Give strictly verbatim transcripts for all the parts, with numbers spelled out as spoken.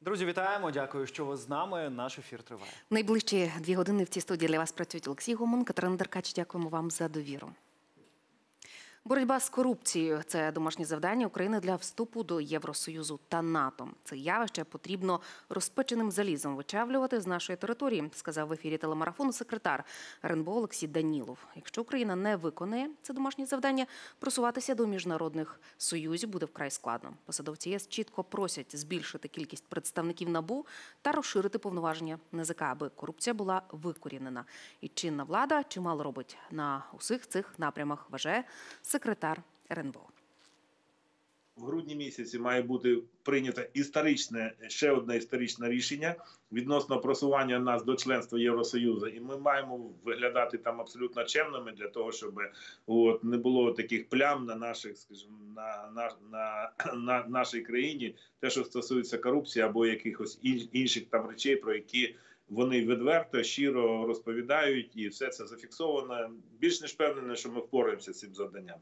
Друзі, вітаємо. Дякую, що ви з нами. Наш ефір триває. Найближчі дві години в цій студії для вас працюють Олексій Гомон, Катерина Деркач. Дякуємо вам за довіру. Боротьба з корупцією – це домашнє завдання України для вступу до Євросоюзу та НАТО. Це явище потрібно розпеченим залізом вичавлювати з нашої території, сказав в ефірі телемарафону секретар РНБО Олексій Данілов. Якщо Україна не виконає це домашнє завдання, просуватися до міжнародних союзів буде вкрай складно. Посадовці ЄС чітко просять збільшити кількість представників НАБУ та розширити повноваження НАЗК, аби корупція була викорінена. І чинна влада чимало робить на усіх цих напрямах, вважає секретар РНБО. В грудні місяці має бути прийнято історичне, ще одне історичне рішення відносно просування нас до членства Євросоюзу. І ми маємо виглядати там абсолютно чемними для того, щоб от, не було таких плям на, наших, скажімо, на, на, на, на нашій країні, те, що стосується корупції або якихось інших там речей, про які вони відверто, щиро розповідають, і все це зафіксовано. Більш ніж впевнений, що ми впораємося з цим завданням.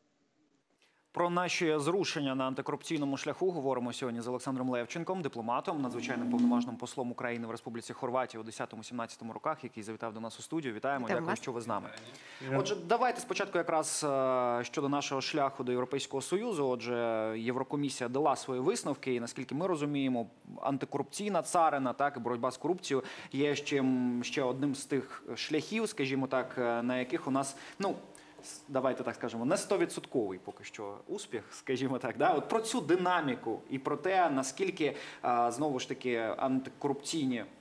Про наші зрушення на антикорупційному шляху говоримо сьогодні з Олександром Левченком, дипломатом, надзвичайним повноважним послом України в Республіці Хорватія у десятому-сімнадцятому роках, який завітав до нас у студію. Вітаємо, Вітаємо дякую, вас. що ви з нами. Отже, давайте спочатку якраз щодо нашого шляху до Європейського Союзу. Отже, Єврокомісія дала свої висновки, і наскільки ми розуміємо, антикорупційна царина, так, і боротьба з корупцією є ще, ще одним з тих шляхів, скажімо так, на яких у нас, ну, давайте так скажемо, не стовідсотковий поки що успіх, скажімо так. Да? От про цю динаміку і про те, наскільки, знову ж таки, антикорупційні е,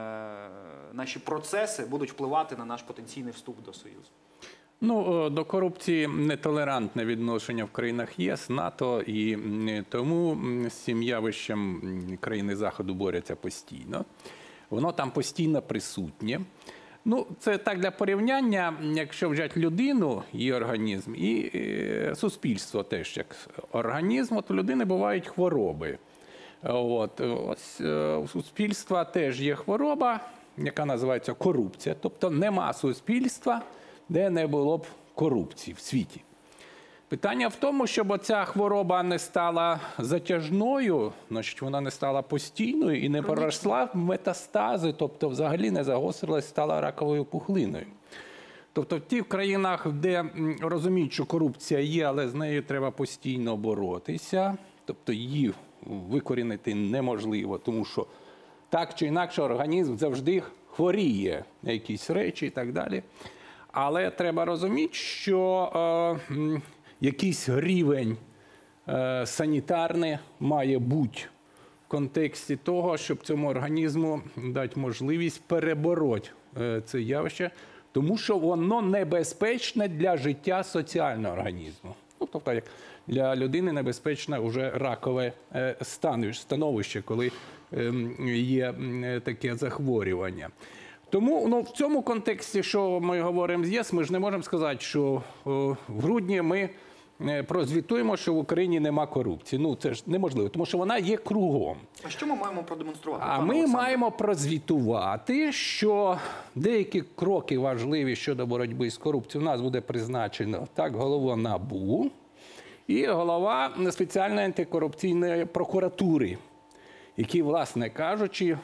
наші процеси будуть впливати на наш потенційний вступ до Союзу. Ну, до корупції нетолерантне відношення в країнах ЄС, НАТО, і тому з цим явищем країни Заходу борються постійно. Воно там постійно присутнє. Ну, це так для порівняння, якщо взяти людину, її організм, і е, суспільство теж як організм, от у людини бувають хвороби. От, ось е, у суспільства теж є хвороба, яка називається корупція. Тобто нема суспільства, де не було б корупції в світі. Питання в тому, щоб ця хвороба не стала затяжною, значить вона не стала постійною і не переросла в метастази, тобто взагалі не загострилась, стала раковою пухлиною. Тобто в тих країнах, де розуміють, що корупція є, але з нею треба постійно боротися, тобто її викорінити неможливо, тому що так чи інакше організм завжди хворіє на якісь речі і так далі. Але треба розуміти, що е, якийсь рівень е, санітарний має бути в контексті того, щоб цьому організму дати можливість перебороти е, це явище, тому що воно небезпечне для життя соціального організму. Ну, тобто, як для людини небезпечне вже ракове е, становище, коли е, є е, таке захворювання. Тому ну, в цьому контексті, що ми говоримо з ЄС, ми ж не можемо сказати, що о, в грудні ми прозвітуємо, що в Україні нема корупції. Ну, це ж неможливо, тому що вона є кругом. А що ми маємо продемонструвати? А ми Олександр? маємо прозвітувати, що деякі кроки важливі щодо боротьби з корупцією у нас буде призначено так, голова НАБУ і голова спеціальної антикорупційної прокуратури, які, власне кажучи,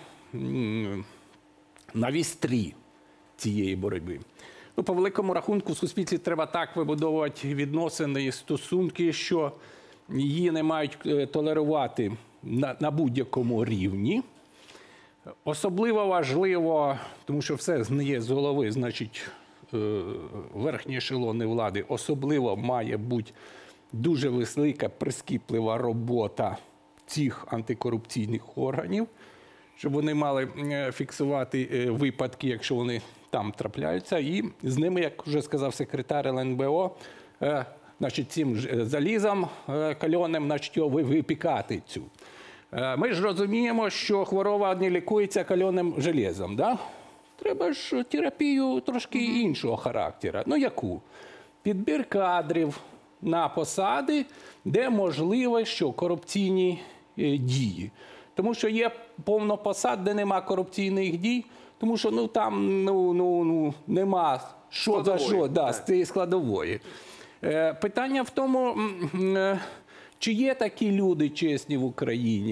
на вістрі цієї боротьби. Ну, по великому рахунку в суспільстві треба так вибудовувати відносини і стосунки, що її не мають толерувати на, на будь-якому рівні. Особливо важливо, тому що все згниє з голови, значить, верхні ешелони влади, особливо має бути дуже велика, прискіплива робота цих антикорупційних органів, щоб вони мали фіксувати випадки, якщо вони там трапляються, і з ними, як вже сказав секретар РНБО, значить, цим залізом кальоним, значить, його випікати цю. Ми ж розуміємо, що хвороба не лікується кальоним железом, да? Треба ж терапію трошки іншого характеру. Ну, яку? Підбір кадрів на посади, де можливо, що корупційні дії. Тому що є повно посад, де нема корупційних дій, тому що ну, там ну, ну, ну, нема що складової, за що да, з цієї складової. Е, питання в тому, е, чи є такі люди чесні в Україні,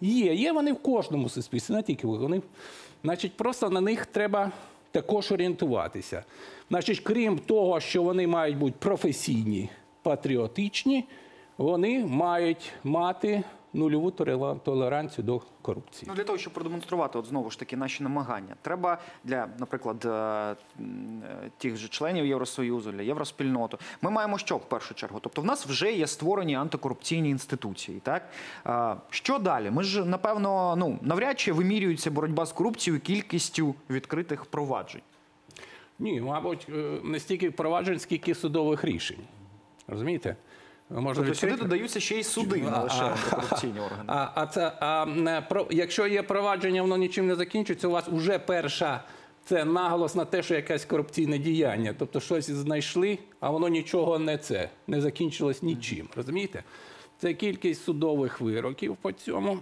Є, є вони в кожному суспільстві, не тільки вони. Значить, просто на них треба також орієнтуватися. Значить, крім того, що вони мають бути професійні, патріотичні, вони мають мати нульову толеранцію до корупції. Ну, для того, щоб продемонструвати, от знову ж таки, наші намагання, треба для, наприклад, е, тих же членів Євросоюзу, для євроспільноти, ми маємо що в першу чергу? Тобто в нас вже є створені антикорупційні інституції, так? Е, що далі? Ми ж, напевно, ну, навряд чи вимірюється боротьба з корупцією кількістю відкритих проваджень. Ні, мабуть, не стільки проваджень, скільки судових рішень. Розумієте? Можна тобто відкрити... сюди додаються ще й суди, не лише антикорупційні органи. А, а, це, а про, якщо є провадження, воно нічим не закінчується, у вас вже перша, це наголос на те, що якесь корупційне діяння. Тобто щось знайшли, а воно нічого не це, не закінчилось нічим. Розумієте? Це кількість судових вироків по цьому.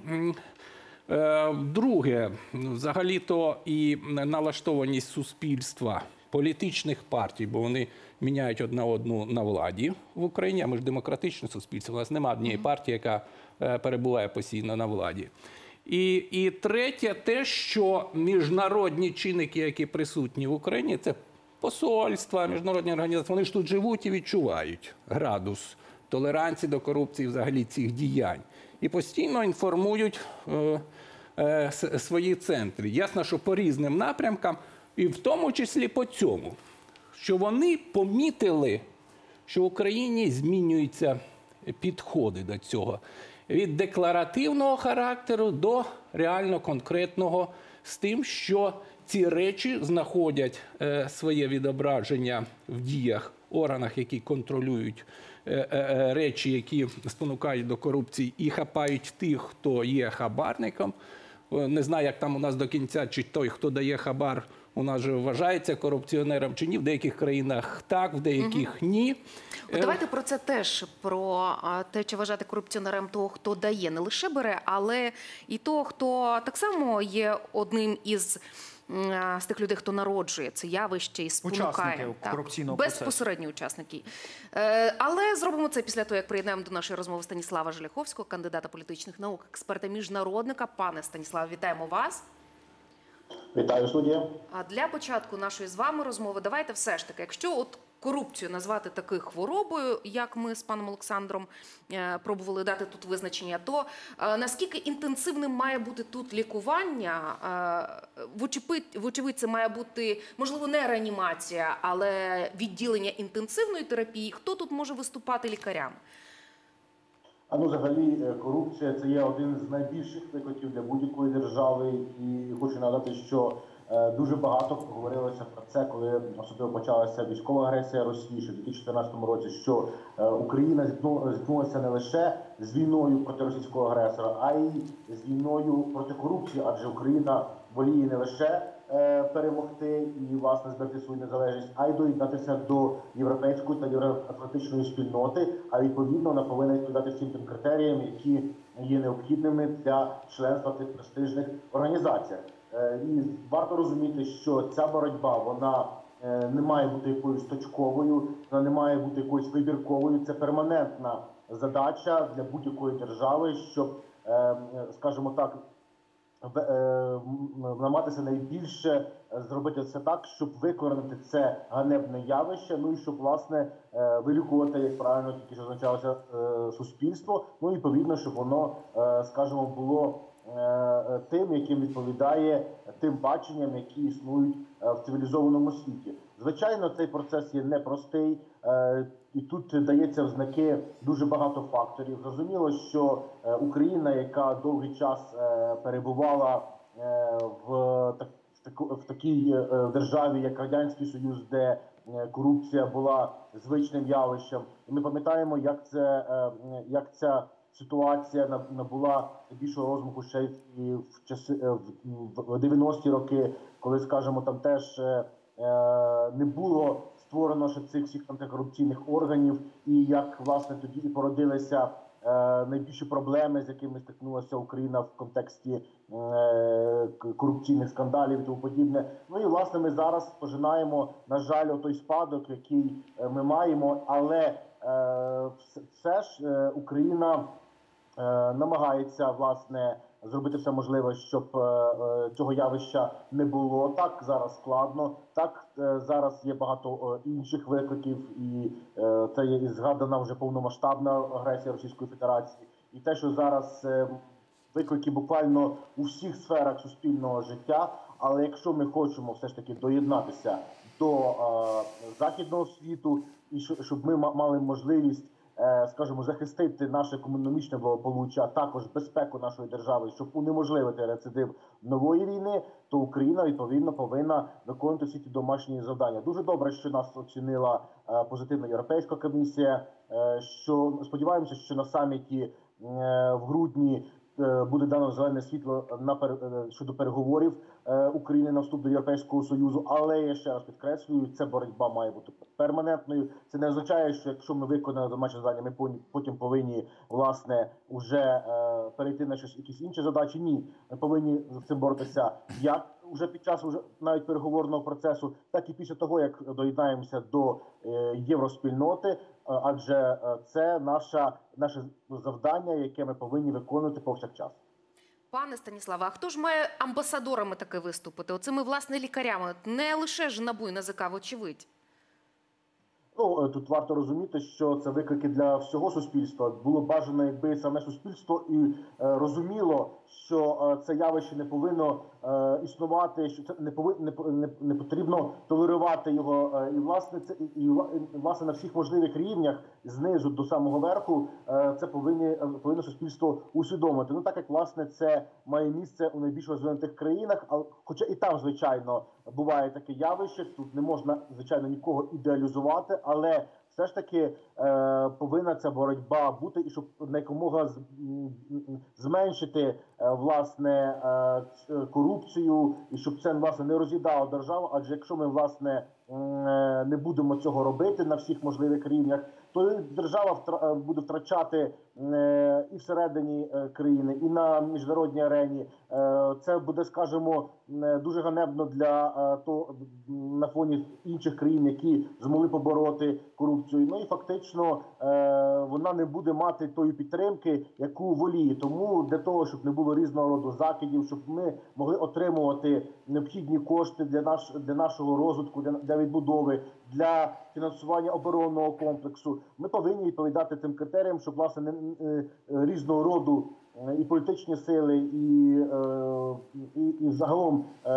Друге, взагалі-то і налаштованість суспільства, політичних партій, бо вони міняють одна одну на владі в Україні, а ми ж демократичне суспільство, у нас немає однієї партії, яка перебуває постійно на владі. І, і третє, те, що міжнародні чинники, які присутні в Україні, це посольства, міжнародні організації, вони ж тут живуть і відчувають градус толеранції до корупції, взагалі цих діянь. І постійно інформують е, е, свої центри. Ясно, що по різним напрямкам, і в тому числі по цьому, що вони помітили, що в Україні змінюються підходи до цього. Від декларативного характеру до реально конкретного, з тим, що ці речі знаходять е, своє відображення в діях, органах, які контролюють е, е, речі, які спонукають до корупції, і хапають тих, хто є хабарником. Не знаю, як там у нас до кінця, чи той, хто дає хабар, у нас же вважається корупціонером чи ні. В деяких країнах так, в деяких угу. ні. От давайте про це теж, про те, чи вважати корупціонером того, хто дає, не лише бере, але і того, хто так само є одним із з тих людей, хто народжує це явище і спонукає. Корупційного безпосередні учасники. Е, але зробимо це після того, як приєднаємо до нашої розмови Станіслава Желяховського, кандидата політичних наук, експерта-міжнародника. Пане Станіславе, вітаємо вас. Вітаю, студія. А для початку нашої з вами розмови давайте все ж таки, якщо от корупцію назвати такою хворобою, як ми з паном Олександром е, пробували дати тут визначення, то е, наскільки інтенсивним має бути тут лікування? Е, вочевидь, вочевидь, це має бути, можливо, не реанімація, але відділення інтенсивної терапії. Хто тут може виступати лікарям? А ну, взагалі, корупція – це є один з найбільших викликів для будь-якої держави. І хочу нагадати, що е, дуже багато говорилося про це, коли особливо почалася військова агресія Росії ще в дві тисячі чотирнадцятому році, що е, Україна зіткнулася не лише з війною проти російського агресора, а й з війною проти корупції, адже Україна воліє не лише е, перемогти і, власне, зберегти свою незалежність, а й доєднатися до європейської та євроатлантичної спільноти, а відповідно вона повинна відповідати всім тим критеріям, які є необхідними для членства в цих престижних організаціях. Е, і варто розуміти, що ця боротьба, вона е, не має бути якоюсь точковою, вона не має бути якоюсь вибірковою, це перманентна задача для будь-якої держави, щоб, е, скажімо так, намагатися найбільше зробити все так, щоб викоренити це ганебне явище, ну і щоб, власне, вилікувати, як правильно тільки що означалося, суспільство, ну і відповідно, щоб воно, скажімо, було тим, яким відповідає тим баченням, які існують в цивілізованому світі. Звичайно, цей процес є непростий, і тут дається в знаки дуже багато факторів. Зрозуміло, що Україна, яка довгий час перебувала в, в такій державі, як Радянський Союз, де корупція була звичним явищем, і ми пам'ятаємо, як, це, як ця ситуація набула більшого розмаху ще й в часи в дев'яності роки, коли, скажімо, там теж не було створено ще цих всіх антикорупційних органів, і як, власне, тоді і породилися е, найбільші проблеми, з якими стикнулася Україна в контексті е, корупційних скандалів і тому подібне. Ну і, власне, ми зараз пожинаємо, на жаль, той спадок, який ми маємо, але е, все ж е, Україна намагається, власне, зробити все можливе, щоб цього явища не було. Так, зараз складно, так, зараз є багато інших викликів, і це є і згадана вже повномасштабна агресія Російської Федерації. І те, що зараз виклики буквально у всіх сферах суспільного життя, але якщо ми хочемо все ж таки доєднатися до е, західного світу, і щоб ми мали можливість, е, скажімо, захистити наше економічне благополуччя, а також безпеку нашої держави, щоб унеможливити рецидив нової війни, то Україна, відповідно, повинна виконувати всі ті домашні завдання. Дуже добре, що нас оцінила е, позитивно Європейська комісія, е, що сподіваємося, що на саміті е, в грудні буде дано зелене світло на щодо переговорів України на вступ до Європейського Союзу. Але я ще раз підкреслюю, ця боротьба має бути перманентною. Це не означає, що якщо ми виконали домашнє завдання, ми потім повинні, власне, вже перейти на щось, якісь інші задачі. Ні, ми повинні з цим боротися як вже під час вже навіть переговорного процесу, так і після того, як доєднаємося до євроспільноти, адже це наша, наше завдання, яке ми повинні виконувати повсякчас. Пане Станіславе, а хто ж має амбасадорами таки виступити? Оцими, власне, лікарями, не лише ж НАБУ і НАЗК, вочевидь. Ну, тут варто розуміти, що це виклики для всього суспільства. Було бажано, якби саме суспільство і е, розуміло, що е, це явище не повинно е, існувати, що це не повинно не, не, не потрібно толерувати його. Е, і власне це і, і власне на всіх можливих рівнях, знизу до самого верху, е, це повинні повинно суспільство усвідомити. Ну так як власне це має місце у найбільш розвинутих країнах, а хоча і там, звичайно, буває таке явище. Тут не можна, звичайно, нікого ідеалізувати, але все ж таки е, повинна ця боротьба бути, і щоб якомога з, зменшити е, власне е, корупцію, і щоб це, власне, не роз'їдало державу. Адже якщо ми, власне, е, не будемо цього робити на всіх можливих рівнях, то держава втра... буде втрачати е, і всередині е, країни, і на міжнародній арені. Е, це буде, скажімо, дуже ганебно для е, то, на фоні інших країн, які змогли побороти корупцію. Ну і фактично е, вона не буде мати тої підтримки, яку воліє. Тому для того, щоб не було різного роду закидів, щоб ми могли отримувати необхідні кошти для, наш... для нашого розвитку, для, для відбудови, для фінансування оборонного комплексу, ми повинні відповідати тим критеріям, щоб, власне, не, е, різного роду і політичні сили, і, е, і, і загалом е,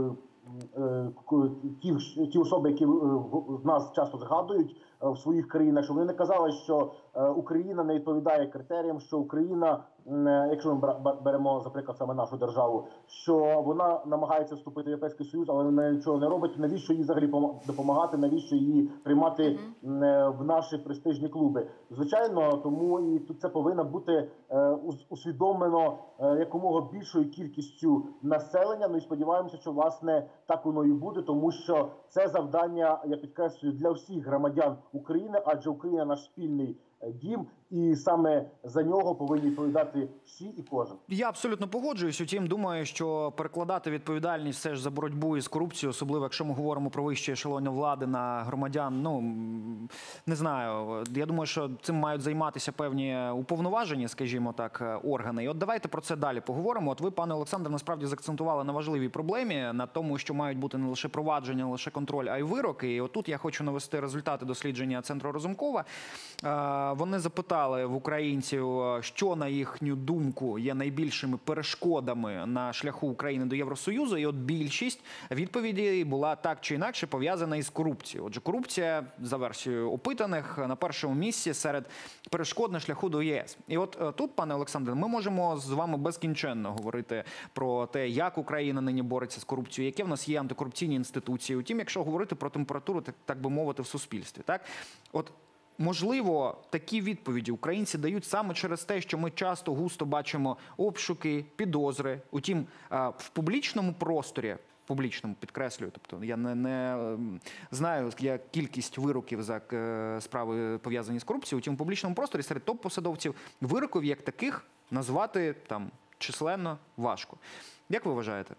е, ті, ті особи, які в нас часто згадують в своїх країнах, щоб вони не казали, що Україна не відповідає критеріям, що Україна, якщо ми беремо, наприклад, саме нашу державу, що вона намагається вступити в Європейський Союз, але вона нічого не робить. Навіщо їй взагалі допомагати, навіщо її приймати mm-hmm. в наші престижні клуби? Звичайно, тому і тут це повинно бути усвідомлено якомога більшою кількістю населення. Ну і сподіваємося, що, власне, так воно і буде, тому що це завдання, я підкреслюю, для всіх громадян України, адже Україна наш спільний дім, і саме за нього повинні відповідати всі і кожен. Я абсолютно погоджуюсь. Утім, думаю, що перекладати відповідальність все ж за боротьбу із корупцією, особливо якщо ми говоримо про вищі ешелони влади на громадян, ну, не знаю. Я думаю, що цим мають займатися певні уповноважені, скажімо так, органи. І от давайте про це далі поговоримо. От ви, пане Олександре, насправді заакцентували на важливій проблемі, на тому, що мають бути не лише провадження, не лише контроль, а й вироки. І отут я хочу навести результати дослідження Центру Разумкова. Вони запитали в українців, що, на їхню думку, є найбільшими перешкодами на шляху України до Євросоюзу, і от більшість відповідей була так чи інакше пов'язана із корупцією. Отже, корупція, за версією опитаних, на першому місці серед перешкод на шляху до ЄС. І от тут, пане Олександре, ми можемо з вами безкінченно говорити про те, як Україна нині бореться з корупцією, які в нас є антикорупційні інституції. Утім, якщо говорити про температуру, так, так би мовити, в суспільстві, так? От можливо, такі відповіді українці дають саме через те, що ми часто густо бачимо обшуки, підозри. Утім, в публічному просторі, публічному, підкреслюю, тобто я не, не знаю, я кількість вироків за справи, пов'язані з корупцією, утім, в публічному просторі серед топ-посадовців вироків як таких назвати там численно важко. Як ви вважаєте?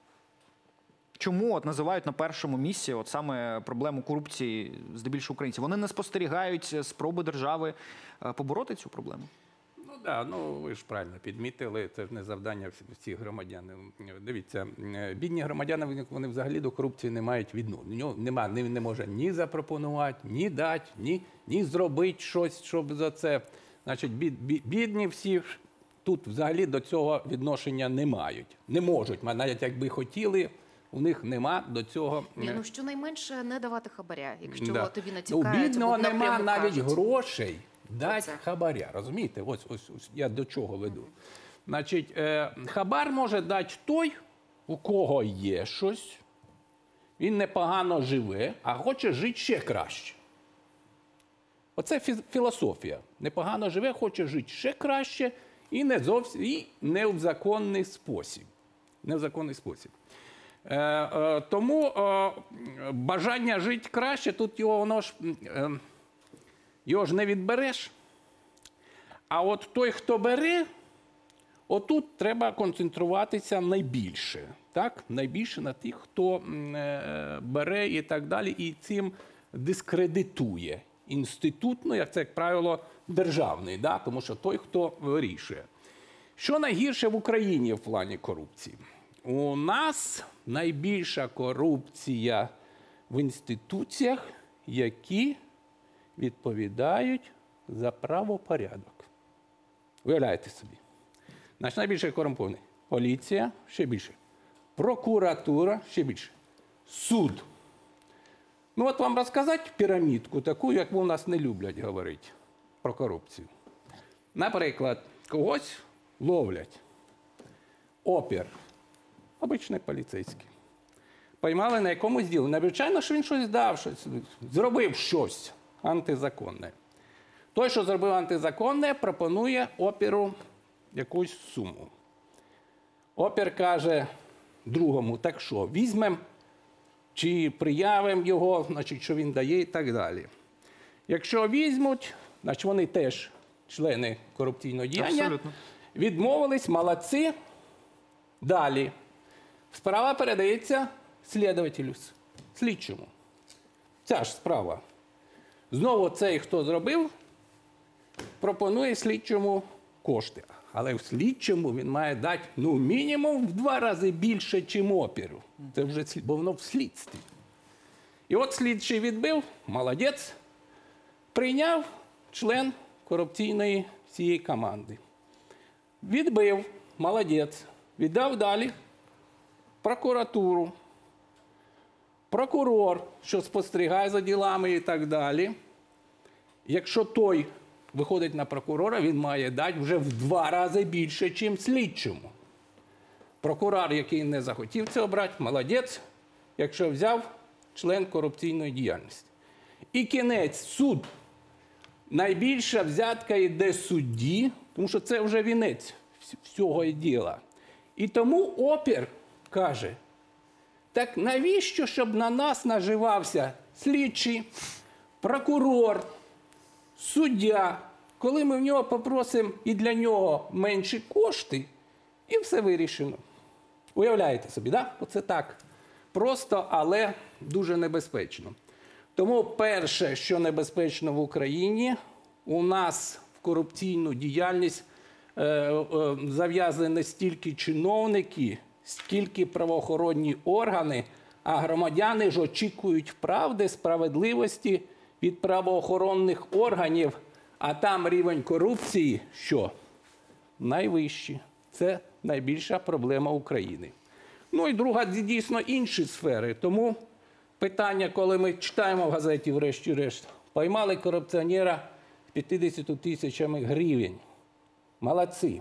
Чому от називають на першому місці от саме проблему корупції здебільшого українців? Вони не спостерігають спроби держави побороти цю проблему? Ну, Да, ну ви ж правильно підмітили, це ж не завдання всі- всіх громадян. Дивіться, е, бідні громадяни, вони- вони взагалі до корупції не мають відношення. Нема, не, не може ні запропонувати, ні дати, ні, ні зробити щось, щоб за це. Значить, бід, бід, бідні всі ж тут взагалі до цього відношення не мають. Не можуть, навіть якби хотіли, у них нема до цього. Ні, ну щонайменше не давати хабаря, якщо Да. тобі У натякають, бідного або нема напряму навіть кажуть. грошей дати Оце. хабаря. Розумієте? Ось, ось, ось я до чого веду. Значить, е, хабар може дати той, у кого є щось, він непогано живе, а хоче жити ще краще. Оце фі- філософія. Непогано живе, хоче жити ще краще і не зовсім і не в законний спосіб. Не в законний спосіб. Е, е, тому е, бажання жити краще, тут його, воно ж, е, його ж не відбереш. А от той, хто бере, отут треба концентруватися найбільше. Так? Найбільше на тих, хто м, е, бере і так далі, і цим дискредитує інститут, ну, як це, як правило, державний, да? Тому що той, хто вирішує. Що найгірше в Україні в плані корупції? У нас найбільша корупція в інституціях, які відповідають за правопорядок. Уявляєте собі. Значить, найбільше корумпований. Поліція – ще більше. Прокуратура – ще більше. Суд. Ну от вам розказати пірамідку таку, яку у нас не люблять говорити про корупцію. Наприклад, когось ловлять. Опір. Обичний поліцейський. Поймали на якомусь ділі. Звичайно, що він щось дав, щось, зробив щось антизаконне. Той, що зробив антизаконне, пропонує опіру якусь суму. Опір каже другому, так що, візьмемо чи приявимо його, значить, що він дає і так далі. Якщо візьмуть, значить вони теж члени корупційного діяння, Абсолютно. відмовились, молодці. Далі. Справа передається слідователю, слідчому. Ця ж справа. Знову цей, хто зробив, пропонує слідчому кошти. Але в слідчому він має дати, ну, мінімум в два рази більше, ніж опіру. Це вже, слід- бо воно в слідстві. І от слідчий відбив, молодець, прийняв член корупційної всієї команди. Відбив, молодець, віддав далі прокуратуру, прокурор, що спостерігає за ділами і так далі. Якщо той виходить на прокурора, він має дати вже в два рази більше, ніж слідчому. Прокурор, який не захотів це обрати, молодець, якщо взяв член корупційної діяльності. І кінець, суд. Найбільша взятка йде судді, тому що це вже вінець всього діла. І тому опір каже, так навіщо, щоб на нас наживався слідчий, прокурор, суддя, коли ми в нього попросимо і для нього менші кошти, і все вирішено. Уявляєте собі, да? Оце так. Просто, але дуже небезпечно. Тому перше, що небезпечно в Україні, у нас в корупційну діяльність е, е, зав'язані не стільки чиновники, стільки правоохоронні органи, а громадяни ж очікують правди, справедливості від правоохоронних органів, а там рівень корупції, що? Найвищий. Це найбільша проблема України. Ну і друга, дійсно, інші сфери. Тому питання, коли ми читаємо в газеті, врешті-решт, поймали корупціонера з п'ятдесятью тисячами гривень. Молодці.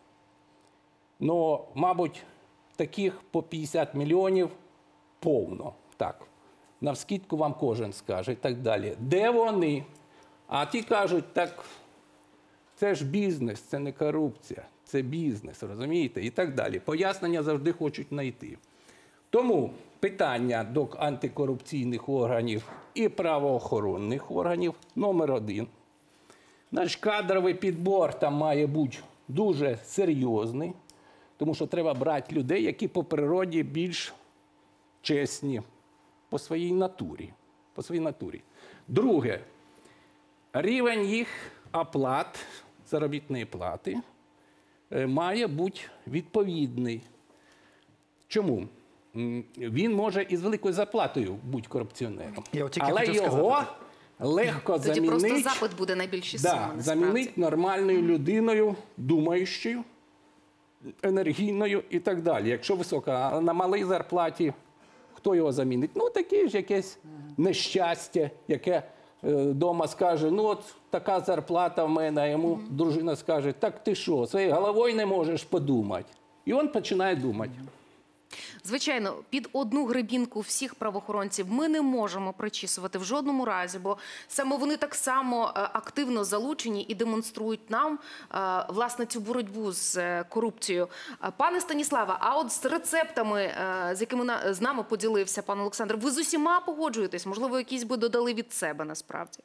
Ну, мабуть, таких по п'ятдесят мільйонів повно. Так. Навскидку вам кожен скаже і так далі. Де вони? А ті кажуть, так це ж бізнес, це не корупція, це бізнес, розумієте? І так далі. Пояснення завжди хочуть знайти. Тому питання до антикорупційних органів і правоохоронних органів номер один. Наш кадровий підбор там має бути дуже серйозний, тому що треба брати людей, які по природі більш чесні по своїй натурі. По своїй натурі. Друге, рівень їх оплат заробітної плати е, має бути відповідний. Чому? М, Він може із великою зарплатою бути корупціонером, Я от тільки але хотів його сказати. легко Тоді просто замінити, запит буде найбільші суми, да, насправді. замінити нормальною людиною, думаючою, енергійною і так далі. Якщо висока, а на малій зарплаті, хто його замінить? Ну, таке ж якесь нещастя, яке вдома скаже, ну от така зарплата в мене, а йому дружина скаже, так ти що, своєю головою не можеш подумати. І він починає думати. Звичайно, під одну гребінку всіх правоохоронців ми не можемо причісувати в жодному разі, бо саме вони так само е, активно залучені і демонструють нам, е, власне, цю боротьбу з е, корупцією. Е, Пане Станіславе, а от з рецептами, е, з якими на- з нами поділився пан Олександр, ви з усіма погоджуєтесь? Можливо, якісь би додали від себе насправді?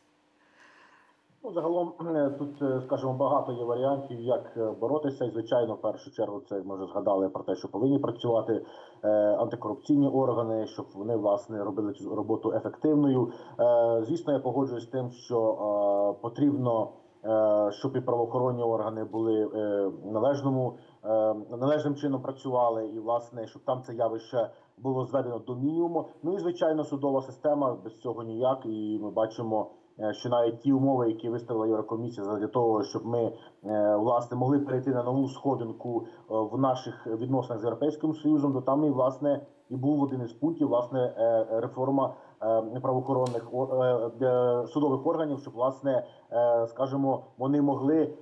Ну, загалом е, тут, е, скажімо, багато є варіантів, як е, боротися. І, звичайно, в першу чергу, це ми вже згадали про те, що повинні працювати е, антикорупційні органи, щоб вони, власне, робили цю роботу ефективною. Е, Звісно, я погоджуюсь з тим, що е, потрібно, е, щоб і правоохоронні органи були е, належному, е, належним чином працювали, і, власне, щоб там це явище було зведено до мінімуму. Ну і, звичайно, судова система, без цього ніяк, і ми бачимо, що навіть ті умови, які виставила Єврокомісія для того, щоб ми, власне, могли перейти на нову сходинку в наших відносинах з Європейським Союзом, то там і, власне, і був один із пунктів, власне, реформа правоохоронних судових органів, щоб, власне, скажімо, вони могли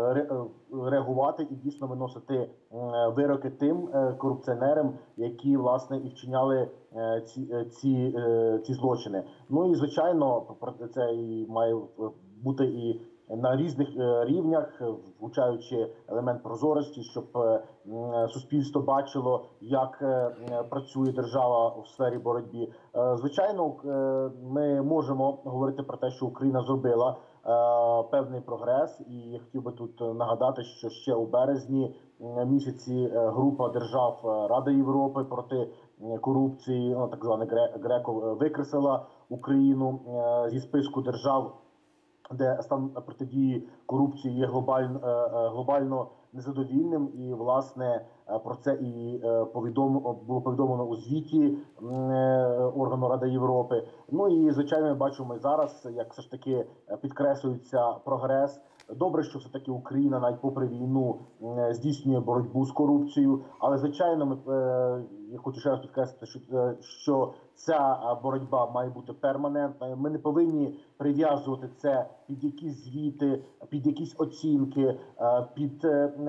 реагувати і дійсно виносити вироки тим корупціонерам, які, власне, і вчиняли ці, ці, ці злочини. Ну і, звичайно, це і має бути і на різних рівнях, включаючи елемент прозорості, щоб суспільство бачило, як працює держава в сфері боротьби. Звичайно, ми можемо говорити про те, що Україна зробила певний прогрес, і я хотів би тут нагадати, що ще у березні місяці група держав Ради Європи проти корупції, ну, так зване ГРЕКО, викреслила Україну зі списку держав, де стан протидії корупції є глобально, глобально незадовільним, і, власне, про це і повідомлено, було повідомлено у звіті органу Ради Європи. Ну і, звичайно, ми бачимо і зараз, як все ж таки підкреслюється прогрес. Добре, що все-таки Україна, навіть попри війну, здійснює боротьбу з корупцією, але, звичайно, ми, я хочу ще раз підкреслити, що, що ця боротьба має бути перманентною. Ми не повинні прив'язувати це під якісь звіти, під якісь оцінки, під,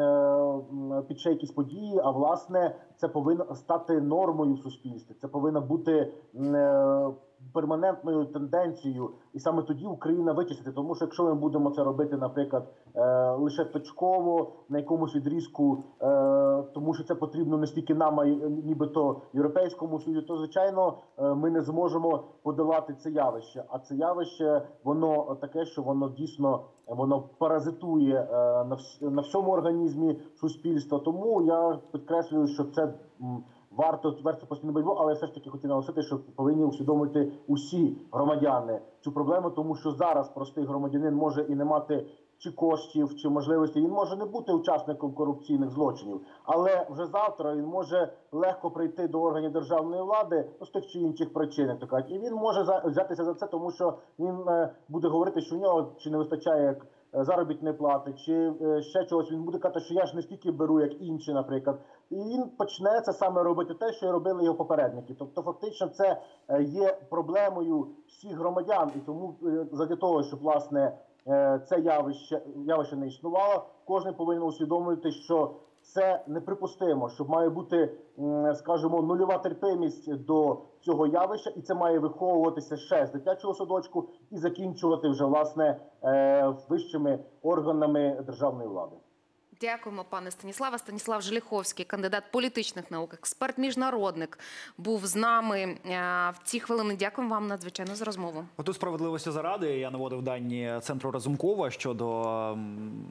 під ще якісь події, а, власне, це повинно стати нормою в суспільстві, це повинно бути перманентною тенденцією, і саме тоді Україна вичистити. Тому що якщо ми будемо це робити, наприклад, лише точково, на якомусь відрізку, тому що це потрібно не стільки нам, а й нібито Європейському Союзу, то, звичайно, ми не зможемо подолати це явище. А це явище, воно таке, що воно дійсно воно паразитує на, вс- на всьому організмі суспільства. Тому я підкреслюю, що це варто варто постійно боротьбу, але все ж таки хотів наголосити, що повинні усвідомити усі громадяни цю проблему, тому що зараз простий громадянин може і не мати чи коштів, чи можливості, він може не бути учасником корупційних злочинів, але вже завтра він може легко прийти до органів державної влади, ну, з тих чи інших причин, як то кажуть, і він може за, взятися за це, тому що він е, буде говорити, що у нього чи не вистачає заробітної плати, чи е, ще чогось. Він буде казати, що я ж не стільки беру, як інші, наприклад. І він почне це саме робити те, що робили його попередники. Тобто, фактично, це е, є проблемою всіх громадян, і тому е, задля того, щоб, власне, це явище, явище не існувало, кожен повинен усвідомити, що це неприпустимо, що має бути, скажімо, нульова терпимість до цього явища, і це має виховуватися ще з дитячого садочку і закінчувати вже, власне, вищими органами державної влади. Дякуємо, пане Станіславе. Станіслав Желіховський, кандидат політичних наук, експерт-міжнародник, був з нами в ці хвилини. Дякуємо вам надзвичайно за розмову. Отут справедливості заради я наводив дані Центру Разумкова щодо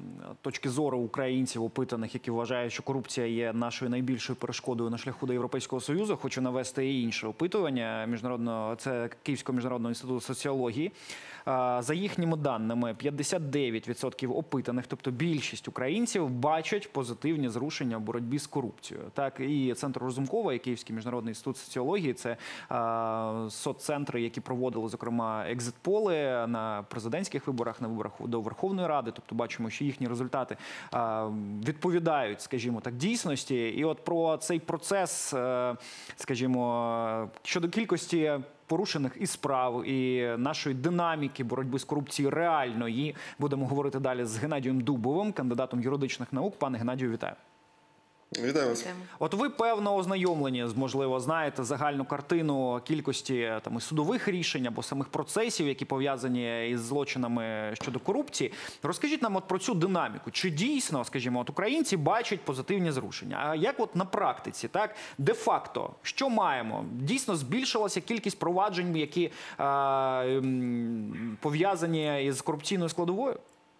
точки зору українців, опитаних, які вважають, що корупція є нашою найбільшою перешкодою на шляху до Європейського Союзу. Хочу навести і інше опитування міжнародного, це Київського міжнародного інституту соціології. За їхніми даними, п'ятдесят дев'ять відсотків опитаних, тобто більшість українців, бачать позитивні зрушення в боротьбі з корупцією. Так, і Центр Розумкова, і Київський міжнародний інститут соціології – це а, соццентри, які проводили, зокрема, екзит-поли на президентських виборах, на виборах до Верховної Ради. Тобто бачимо, що їхні результати а, відповідають, скажімо так, дійсності. І от про цей процес, а, скажімо, щодо кількості порушених і справ, і нашої динаміки боротьби з корупцією реальної, будемо говорити далі з Геннадієм Дубовим, кандидатом юридичних наук. Пане Геннадію, вітаю. Вітаю вас. От ви, певно, ознайомлені, можливо, знаєте загальну картину кількості там, судових рішень або самих процесів, які пов'язані із злочинами щодо корупції. Розкажіть нам от про цю динаміку. Чи дійсно, скажімо, от українці бачать позитивні зрушення? А як от на практиці, так, де-факто, що маємо? Дійсно збільшилася кількість проваджень, які а, пов'язані із корупційною складовою?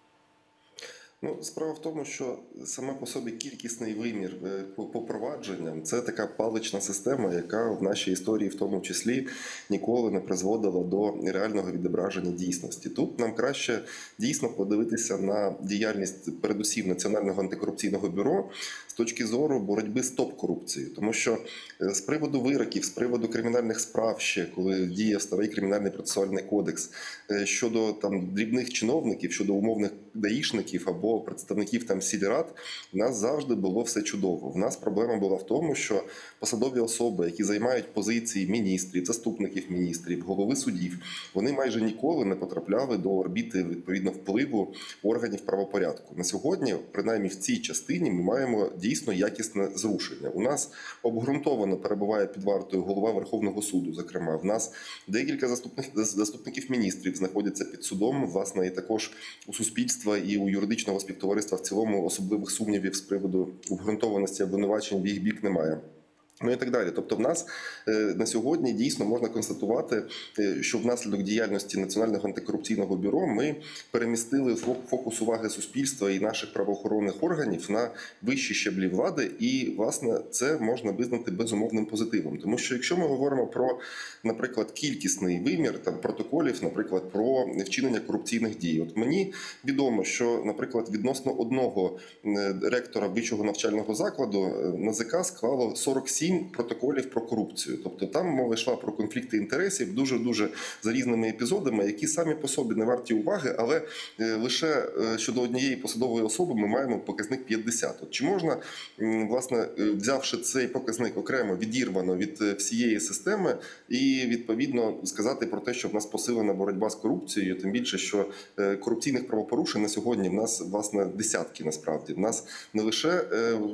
Ну, справа в тому, що саме по собі кількісний вимір по провадженням – це така палична система, яка в нашій історії в тому числі ніколи не призводила до реального відображення дійсності. Тут нам краще дійсно подивитися на діяльність передусім Національного антикорупційного бюро з точки зору боротьби з топ-корупцією. Тому що з приводу вироків, з приводу кримінальних справ ще, коли діяв старий кримінальний процесуальний кодекс, щодо там дрібних чиновників, щодо умовних даїшників або представників там сільрад, в нас завжди було все чудово. В нас проблема була в тому, що посадові особи, які займають позиції міністрів, заступників міністрів, голови судів, вони майже ніколи не потрапляли до орбіти, відповідно, впливу органів правопорядку. На сьогодні, принаймні в цій частині, ми маємо дійсно якісне зрушення. У нас обґрунтовано перебуває під вартою голова Верховного суду, зокрема. В нас декілька заступників, заступників міністрів знаходяться під судом, власне, і також у суспільства і у юридичного співтовариства в цілому особливих сумнівів з приводу обґрунтованості обвинувачень в їх бік немає. Ну і так далі. Тобто в нас на сьогодні дійсно можна констатувати, що внаслідок діяльності Національного антикорупційного бюро ми перемістили фокус уваги суспільства і наших правоохоронних органів на вищі щаблі влади, і, власне, це можна визнати безумовним позитивом. Тому що якщо ми говоримо про, наприклад, кількісний вимір там протоколів, наприклад, про вчинення корупційних дій. От мені відомо, що, наприклад, відносно одного ректора вищого навчального закладу НАЗК склало сорок сім протоколів про корупцію. Тобто там мова йшла про конфлікти інтересів дуже-дуже за різними епізодами, які самі по собі не варті уваги, але лише щодо однієї посадової особи ми маємо показник п'ятдесят. От чи можна, власне, взявши цей показник окремо, відірвано від всієї системи і, відповідно, сказати про те, що в нас посилена боротьба з корупцією, тим більше, що корупційних правопорушень на сьогодні в нас, власне, десятки насправді. В нас не лише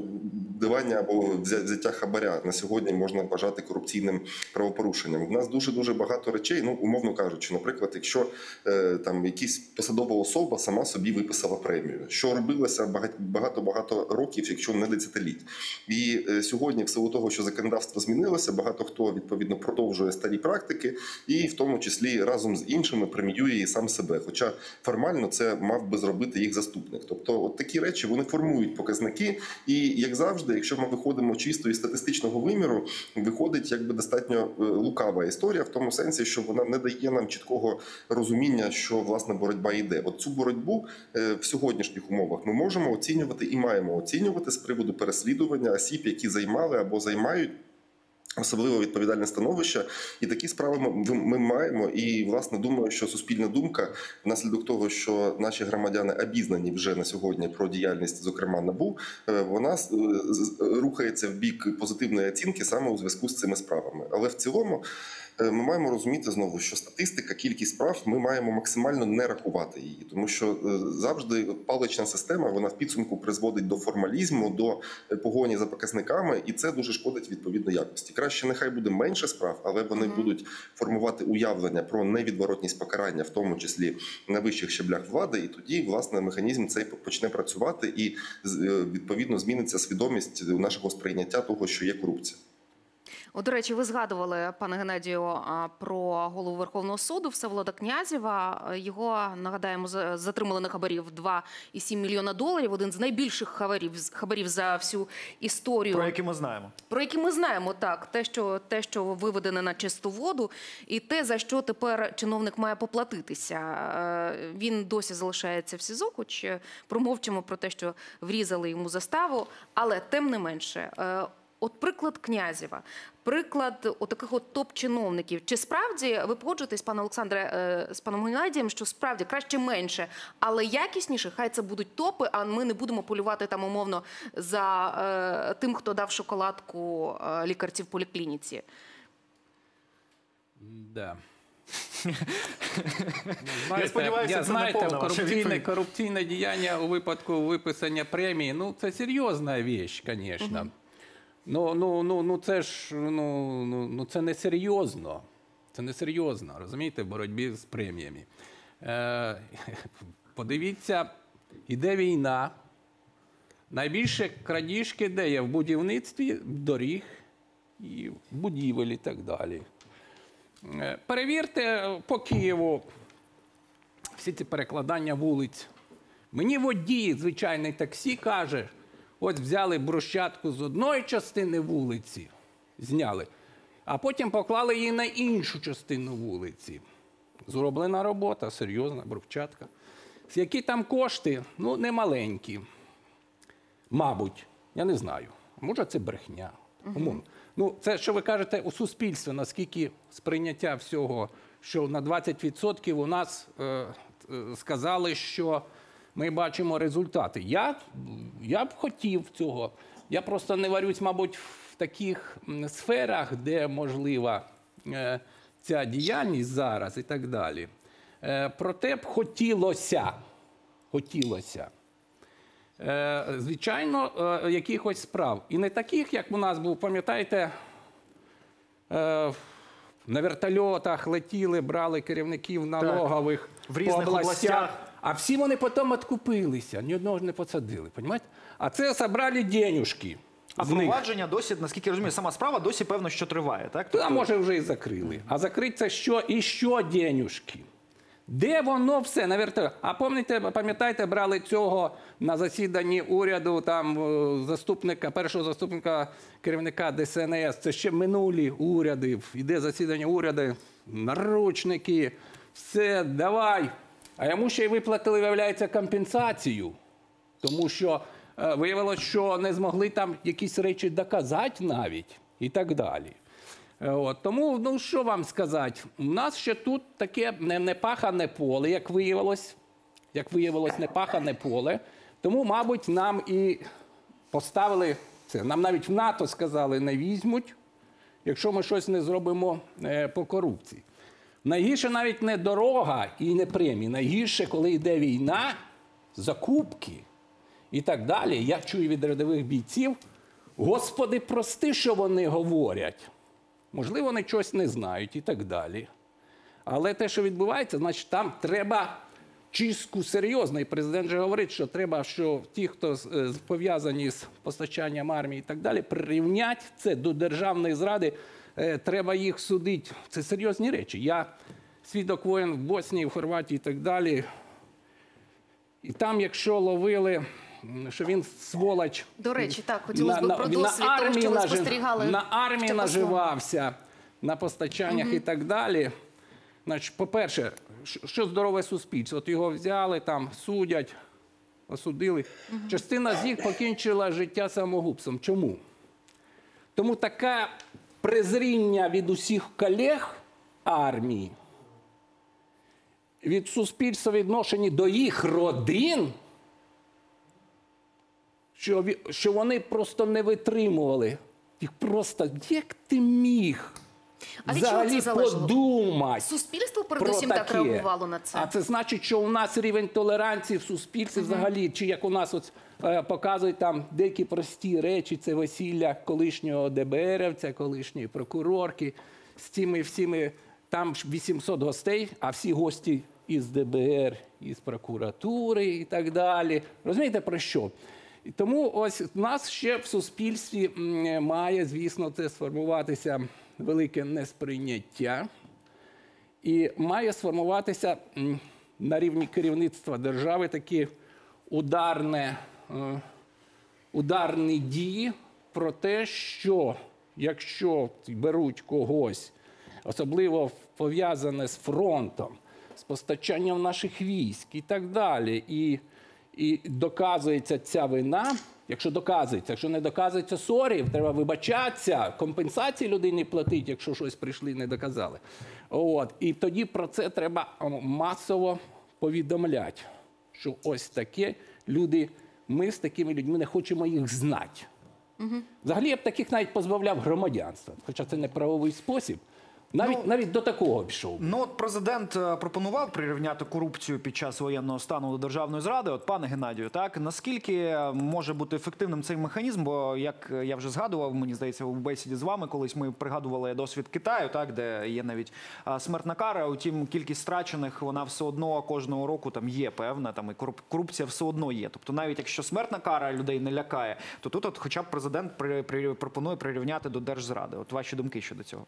давання або взяття хабаря на сьогодні можна вважати корупційним правопорушенням. У нас дуже-дуже багато речей, ну, умовно кажучи, наприклад, якщо е, там якась посадова особа сама собі виписала премію, що робилося багато-багато років, якщо не десятиліть. І е, сьогодні, в силу того, що законодавство змінилося, багато хто, відповідно, продовжує старі практики і в тому числі разом з іншими преміює і сам себе. Хоча формально це мав би зробити їх заступник. Тобто от такі речі, вони формують показники і, як завжди, якщо ми виходимо чисто із статистичного виміру, виходить якби достатньо лукава історія в тому сенсі, що вона не дає нам чіткого розуміння, що, власне, боротьба йде. От цю боротьбу в сьогоднішніх умовах ми можемо оцінювати і маємо оцінювати з приводу переслідування осіб, які займали або займають особливо відповідальне становище, і такі справи ми, ми маємо. І, власне, думаю, що суспільна думка, внаслідок того, що наші громадяни обізнані вже на сьогодні про діяльність, зокрема НАБУ, вона рухається в бік позитивної оцінки саме у зв'язку з цими справами. Але в цілому ми маємо розуміти знову, що статистика, кількість справ, ми маємо максимально не рахувати її. Тому що завжди палична система, вона в підсумку призводить до формалізму, до погоні за показниками, і це дуже шкодить відповідно якості. Краще нехай буде менше справ, але вони mm-hmm. будуть формувати уявлення про невідворотність покарання, в тому числі на вищих щаблях влади, і тоді, власне, механізм цей почне працювати і, відповідно, зміниться свідомість нашого сприйняття того, що є корупція. От, до речі, ви згадували, пане Геннадію, а, про голову Верховного суду Всеволода Князєва. Його, нагадаємо, за- затримали на хабарів два і сім мільйона доларів. Один з найбільших хабарів, хабарів за всю історію. Про які ми знаємо. Про які ми знаємо, так, те, що, те, що виведене на чисту воду, і те, за що тепер чиновник має поплатитися. Е, Він досі залишається в СІЗО, хоч промовчимо про те, що врізали йому заставу, але тим не менше. е, От приклад Князєва, приклад отаких от топ-чиновників. Чи справді ви погоджуєтесь, пане Олександре, е, з паном Геннадієм, що справді краще менше, але якісніше, хай це будуть топи, а ми не будемо полювати там умовно за е, тим, хто дав шоколадку е, лікарці в поліклініці? Да. Ну, знаєте, сподіваюся, я, це знаєте, наповнила ваша корупційне, відповідь. корупційне діяння у випадку виписання премії, ну, це серйозна річ, звісно. Ну, ну, ну, ну, це ж, ну, ну, ну, це не серйозно. Це не серйозно, розумієте, в боротьбі з преміями. Е, подивіться, іде війна. Найбільше крадіжки де є? В будівництві доріг і будівель і так далі. Е, перевірте по Києву всі ці перекладання вулиць. Мені водій, звичайний таксі, каже, от взяли брусчатку з одної частини вулиці, зняли, а потім поклали її на іншу частину вулиці. Зроблена робота, серйозна брусчатка. Які там кошти? Ну, не маленькі. Мабуть, я не знаю. Може, це брехня. Умовно. Ну, це, що ви кажете, у суспільстві, наскільки сприйняття всього, що на двадцять відсотків у нас е, е, сказали, що ми бачимо результати. Я, я б хотів цього. Я просто не варюсь, мабуть, в таких м, сферах, де можлива е, ця діяльність зараз і так далі. Е, проте б хотілося, хотілося, е, звичайно, е, якихось справ. І не таких, як у нас був, пам'ятаєте, е, на вертольотах летіли, брали керівників налогових В різних по областях. областях. А всі вони потім відкупилися, ні одного ж не посадили, понімаєте? А це забрали денюжки А з них. провадження досі, наскільки я розумію, сама справа досі, певно, що триває, так? А може вже і закрили. А закрити це що? І що денюжки? Де воно все? На вертольоті? А пам'ятаєте, пам'ятаєте, брали цього на засіданні уряду, там е, заступника, першого заступника керівника Де Се Не Ес. Це ще минулі уряди. Іде засідання уряду, наручники, все, давай. А йому ще й виплатили, виявляється, компенсацію. Тому що е, виявилося, що не змогли там якісь речі доказати навіть і так далі. Е, От, тому, ну, що вам сказати, у нас ще тут таке не- непахане поле, як виявилось, як виявилось, непахане поле. Тому, мабуть, нам і поставили це. Нам навіть в НАТО сказали, не візьмуть, якщо ми щось не зробимо е, по корупції. Найгірше навіть не дорога і не премії. Найгірше, коли йде війна, закупки і так далі. Я чую від рядових бійців, Господи, прости, що вони говорять. Можливо, вони щось не знають і так далі. Але те, що відбувається, значить, там треба чистку серйозно. І президент же говорить, що треба, що ті, хто з- е, пов'язані з постачанням армії і так далі, прирівняти це до державної зради. Е, Треба їх судити. Це серйозні речі. Я свідок воєн в Боснії, в Хорватії і так далі. І там, якщо ловили, м, що він сволоч. До речі, так, хотілося б про досвід того, що ви нажив- спостерігали. на армії ще по своєму. наживався, на постачаннях і так далі. Значить, по-перше, що- що здорове суспільство? От його взяли, там судять, осудили. Частина з них покінчила життя самогубством. Чому? Тому таке презріння від усіх колег армії, від суспільства відношені до їх родин, що, ві- що вони просто не витримували. Їх просто, як ти міг А від чого це взагалі залежало? подумати? Суспільство про передусім так таке? реагувало на це. А це значить, що у нас рівень толеранції в суспільстві взагалі, чи як у нас от, е, показують там деякі прості речі, це весілля колишнього Де Бе Ерівця, колишньої прокурорки, з цими всіми, там ж вісімсот гостей, а всі гості із Де Бе Ер, із прокуратури і так далі. Розумієте, про що? І тому ось в нас ще в суспільстві м, має, звісно, це сформуватися велике несприйняття. І має сформуватися м, на рівні керівництва держави такі ударне, е, ударні дії про те, що якщо беруть когось, особливо пов'язане з фронтом, з постачанням наших військ і так далі, і, і доказується ця вина, якщо доказується, якщо не доказується, сорі, треба вибачатися, компенсації людині платити, якщо щось прийшли і не доказали. От. І тоді про це треба масово повідомляти, що ось таке люди, ми з такими людьми не хочемо їх знати. Угу. Взагалі я б таких навіть позбавляв громадянства, хоча це не правовий спосіб. Навіть, Ну, навіть до такого пішов. Ну, от президент е, пропонував прирівняти корупцію під час воєнного стану до державної зради. От, пане Геннадію, так, наскільки може бути ефективним цей механізм? Бо, як я вже згадував, мені здається, у бесіді з вами колись ми пригадували досвід Китаю, так, де є навіть а, смертна кара. Утім, кількість страчених, вона все одно кожного року там є певна, там і корупція все одно є. Тобто, навіть якщо смертна кара людей не лякає, то тут от хоча б президент при, при, пропонує прирівняти до держзради. От ваші думки щодо цього?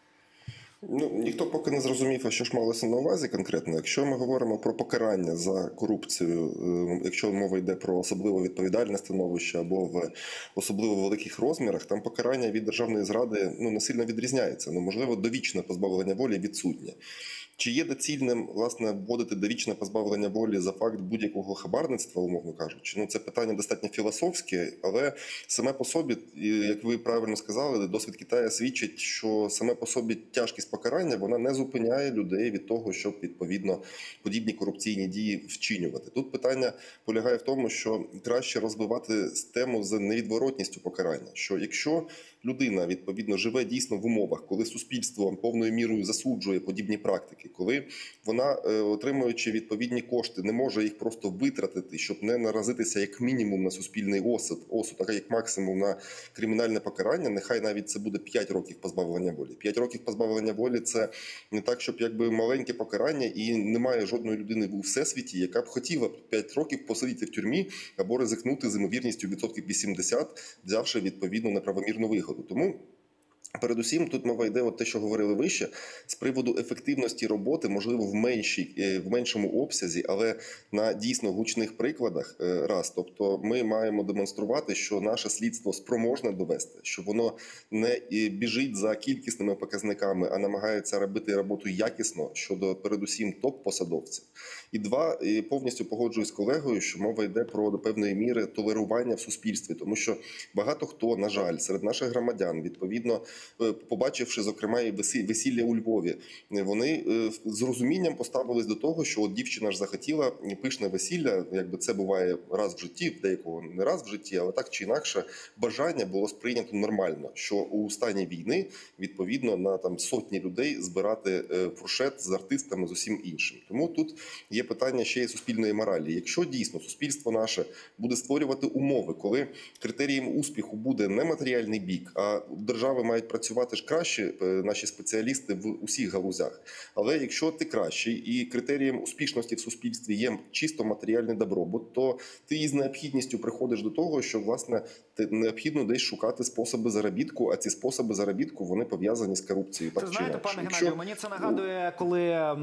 Ну, ніхто поки не зрозумів, а що ж малося на увазі конкретно. Якщо ми говоримо про покарання за корупцію, якщо мова йде про особливо відповідальне становище або в особливо великих розмірах, там покарання від державної зради ну, не сильно відрізняється. Ну, можливо, довічне позбавлення волі відсутнє. Чи є доцільним, власне, вводити довічне позбавлення волі за факт будь-якого хабарництва, умовно кажучи? Ну, це питання достатньо філософське, але саме по собі, як ви правильно сказали, досвід Китаю свідчить, що саме по собі тяжкість покарання, вона не зупиняє людей від того, щоб, відповідно, подібні корупційні дії вчинювати. Тут питання полягає в тому, що краще розвивати тему з невідворотністю покарання, що якщо людина, відповідно, живе дійсно в умовах, коли суспільство повною мірою засуджує подібні практики, коли вона, отримуючи відповідні кошти, не може їх просто витратити, щоб не наразитися як мінімум на суспільний осуд, осуд, а як максимум на кримінальне покарання, нехай навіть це буде п'ять років позбавлення волі. п'ять років позбавлення волі – це не так, щоб якби маленьке покарання, і немає жодної людини у всесвіті, яка б хотіла п'ять років посидіти в тюрмі або ризикнути з ймовірністю відсотків вісімдесят, взявши відповідну неправомірну вигоду. Тому передусім, тут мова йде от те, що говорили вище, з приводу ефективності роботи, можливо, в, меншій, в меншому обсязі, але на дійсно гучних прикладах раз. Тобто ми маємо демонструвати, що наше слідство спроможне довести, що воно не біжить за кількісними показниками, а намагається робити роботу якісно щодо передусім топ-посадовців. І два, повністю погоджуюсь з колегою, що мова йде про до певної міри толерування в суспільстві, тому що багато хто, на жаль, серед наших громадян, відповідно, побачивши, зокрема, і весілля у Львові, вони з розумінням поставились до того, що от дівчина ж захотіла пишне весілля, якби це буває раз в житті, в деякого не раз в житті, але так чи інакше, бажання було сприйнято нормально, що у стані війни, відповідно, на там сотні людей збирати фуршет з артистами, з усім іншим. Тому тут є питання ще й суспільної моралі. Якщо дійсно суспільство наше буде створювати умови, коли критерієм успіху буде не матеріальний бік, а держави мають працювати ж краще, наші спеціалісти в усіх галузях. Але якщо ти кращий і критерієм успішності в суспільстві є чисто матеріальний добробут, то ти із необхідністю приходиш до того, що, власне, ти необхідно десь шукати способи заробітку, а ці способи заробітку, вони пов'язані з корупцією. Це знаєте, пане Геннадію, якщо... мені це нагадує, коли е,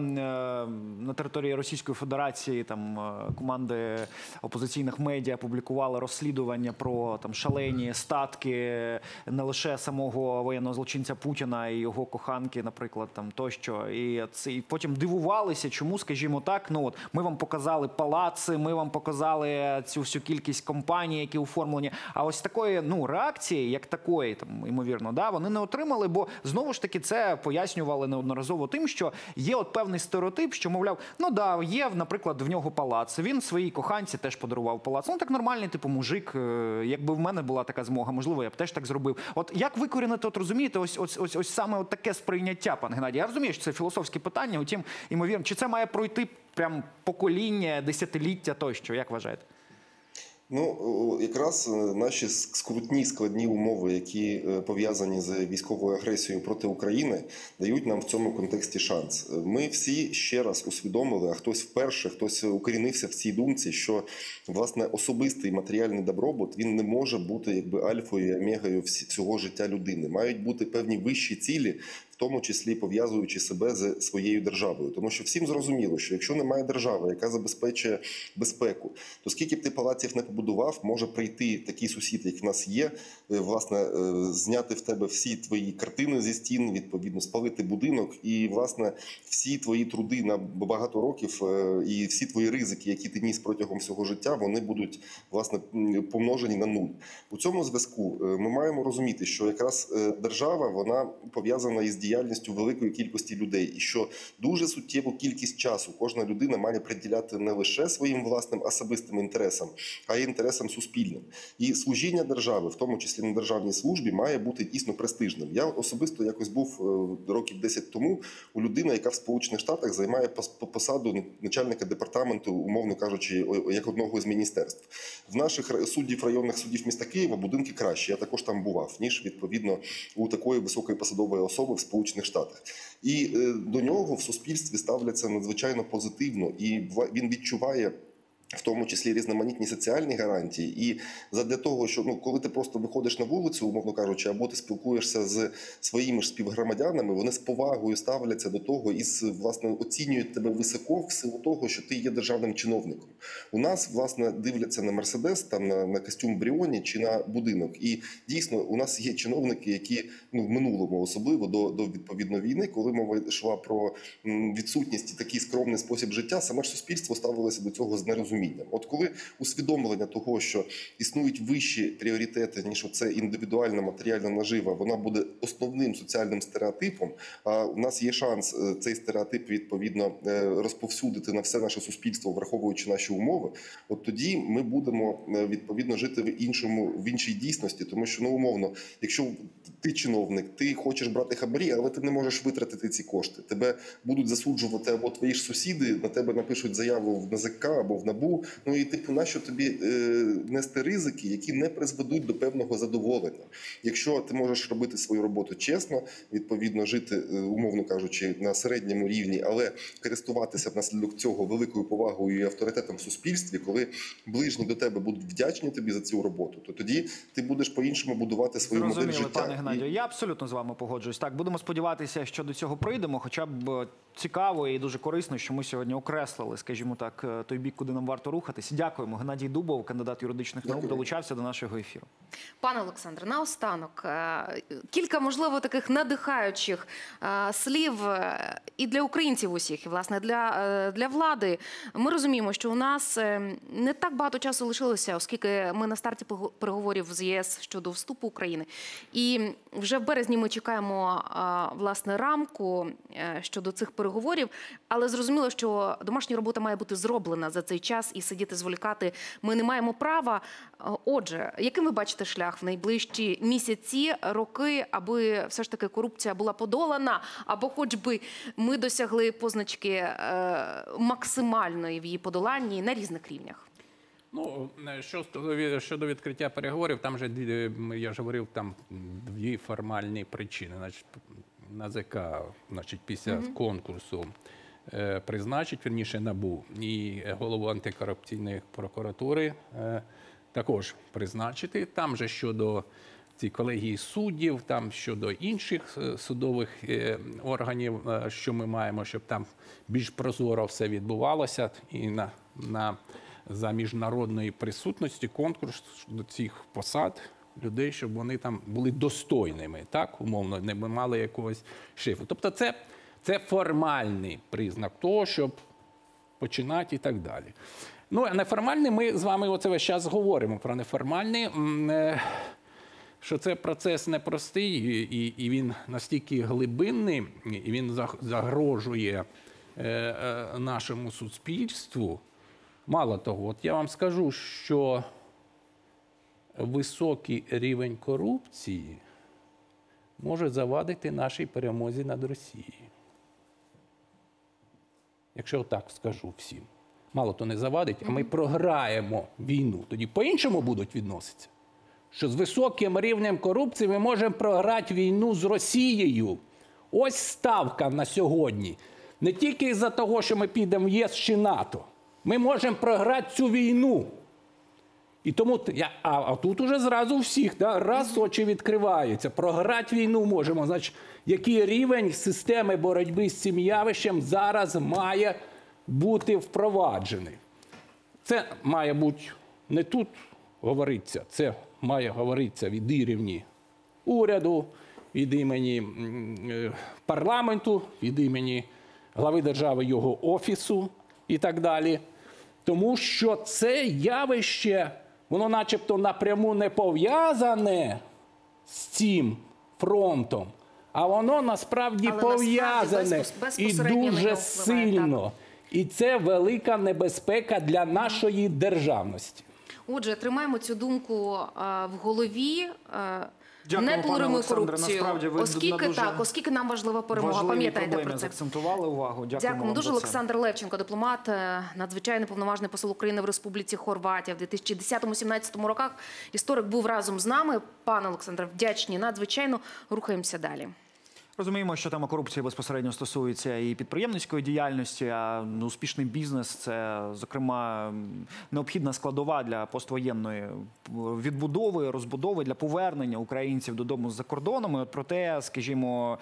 на території Російської Федерації там команди опозиційних медіа публікували розслідування про там шалені статки не лише самого воєнного злочинця Путіна і його коханки, наприклад, там тощо. І, це, і потім дивувалися, чому, скажімо так, ну от ми вам показали палаци, ми вам показали цю всю кількість компаній, які оформлені. А ось такої, ну, реакції, як такої, там, ймовірно, да, вони не отримали, бо знову ж таки це пояснювали неодноразово тим, що є от певний стереотип, що, мовляв, ну да, є, наприклад, в нього палац, він своїй коханці теж подарував палац. Ну, так нормальний, типу, мужик, якби в мене була така змога, можливо, я б теж так зробив. От як викорінити, от розумієте, ось, ось, ось, ось саме от таке сприйняття, пан Геннадій? Я розумію, що це філософське питання, утім, ймовірно, чи це має пройти прям покоління, десятиліття тощо, як вважаєте? Ну, якраз наші скрутні, складні умови, які пов'язані з військовою агресією проти України, дають нам в цьому контексті шанс. Ми всі ще раз усвідомили, а хтось вперше, хтось укорінився в цій думці, що, власне, особистий матеріальний добробут, він не може бути якби альфою і омегою всього життя людини. Мають бути певні вищі цілі, в тому числі пов'язуючи себе з своєю державою. Тому що всім зрозуміло, що якщо немає держави, яка забезпечує безпеку, то скільки б ти палаців не побудував, може прийти такий сусід, як в нас є, власне, зняти в тебе всі твої картини зі стін, відповідно, спалити будинок і, власне, всі твої труди на багато років і всі твої ризики, які ти ніс протягом всього життя, вони будуть, власне, помножені на нуль. У цьому зв'язку ми маємо розуміти, що якраз держава, вона пов'язана із діяльністю великої кількості людей, і що дуже суттєву кількість часу кожна людина має приділяти не лише своїм власним особистим інтересам, а й інтересам суспільним. І служіння держави, в тому числі на державній службі, має бути дійсно престижним. Я особисто якось був років десять тому у людини, яка в Сполучених Штатах займає посаду начальника департаменту, умовно кажучи, як одного з міністерств. В наших суддів районних судів міста Києва будинки кращі, я також там бував, ніж, відповідно, у такої високої посадової особи в Сполучених Штатах. І до нього в суспільстві ставляться надзвичайно позитивно, і він відчуває в тому числі різноманітні соціальні гарантії. І задля того, що ну, коли ти просто виходиш на вулицю, умовно кажучи, або ти спілкуєшся з своїми ж співгромадянами, вони з повагою ставляться до того і, власне, оцінюють тебе високо в силу того, що ти є державним чиновником. У нас, власне, дивляться на Мерседес, там, на, на костюм Бріоні чи на будинок. І дійсно, у нас є чиновники, які, ну, в минулому особливо, до, до відповідно війни, коли мова йшла про відсутність і такий скромний спосіб життя, саме ж суспільство ставилося до цього з нерозумінням. От коли усвідомлення того, що існують вищі пріоритети, ніж оце індивідуальна матеріальна нажива, вона буде основним соціальним стереотипом, а у нас є шанс цей стереотип, відповідно, розповсюдити на все наше суспільство, враховуючи наші умови, от тоді ми будемо, відповідно, жити в іншому, в іншій дійсності, тому що, ну, умовно, якщо ти чиновник, ти хочеш брати хабарі, але ти не можеш витратити ці кошти, тебе будуть засуджувати або твої ж сусіди, на тебе напишуть заяву в Н А З К або в Н А Б У, ну і типу, нащо тобі е, нести ризики, які не призведуть до певного задоволення. Якщо ти можеш робити свою роботу чесно, відповідно жити, умовно кажучи, на середньому рівні, але користуватися внаслідок цього великою повагою і авторитетом в суспільстві, коли ближні до тебе будуть вдячні тобі за цю роботу, то тоді ти будеш по-іншому будувати свою модель життя. Пане Геннадію, я абсолютно з вами погоджуюсь. Так, будемо сподіватися, що до цього прийдемо, хоча б цікаво і дуже корисно, що ми сьогодні окреслили, скажімо так, той бік, куди нам варто рухатися. Дякуємо. Геннадій Дубов, кандидат юридичних наук, долучався до нашого ефіру. Пане Олександре, наостанок, кілька, можливо, таких надихаючих слів і для українців усіх, і, власне, для, для влади. Ми розуміємо, що у нас не так багато часу лишилося, оскільки ми на старті переговорів з Є С щодо вступу України. І вже в березні ми чекаємо, власне, рамку щодо цих переговорів, але зрозуміло, що домашня робота має бути зроблена за цей час і сидіти, зволікати ми не маємо права. Отже, яким ви бачите шлях в найближчі місяці, роки, аби все ж таки корупція була подолана, або хоч би ми досягли позначки максимальної в її подоланні на різних рівнях? Ну, що щодо відкриття переговорів, там же, я ж говорив, там дві формальні причини. Значить, Н А З К, значить, після mm-hmm. конкурсу е, призначить, вірніше, Н А Б У і голову антикорупційної прокуратури е, також призначити. Там же щодо цієї колегії суддів, там щодо інших судових е, органів, е, що ми маємо, щоб там більш прозоро все відбувалося і на, на за міжнародної присутності конкурс до цих посад людей, щоб вони там були достойними, так, умовно, не мали якогось шифу. Тобто це, це формальний признак того, щоб починати і так далі. Ну, а неформальний, ми з вами оце весь час говоримо про неформальний, що це процес непростий, і, і він настільки глибинний, і він загрожує нашому суспільству. Мало того, от я вам скажу, що високий рівень корупції може завадити нашій перемозі над Росією. Якщо так скажу всім. мало то не завадить, а ми програємо війну, тоді по-іншому будуть відноситися. Що з високим рівнем корупції ми можемо програти війну з Росією. Ось ставка на сьогодні. Не тільки із-за того, що ми підемо в ЄС чи НАТО. Ми можемо програти цю війну. І тому, я, а, а тут уже зразу всіх, да, раз очі відкриваються. Програти війну можемо. Значить, який рівень системи боротьби з цим явищем зараз має бути впроваджений. Це має бути не тут говориться, це має говоритися від імені уряду, від імені парламенту, від імені глави держави, його офісу і так далі. Тому що це явище, воно начебто напряму не пов'язане з цим фронтом, а воно насправді Але пов'язане насправді і безпосередньо на дуже нього впливає, сильно. І це велика небезпека для нашої державності. Отже, тримаємо цю думку а, в голові. А, Дякую, не пане толеруємо Олександре. корупцію, Насправді, ви оскільки на дуже так, оскільки нам важлива перемога. важливі Пам'ятайте проблеми про це. заакцентували увагу. Дякуємо Дякуємо вам дуже. за це. Олександр Левченко, дипломат, е, надзвичайний повноважний посол України в Республіці Хорватія в дві тисячі десятому-сімнадцятому роках. Історик був разом з нами. Пане Олександре, вдячні надзвичайно. Рухаємося далі. Розуміємо, що тема корупції безпосередньо стосується і підприємницької діяльності, а ну, успішний бізнес – це, зокрема, необхідна складова для поствоєнної відбудови, розбудови, для повернення українців додому з-за кордоном. І от про те, скажімо,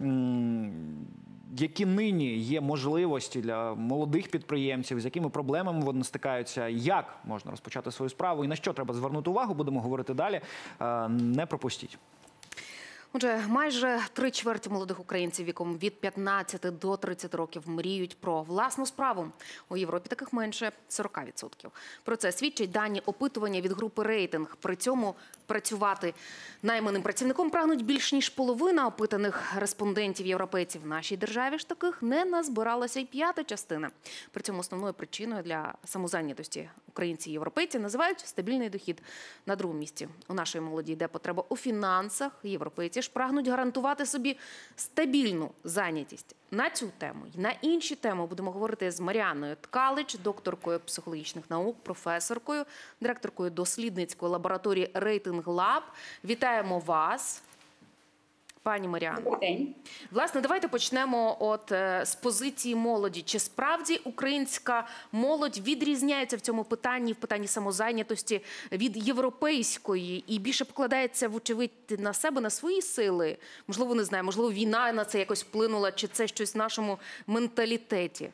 які нині є можливості для молодих підприємців, з якими проблемами вони стикаються, як можна розпочати свою справу і на що треба звернути увагу, будемо говорити далі. Не пропустіть. Отже, майже три чверті молодих українців віком від п'ятнадцяти до тридцяти років мріють про власну справу. У Європі таких менше сорок відсотків. Про це свідчать дані опитування від групи «Рейтинг». При цьому працювати найманим працівником прагнуть більш ніж половина опитаних респондентів-європейців. В нашій державі ж таких не назбиралася й п'ята частина. При цьому основною причиною для самозайнятості українці і європейці називають стабільний дохід. На другому місці у нашої молоді йде потреба у фінансах. Європейці ж прагнуть гарантувати собі стабільну зайнятість. На цю тему і на інші теми будемо говорити з Маріаною Ткалич, докторкою психологічних наук, професоркою, директоркою дослідницької лабораторії «Рейтинг Лаб». Вітаємо вас, пані Маріано. Добрий день. Власне, давайте почнемо от е, з позиції молоді. Чи справді українська молодь відрізняється в цьому питанні, в питанні самозайнятості від європейської і більше покладається, вочевидь, на себе, на свої сили? Можливо, не знаю, можливо, війна на це якось вплинула, чи це щось в нашому менталітеті?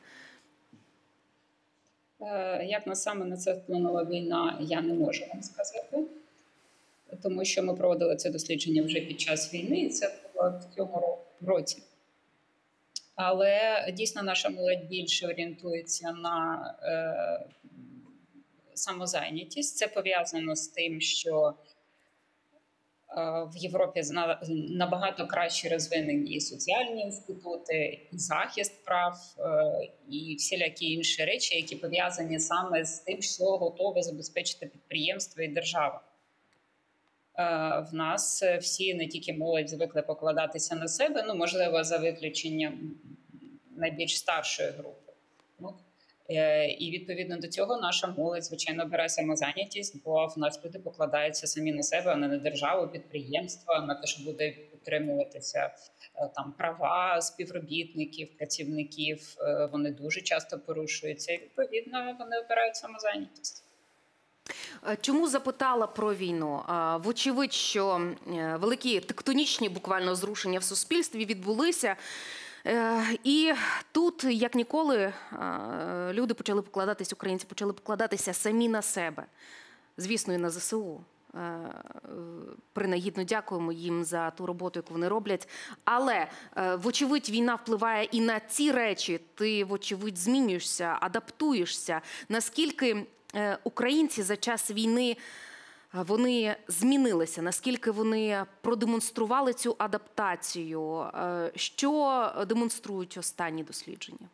Як на саме на це вплинула війна, я не можу вам сказати. Тому що ми проводили це дослідження вже під час війни, і це було в цьому році. Але дійсно наша молодь більше орієнтується на е, самозайнятість. Це пов'язано з тим, що е, в Європі набагато краще розвинені і соціальні інститути, і захист прав, е, і всілякі інші речі, які пов'язані саме з тим, що готове забезпечити підприємство і держава. В нас всі, не тільки молодь, звикли покладатися на себе, ну, можливо, за виключенням найбільш старшої групи. Ну, і, відповідно до цього, наша молодь, звичайно, бере самозайнятість, бо в нас люди покладаються самі на себе, а не на державу, підприємства, на те, що буде підтримуватися там права співробітників, працівників. Вони дуже часто порушуються, і, відповідно, вони обирають самозайнятість. Чому запитала про війну? Вочевидь, що великі тектонічні буквально зрушення в суспільстві відбулися. І тут, як ніколи, люди почали покладатися, українці почали покладатися самі на себе. Звісно, і на зе се у. Принагідно дякуємо їм за ту роботу, яку вони роблять. Але, вочевидь, війна впливає і на ці речі. Ти, вочевидь, змінюєшся, адаптуєшся. Наскільки українці за час війни, вони змінилися, наскільки вони продемонстрували цю адаптацію? Що демонструють останні дослідження?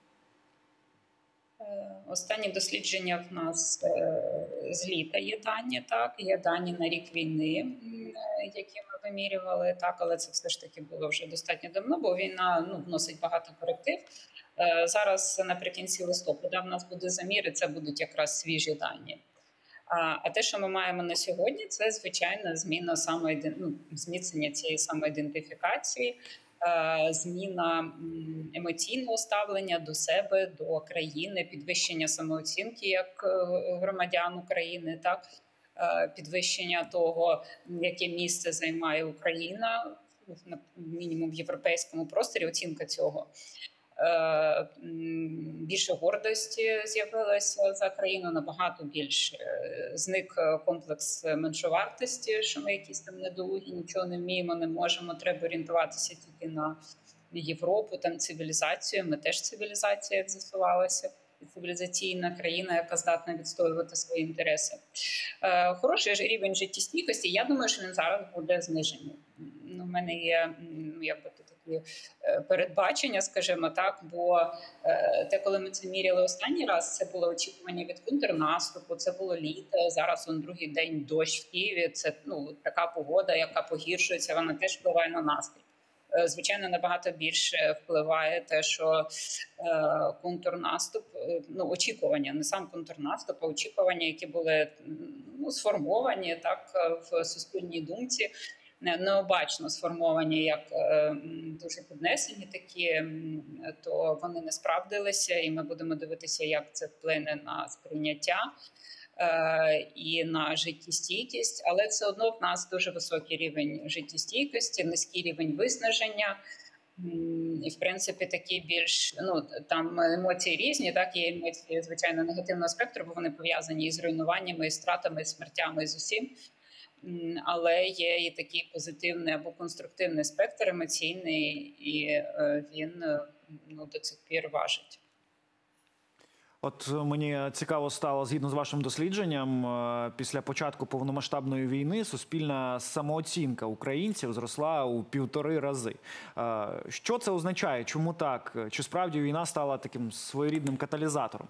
Останні дослідження в нас з літа є дані, так, є дані на рік війни, які ми вимірювали, так, але це все ж таки було вже достатньо давно, бо війна, ну, вносить багато коректив. Зараз наприкінці листопада в нас буде замір, і це будуть якраз свіжі дані. А те, що ми маємо на сьогодні, це, звичайно, зміна самоіден... ну, зміцнення цієї самоідентифікації, зміна емоційного ставлення до себе, до країни, підвищення самооцінки як громадян України, так, підвищення того, яке місце займає Україна, мінімум в європейському просторі, оцінка цього. Більше гордості з'явилося за країну, набагато більше. Зник комплекс меншовартості, що ми якісь там недолугі, нічого не вміємо, не можемо, треба орієнтуватися тільки на Європу, там цивілізацію. Ми теж цивілізація, як з'ясувалося, цивілізаційна країна, яка здатна відстоювати свої інтереси. Хороший рівень життєстійкості, я думаю, що він зараз буде знижений. У мене є, якби, передбачення, скажімо так, бо те, коли ми це міряли останній раз, це було очікування від контрнаступу, це було літо, зараз он другий день дощ в Києві, це ну, така погода, яка погіршується, вона теж впливає на настрій. Звичайно, набагато більше впливає те, що е, контрнаступ, ну, очікування, не сам контрнаступ, а очікування, які були ну, сформовані так в суспільній думці, необачно сформовані, як е, дуже піднесені такі, то вони не справдилися, і ми будемо дивитися, як це вплине на сприйняття е, і на життєстійкість. Але все одно в нас дуже високий рівень життєстійкості, низький рівень виснаження. І, в принципі, такі більш, ну, там емоції різні, так, є емоції, звичайно, негативного спектру, бо вони пов'язані із руйнуваннями, із втратами, із смертями, і з усім. Але є і такий позитивний або конструктивний спектр емоційний, і він ну, до цих пір важить. От мені цікаво стало, згідно з вашим дослідженням, після початку повномасштабної війни суспільна самооцінка українців зросла у півтори рази. Що це означає? Чому так? Чи справді війна стала таким своєрідним каталізатором?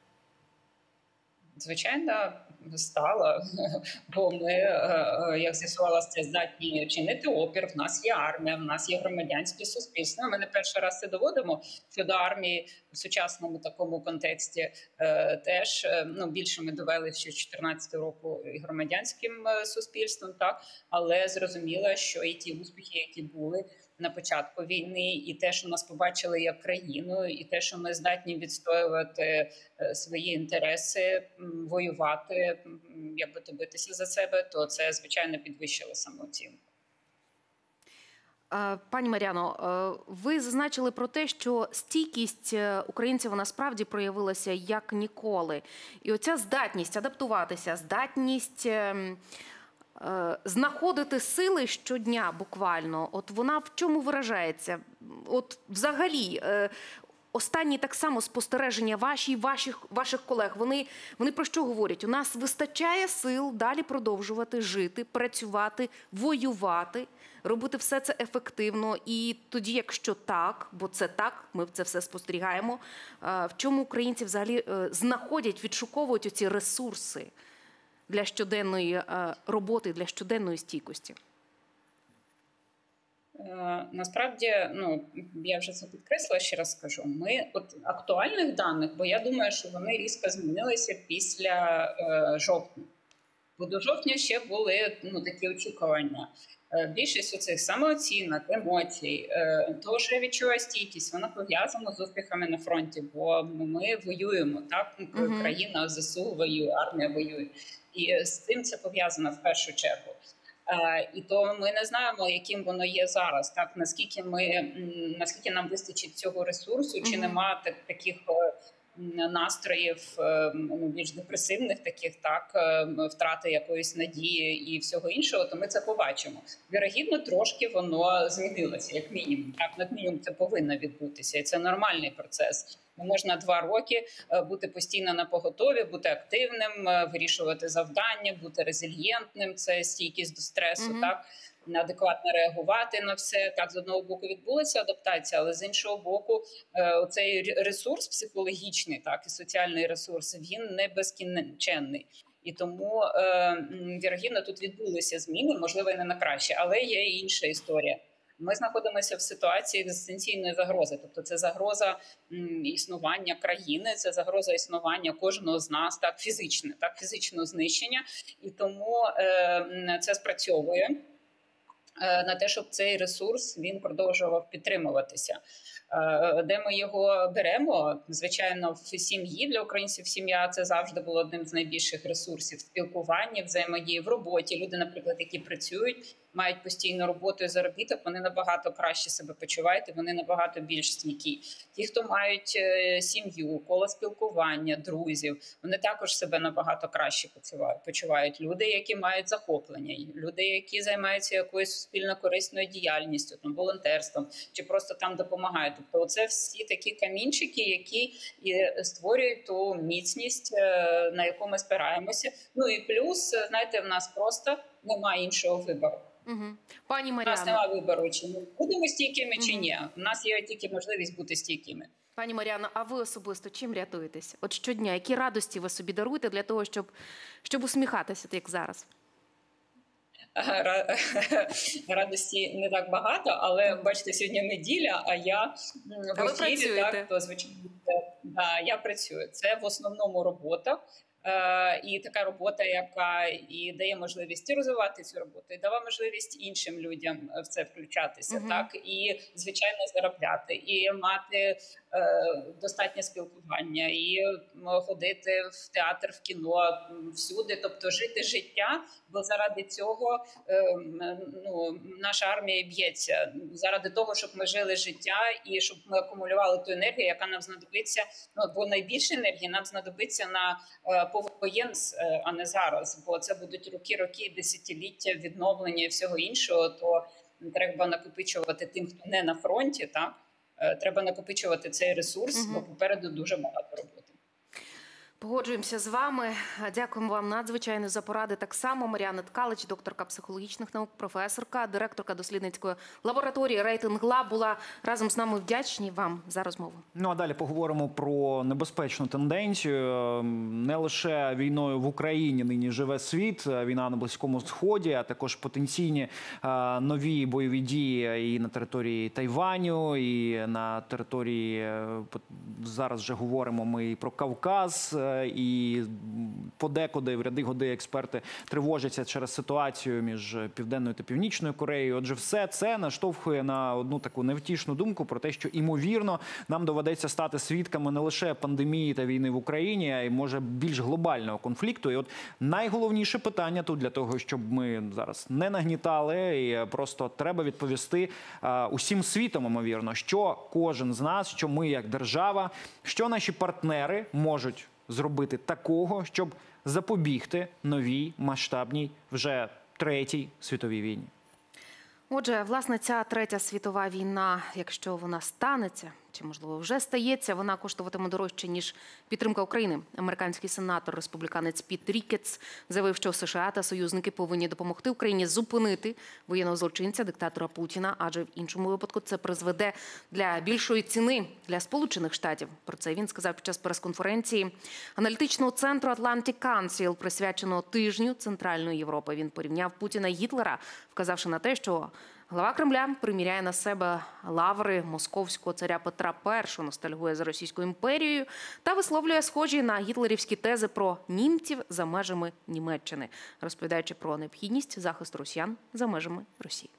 Звичайно, стала, бо ми, як з'ясувалося, здатні чинити опір, в нас є армія, в нас є громадянське суспільство. Ми не перший раз це доводимо, що до армії в сучасному такому контексті теж ну, більше ми довели ще з чотирнадцятого року і громадянським суспільством, так, але зрозуміло, що і ті успіхи, які були на початку війни, і те, що нас побачили як країну, і те, що ми здатні відстоювати свої інтереси, воювати, якби то битися за себе, то це, звичайно, підвищило самооцінку. Пані Мар'яно, ви зазначили про те, що стійкість українців вона справді проявилася як ніколи. І оця здатність адаптуватися, здатність знаходити сили щодня буквально, от вона в чому виражається? От взагалі, останні так само спостереження ваші, ваших, ваших колег, вони, вони про що говорять? У нас вистачає сил далі продовжувати жити, працювати, воювати, робити все це ефективно. І тоді, якщо так, бо це так, ми це все спостерігаємо, в чому українці взагалі знаходять, відшуковують оці ресурси для щоденної роботи, для щоденної стійкості? Насправді, ну, я вже це підкреслила, ще раз скажу, ми от актуальних даних, бо я думаю, що вони різко змінилися після е, жовтня. Бо до жовтня ще були ну, такі очікування. Е, більшість оцих самооцінок, емоцій, е, того, що я відчуваю стійкість, вона пов'язана з успіхами на фронті, бо ми воюємо, так? Uh-huh. Країна ЗСУ воює, армія воює. І з цим це пов'язано в першу чергу. Uh, і то ми не знаємо, яким воно є зараз, так наскільки ми наскільки нам вистачить цього ресурсу, чи mm-hmm. нема так, таких настроїв ну, більш депресивних, таких так втрати якоїсь надії і всього іншого, то ми це побачимо. Вірогідно, трошки воно змінилося, як мінімум. Так, як мінімум, це повинно відбутися, і це нормальний процес. Можна два роки бути постійно на поготові, бути активним, вирішувати завдання, бути резильєнтним, це стійкість до стресу, mm-hmm. так, адекватно реагувати на все. Так, з одного боку відбулася адаптація, але з іншого боку цей ресурс психологічний, так, і соціальний ресурс, він не безкінченний. І тому, вірогідно, тут відбулися зміни, можливо, і не на краще, але є і інша історія. Ми знаходимося в ситуації екзистенційної загрози. Тобто це загроза м, існування країни, це загроза існування кожного з нас, так, фізичне, так, фізичного знищення. І тому е, це спрацьовує на те, щоб цей ресурс він продовжував підтримуватися. Де ми його беремо? Звичайно, в сім'ї. Для українців сім'я – це завжди було одним з найбільших ресурсів спілкування, взаємодії в роботі. Люди, наприклад, які працюють, мають постійну роботу і заробіток, вони набагато краще себе почувають, вони набагато більш стійкі. Ті, хто мають сім'ю, коло спілкування, друзів, вони також себе набагато краще почувають. Люди, які мають захоплення, люди, які займаються якоюсь суспільно-корисною діяльністю, там, волонтерством, чи просто там допомагають. Тобто це всі такі камінчики, які і створюють ту міцність, на яку ми спираємося. Ну і плюс, знаєте, в нас просто немає іншого вибору. Угу. Пані Маріано. У нас немає вибору, чи ми будемо стійкими, чи ні. У нас є тільки можливість бути стійкими. Пані Маріано, а ви особисто чим рятуєтесь? От щодня, які радості ви собі даруєте для того, щоб, щоб усміхатися, як зараз? Радості не так багато, але, бачите, сьогодні неділя, а я в ефірі, так, то, звичайно, да, я працюю. Це в основному робота. Е, і така робота, яка і дає можливість розвивати цю роботу, і дає можливість іншим людям в це включатися, uh-huh. так, і, звичайно, заробляти, і мати е, достатнє спілкування, і ходити в театр, в кіно, всюди, тобто жити життя, бо заради цього е, ну, наша армія б'ється, заради того, щоб ми жили життя і щоб ми акумулювали ту енергію, яка нам знадобиться, ну, бо найбільше енергії нам знадобиться на е, повоєн, а не зараз, бо це будуть роки-роки, десятиліття відновлення і всього іншого, то треба накопичувати тим, хто не на фронті, так? Треба накопичувати цей ресурс, угу. бо попереду дуже багато роботи. Погоджуємося з вами. Дякуємо вам надзвичайно за поради. Так само Маріана Ткалич, докторка психологічних наук, професорка, директорка дослідницької лабораторії «Рейтинг Лаб» була разом з нами. Вдячні вам за розмову. Ну а далі поговоримо про небезпечну тенденцію. Не лише війною в Україні нині живе світ, війна на Близькому Сході, а також потенційні нові бойові дії і на території Тайваню, і на території, зараз вже говоримо ми і про Кавказ, і подекуди в ряди годи експерти тривожаться через ситуацію між Південною та Північною Кореєю. Отже, все це наштовхує на одну таку невтішну думку про те, що, імовірно, нам доведеться стати свідками не лише пандемії та війни в Україні, а й, може, більш глобального конфлікту. І от найголовніше питання тут для того, щоб ми зараз не нагнітали, і просто треба відповісти а, усім світом, ймовірно, що кожен з нас, що ми як держава, що наші партнери можуть зробити такого, щоб запобігти новій масштабній вже третій світовій війні. Отже, власне, ця третя світова війна, якщо вона станеться, чи, можливо, вже стається, вона коштуватиме дорожче, ніж підтримка України. Американський сенатор, республіканець Піт Рікетс, заявив, що США та союзники повинні допомогти Україні зупинити воєнного злочинця, диктатора Путіна, адже в іншому випадку це призведе для більшої ціни для Сполучених Штатів. Про це він сказав під час прес-конференції аналітичного центру Atlantic Council, присвяченого тижню Центральної Європи. Він порівняв Путіна і Гітлера, вказавши на те, що глава Кремля приміряє на себе лаври московського царя Петра І, ностальгує за Російською імперією та висловлює схожі на гітлерівські тези про німців за межами Німеччини, розповідаючи про необхідність захисту росіян за межами Росії.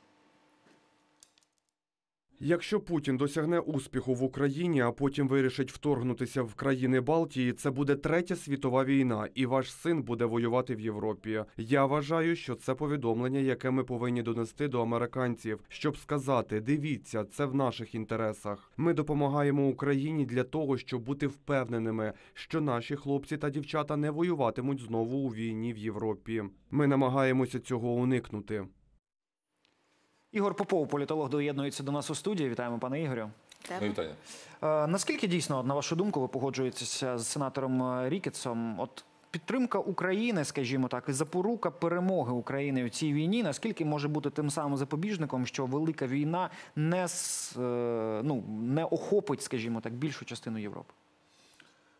Якщо Путін досягне успіху в Україні, а потім вирішить вторгнутися в країни Балтії, це буде третя світова війна, і ваш син буде воювати в Європі. Я вважаю, що це повідомлення, яке ми повинні донести до американців, щоб сказати: дивіться, це в наших інтересах. Ми допомагаємо Україні для того, щоб бути впевненими, що наші хлопці та дівчата не воюватимуть знову у війні в Європі. Ми намагаємося цього уникнути. Ігор Попов, політолог, доєднується до нас у студії. Вітаємо, пане Ігорю. Вітання. Е, наскільки дійсно, на вашу думку, ви погоджуєтеся з сенатором Рікетсом, от підтримка України, скажімо так, і запорука перемоги України в цій війні, наскільки може бути тим самим запобіжником, що велика війна не, ну, не охопить, скажімо так, більшу частину Європи?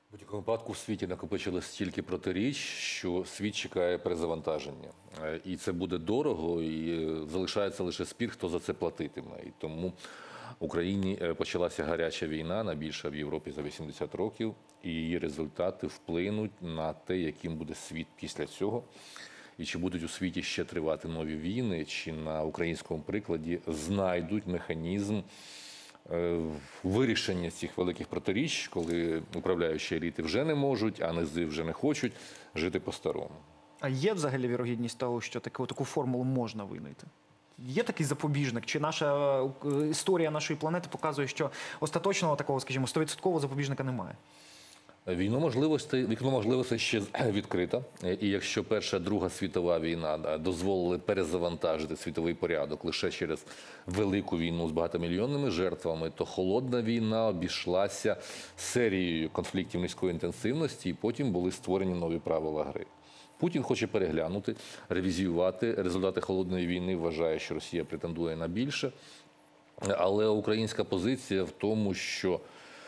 В будь-якому випадку в світі накопичилось стільки протиріч, що світ чекає перезавантаження. Е, І це буде дорого, і е, залишається лише спір, хто за це платитиме. І тому в Україні е, почалася гаряча війна, найбільша в Європі за вісімдесят років, і її результати вплинуть на те, яким буде світ після цього. І чи будуть у світі ще тривати нові війни, чи на українському прикладі знайдуть механізм е, вирішення цих великих протиріч, коли управляючі еліти вже не можуть, а низи вже не хочуть жити по-старому. А є взагалі вірогідність того, що таку, таку формулу можна винайти? Є такий запобіжник? Чи наша е, історія нашої планети показує, що остаточного такого, скажімо, сто відсотків запобіжника немає? Війно можливостей, вікно можливостей ще відкрито. І якщо Перша, Друга світова війна да, дозволили перезавантажити світовий порядок лише через велику війну з багатомільйонними жертвами, то холодна війна обійшлася серією конфліктів низької інтенсивності, і потім були створені нові правила гри. Путін хоче переглянути, ревізіювати результати холодної війни, вважає, що Росія претендує на більше. Але українська позиція в тому, що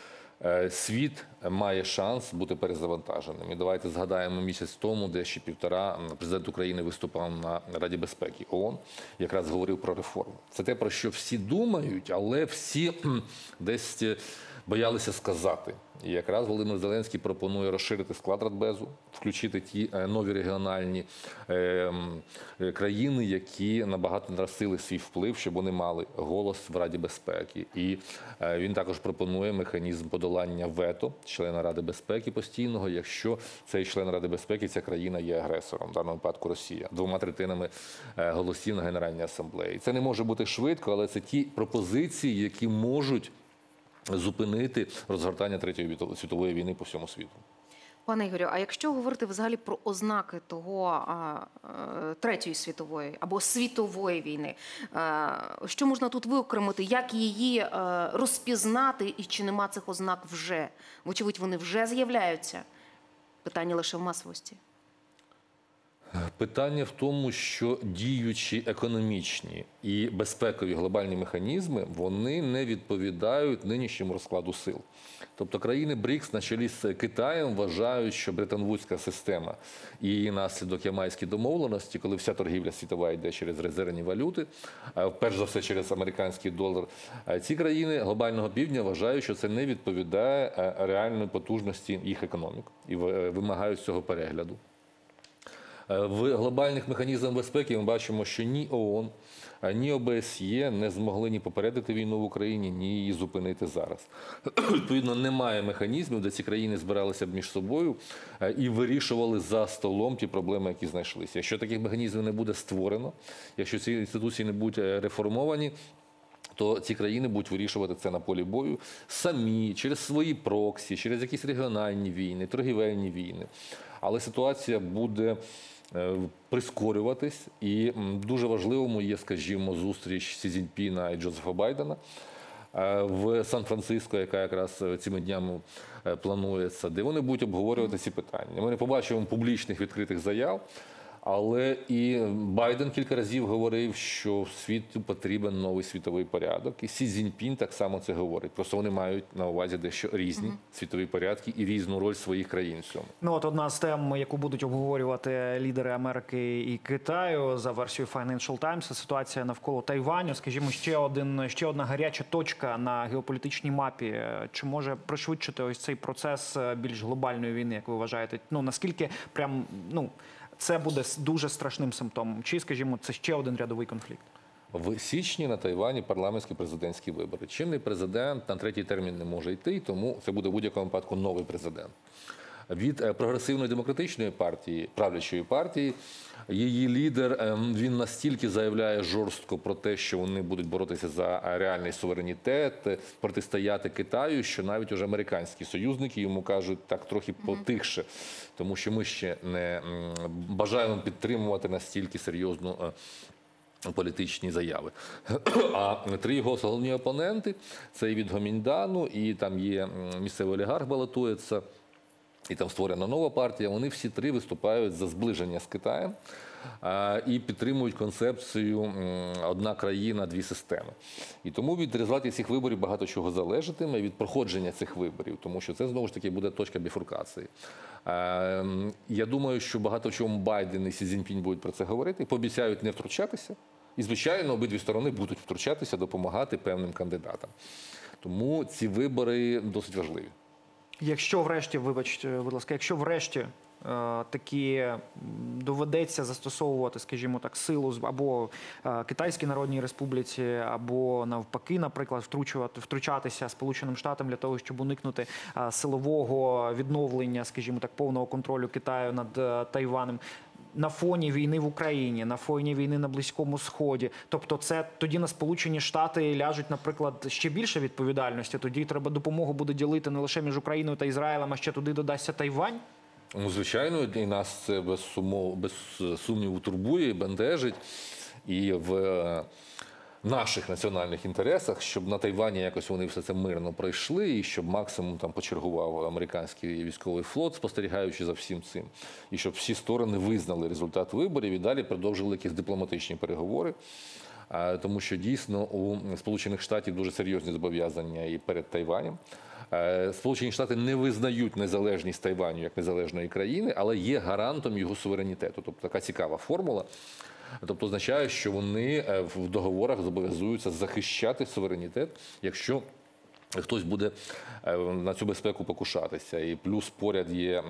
світ має шанс бути перезавантаженим. І давайте згадаємо місяць тому, де ще півтора, президент України виступав на Раді безпеки ООН, якраз говорив про реформу. Це те, про що всі думають, але всі десь боялися сказати. І якраз Володимир Зеленський пропонує розширити склад Радбезу, включити ті нові регіональні е, е, країни, які набагато наростили свій вплив, щоб вони мали голос в Раді безпеки. І е, він також пропонує механізм подолання вето члена Ради безпеки постійного, якщо цей член Ради безпеки, ця країна є агресором, в даному випадку Росія, двома третинами е, голосів на Генеральній асамблеї. Це не може бути швидко, але це ті пропозиції, які можуть зупинити розгортання Третьої світової війни по всьому світу. Пане Ігорю, а якщо говорити взагалі про ознаки того а, а, Третьої світової або світової війни, а, що можна тут виокремити, як її а, розпізнати і чи нема цих ознак вже? Вочевидь, вони вже з'являються. Питання лише в масовості. Питання в тому, що діючі економічні і безпекові глобальні механізми, вони не відповідають нинішньому розкладу сил. Тобто країни БРІКС на чолі з Китаєм вважають, що Бреттон-Вудська система і її наслідок ямайські домовленості, коли вся торгівля світова йде через резервні валюти, перш за все через американський долар, ці країни глобального півдня вважають, що це не відповідає реальної потужності їх економік і вимагають цього перегляду. В глобальних механізмах безпеки ми бачимо, що ні ООН, ні О Б С Є не змогли ні попередити війну в Україні, ні її зупинити зараз. Відповідно, немає механізмів, де ці країни збиралися б між собою і вирішували за столом ті проблеми, які знайшлися. Якщо таких механізмів не буде створено, якщо ці інституції не будуть реформовані, то ці країни будуть вирішувати це на полі бою самі, через свої проксі, через якісь регіональні війни, торгівельні війни. Але ситуація буде прискорюватись, і дуже важливому є, скажімо, зустріч Сі Цзіньпіна і Джозефа Байдена в Сан-Франциско, яка якраз цими днями планується, де вони будуть обговорювати ці питання. Ми не побачимо публічних відкритих заяв, але і Байден кілька разів говорив, що світу потрібен новий світовий порядок. І Сі Цзіньпін так само це говорить. Просто вони мають на увазі дещо різні mm-hmm. світові порядки і різну роль своїх країн в цьому. Ну от одна з тем, яку будуть обговорювати лідери Америки і Китаю за версією Financial Times, це ситуація навколо Тайваню. Скажімо, ще один, ще одна гаряча точка на геополітичній мапі. Чи може пришвидшити ось цей процес більш глобальної війни, як ви вважаєте? Ну наскільки прям, ну, це буде дуже страшним симптомом? Чи, скажімо, це ще один рядовий конфлікт? В січні на Тайвані парламентські президентські вибори. Чинний президент на третій термін не може йти, тому це буде в будь-якому випадку новий президент. Від прогресивної демократичної партії, правлячої партії, її лідер, він настільки заявляє жорстко про те, що вони будуть боротися за реальний суверенітет, протистояти Китаю, що навіть уже американські союзники йому кажуть так трохи потихше, тому що ми ще не бажаємо підтримувати настільки серйозну політичні заяви. А три його головні опоненти – це і від Гоміньдану, і там є місцевий олігарх балотується, і там створена нова партія, вони всі три виступають за зближення з Китаєм. і підтримують концепцію «одна країна, дві системи». І тому від результатів цих виборів багато чого залежатиме, від проходження цих виборів, тому що це, знову ж таки, буде точка біфуркації. Я думаю, що багато в чому Байден і Сі Цзіньпінь будуть про це говорити, пообіцяють не втручатися. І, звичайно, обидві сторони будуть втручатися, допомагати певним кандидатам. Тому ці вибори досить важливі. Якщо врешті, вибачте, будь ласка, якщо врешті таки доведеться застосовувати, скажімо так, силу або Китайській Народній Республіці, або навпаки, наприклад, втручувати, втручатися Сполученим Штатам для того, щоб уникнути силового відновлення, скажімо так, повного контролю Китаю над Тайванем, на фоні війни в Україні, на фоні війни на Близькому Сході. Тобто це тоді на Сполучені Штати ляжуть, наприклад, ще більше відповідальності. Тоді треба допомогу буде ділити не лише між Україною та Ізраїлем, а ще туди додасться Тайвань? Ну, звичайно, і нас це без, сумов, без сумніву турбує і бентежить. І в наших національних інтересах, щоб на Тайвані якось вони все це мирно пройшли, і щоб максимум там почергував американський військовий флот, спостерігаючи за всім цим. І щоб всі сторони визнали результат виборів і далі продовжили якісь дипломатичні переговори. Тому що дійсно у Сполучених Штатів дуже серйозні зобов'язання і перед Тайванем. Сполучені Штати не визнають незалежність Тайваню як незалежної країни, але є гарантом його суверенітету. Тобто така цікава формула. Тобто означає, що вони в договорах зобов'язуються захищати суверенітет, якщо хтось буде на цю безпеку покушатися. І плюс поряд є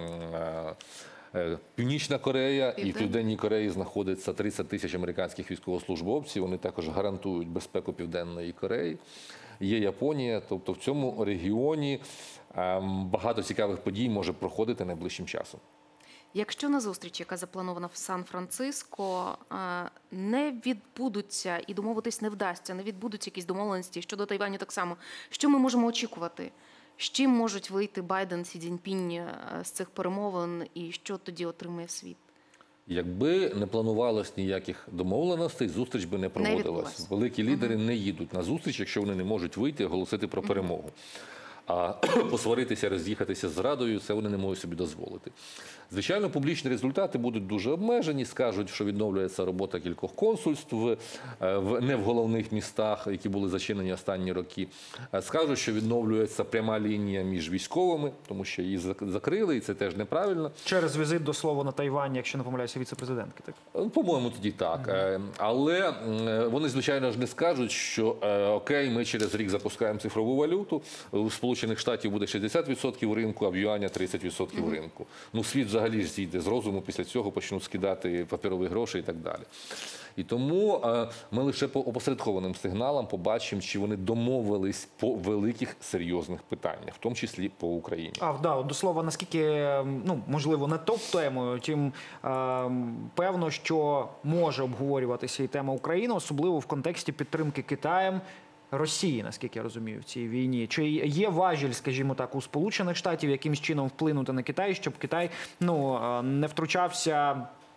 Північна Корея, і в Південній Кореї знаходиться тридцять тисяч американських військовослужбовців. Вони також гарантують безпеку Південної Кореї. Є Японія, тобто в цьому регіоні багато цікавих подій може проходити найближчим часом. Якщо на зустріч, яка запланована в Сан-Франциско, не відбудуться і домовитись не вдасться, не відбудуться якісь домовленості щодо Тайваню так само, що ми можемо очікувати? З чим можуть вийти Байден, Сі Цзіньпінь з цих перемовин і що тоді отримає світ? Якби не планувалось ніяких домовленостей, зустріч би не проводилась. Великі лідери угу. не їдуть на зустріч, якщо вони не можуть вийти і оголосити про перемогу. А посваритися, роз'їхатися з Радою, це вони не можуть собі дозволити. Звичайно, публічні результати будуть дуже обмежені, скажуть, що відновлюється робота кількох консульств в, не в головних містах, які були зачинені останні роки. Скажуть, що відновлюється пряма лінія між військовими, тому що її закрили, і це теж неправильно. Через візит, до слова, на Тайвань, якщо не помиляюся, віце-президентки, так? По-моєму, тоді так. Mm-hmm. Але вони, звичайно ж, не скажуть, що окей, ми через рік запускаємо цифрову валюту, у Сполучених Штатів буде шістдесят відсотків ринку, а в юаня тридцять відсотків mm-hmm. ринку. Ну, світ взагалі ж зійде з розуму, після цього почнуть скидати паперові гроші і так далі. І тому е, ми лише по опосередкованим сигналам побачимо, чи вони домовились по великих серйозних питаннях, в тому числі по Україні. А, да, до слова, наскільки, ну, можливо, не топ-темою, тим е, певно, що може обговорюватися і тема України, особливо в контексті підтримки Китаєм Росії, наскільки я розумію, в цій війні. Чи є важіль, скажімо так, у Сполучених Штатів якимсь чином вплинути на Китай, щоб Китай, ну, не втручався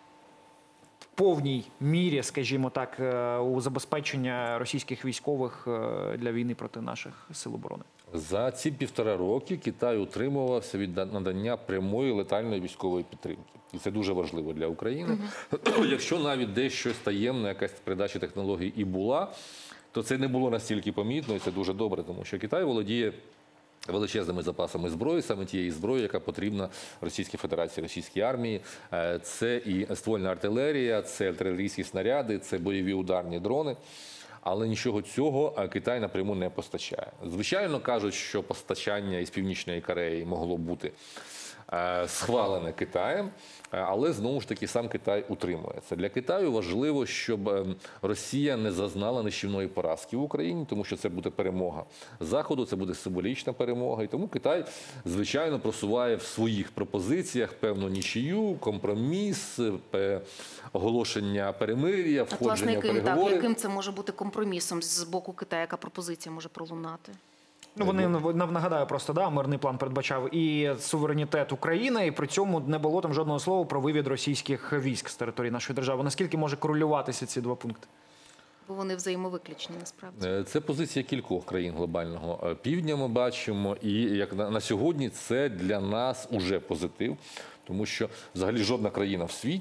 в повній мірі, скажімо так, у забезпечення російських військових для війни проти наших сил оборони? За ці півтора роки Китай утримувався від надання прямої летальної військової підтримки. І це дуже важливо для України. Угу. Якщо навіть десь щось таємне, якась передача технологій і була, то це не було настільки помітно, і це дуже добре, тому що Китай володіє величезними запасами зброї, саме тієї зброї, яка потрібна Російській Федерації, російській армії. Це і ствольна артилерія, це артилерійські снаряди, це бойові ударні дрони. Але нічого цього Китай напряму не постачає. Звичайно, кажуть, що постачання із Північної Кореї могло бути схвалене Китаєм, але знову ж таки сам Китай утримується. Для Китаю важливо, щоб Росія не зазнала нищівної поразки в Україні, тому що це буде перемога Заходу, це буде символічна перемога. І тому Китай, звичайно, просуває в своїх пропозиціях певну нічию, компроміс, оголошення перемир'я, входження власне, яким, в переговори. Так, яким це може бути компромісом з боку Китаю? Яка пропозиція може пролунати? Ну, вони, нагадаю, просто, да, мирний план передбачав і суверенітет України, і при цьому не було там жодного слова про вивід російських військ з території нашої держави. Наскільки може корелюватися ці два пункти? Бо вони взаємовиключні, насправді. Це позиція кількох країн глобального півдня, ми бачимо, і як на, на сьогодні це для нас уже позитив, тому що взагалі жодна країна в світі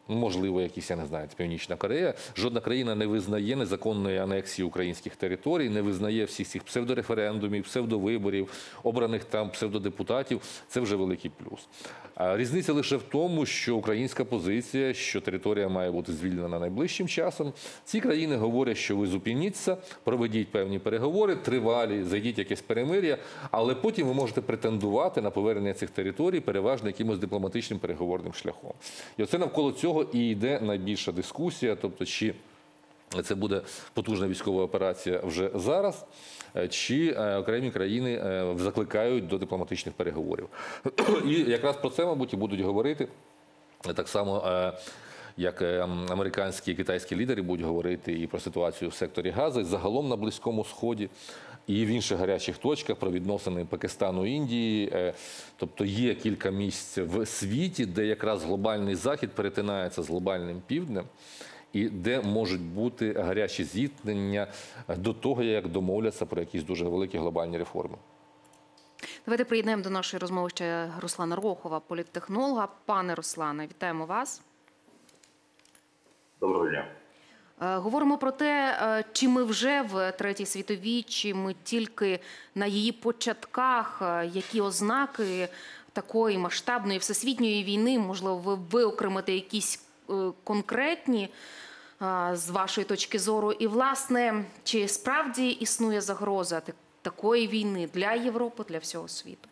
можливо, якісь, я не знаю, Північна Корея. Жодна країна не визнає незаконної анексії українських територій, не визнає всіх цих псевдореферендумів, псевдовиборів, обраних там псевдодепутатів. Це вже великий плюс. А різниця лише в тому, що українська позиція, що територія має бути звільнена найближчим часом. Ці країни говорять, що ви зупиніться, проведіть певні переговори, тривалі, зайдіть якесь перемир'я, але потім ви можете претендувати на повернення цих територій переважно якимось дипломатичним переговорним шляхом. І оце навколо цього і йде найбільша дискусія, тобто чи це буде потужна військова операція вже зараз, чи окремі країни закликають до дипломатичних переговорів. І якраз про це, мабуть, і будуть говорити так само, як американські і китайські лідери будуть говорити і про ситуацію в секторі Гази, загалом на Близькому Сході, і в інших гарячих точках про відносини Пакистану і Індії. Тобто є кілька місць в світі, де якраз глобальний Захід перетинається з глобальним Півднем, і де можуть бути гарячі зіткнення до того, як домовляться про якісь дуже великі глобальні реформи. Давайте приєднаємо до нашої розмови ще Руслана Рохова, політтехнолога. Пане Руслане, вітаємо вас. Доброго дня. Говоримо про те, чи ми вже в Третій світовій, чи ми тільки на її початках, які ознаки такої масштабної всесвітньої війни, можливо, ви виокремите якісь конкретні з вашої точки зору. І, власне, чи справді існує загроза такої війни для Європи, для всього світу?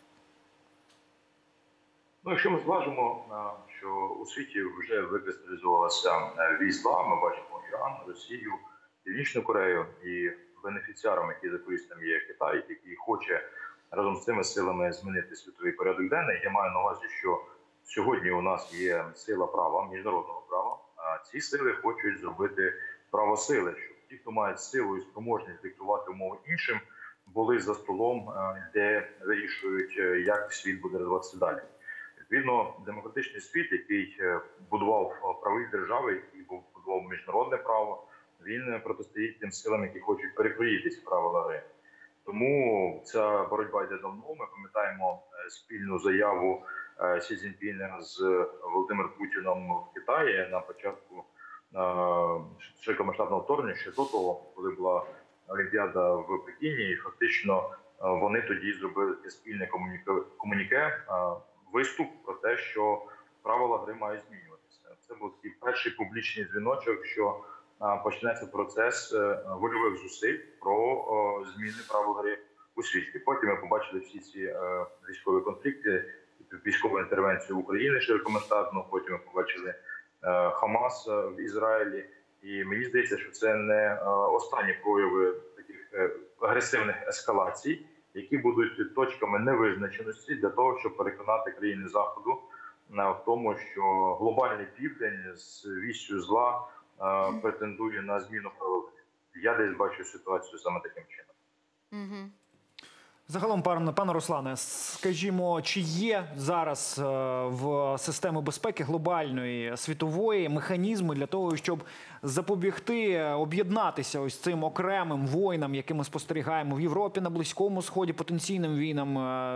Ну, якщо ми зважимо, що у світі вже викристалізувалася війська, ми бачимо Іран, Росію, Північну Корею, і бенефіціаром, який за колісним є Китай, який хоче разом з цими силами змінити світовий порядок денний. Я маю на увазі, що сьогодні у нас є сила права, міжнародного права, а ці сили хочуть зробити право сили, щоб ті, хто мають силу і спроможність диктувати умови іншим, були за столом, де вирішують, як світ буде розвиватися далі. Відповідно, демократичний світ, який будував правові держави, який будував міжнародне право, він протистоїть тим силам, які хочуть перекроїти ці правила гри. Тому ця боротьба йде давно. Ми пам'ятаємо спільну заяву Сі Цзіньпіна з Володимиром Путіном в Китаї на початку широкомасштабного вторгнення, ще до того, коли була Олімпіада в Пекіні, і фактично вони тоді зробили таке спільне комуніке, виступ про те, що правила гри мають змінюватися. Це був такий перший публічний дзвіночок, що почнеться процес вольових зусиль про зміни правил гри у світі. Потім ми побачили всі ці військові конфлікти, військову інтервенцію в Україні широкомасштабну, потім ми побачили Хамас в Ізраїлі. І мені здається, що це не останні прояви таких агресивних ескалацій, які будуть точками невизначеності для того, щоб переконати країни Заходу в тому, що глобальний південь з віссю зла претендує на зміну правил. Я десь бачу ситуацію саме таким чином. Угу. Загалом, пане, пане Руслане, скажімо, чи є зараз в системі безпеки глобальної, світової механізми для того, щоб запобігти, об'єднатися ось цим окремим воїнам, які ми спостерігаємо в Європі, на Близькому Сході, потенційним війнам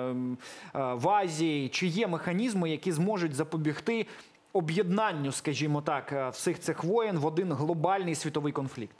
в Азії? Чи є механізми, які зможуть запобігти об'єднанню, скажімо так, всіх цих воїн в один глобальний світовий конфлікт?